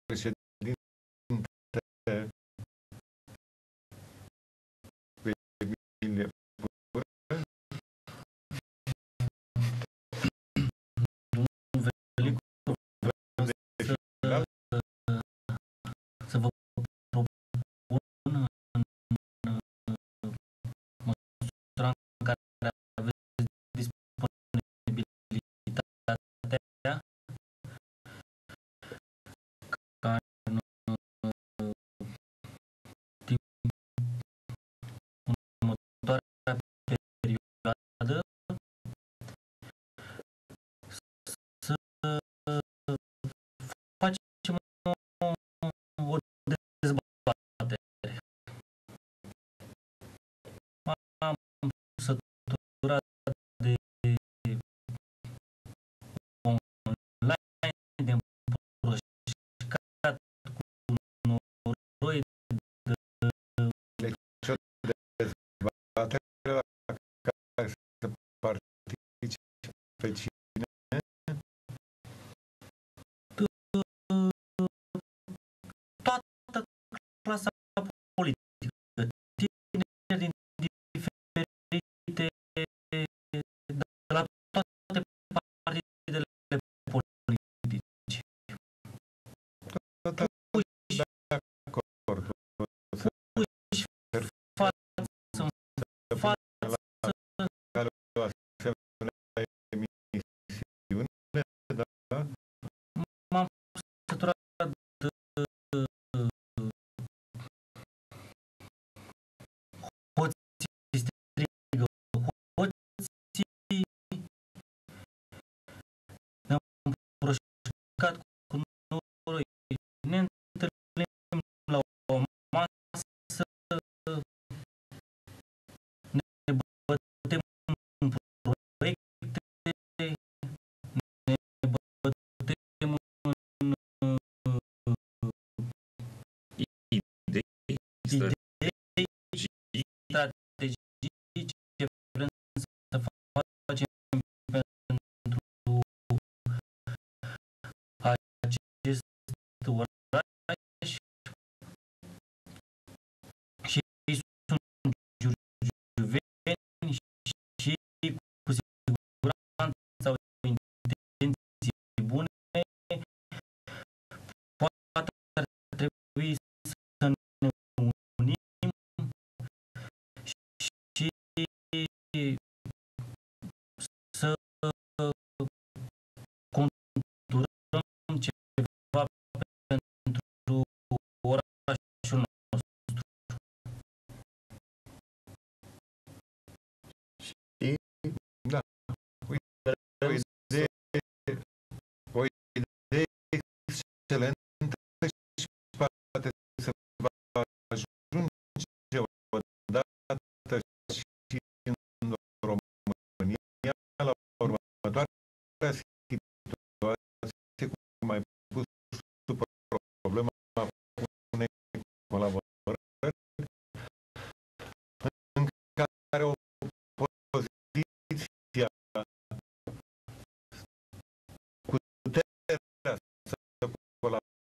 președinte cu Emilie Pură, Velicu, vreau să, să vă propun în măsura în care aveți disponibilitatea ca în timp următoarea perioadă să facem o, o dezbatere. M-am săturat de online, de împroșcat cu noroi de deci o dezbatere la care să participe cine? toată clasa politică, tineri din diferite, de la toate partidele politice. Toată Puși, de acord. puși față în față, Care o asemenea emisiune, da? m-am săturat de hoții strigă, hoții ne-am împroșcat cu noroi, ne întâlnim la o masă, ne bătem în proiecte, ne bătem în Idei, idei, strategii, ce vrem să facem pentru acest oraș și sunt giurgiuveni și cu siguranță au intenții bune, poate ar trebui să ne unim și să conturăm ceva pentru orașul nostru. Și Da. Uite, o idee, o idee excelentă și poate să va ajunge odată și în România la următoarea situație, cum ai pus tu problema unei colaborări în care opoziția cu puterea să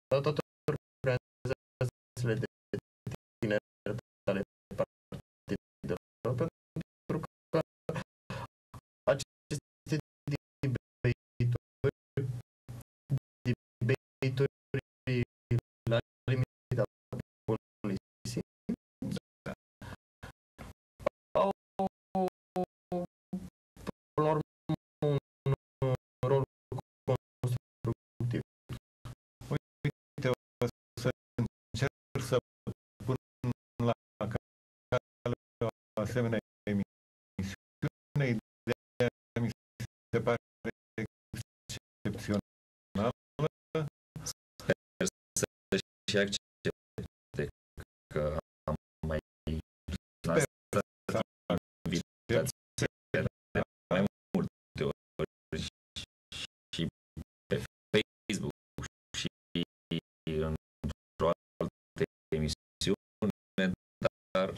la toate organizațiile de tineret ale partidelor, pentru că aceste debate-uri, debate-uri la limita policy, au până la urmă un rol constructiv. Uite, o să încerc să pun la cale o asemenea emisiune. Ideea mi se pare excepțională. Sper să și accepte că am mai lansat invitația de mai multe ori și pe Facebook și într-o altă emisiune, dar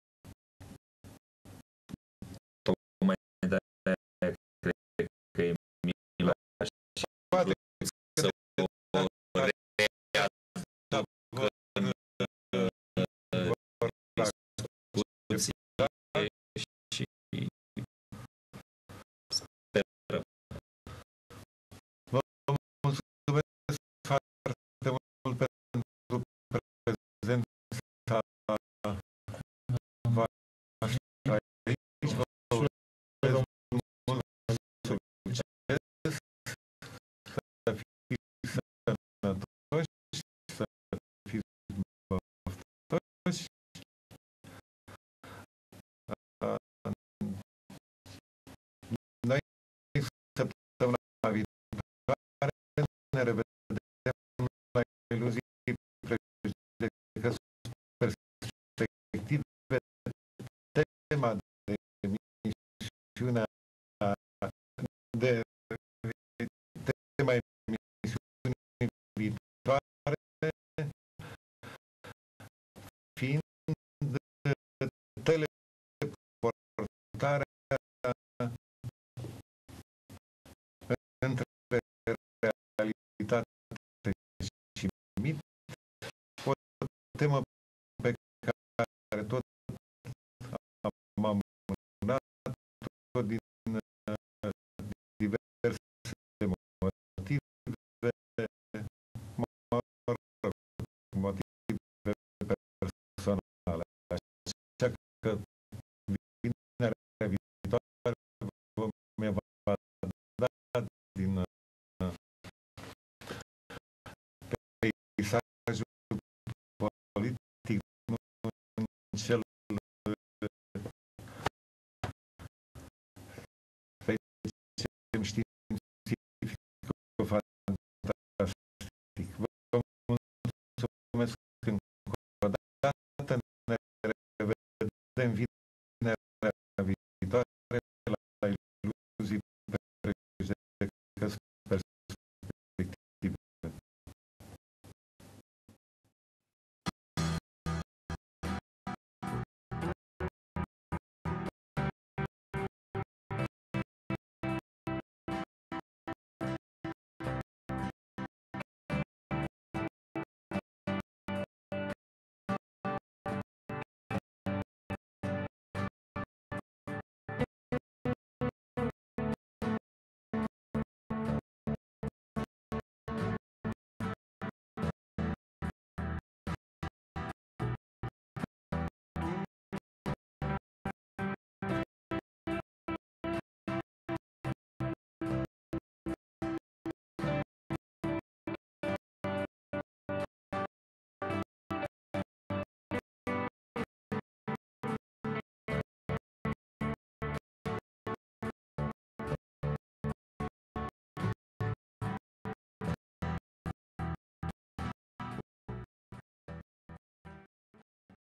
tocmai de-aia cred că e Mila și Poate să o și sperăm. Vă mulțumesc foarte mult pentru prezența voastră aici. Vă urez mult succes, să fiți sănătoși, să fiți băftoși. Noi, săptămâna viitoare, ne revedem la Iluzii, prejudecăți, perspective, tema de emisiunea de tema emisiunii viitoare fiind teleportarea între realitate și mit, o temă pe care tot am amânat-o din diverse motive, mă rog, motive personale. Așa că vinerea viitoare mi va da din peisajul politic, nu în cel științific, o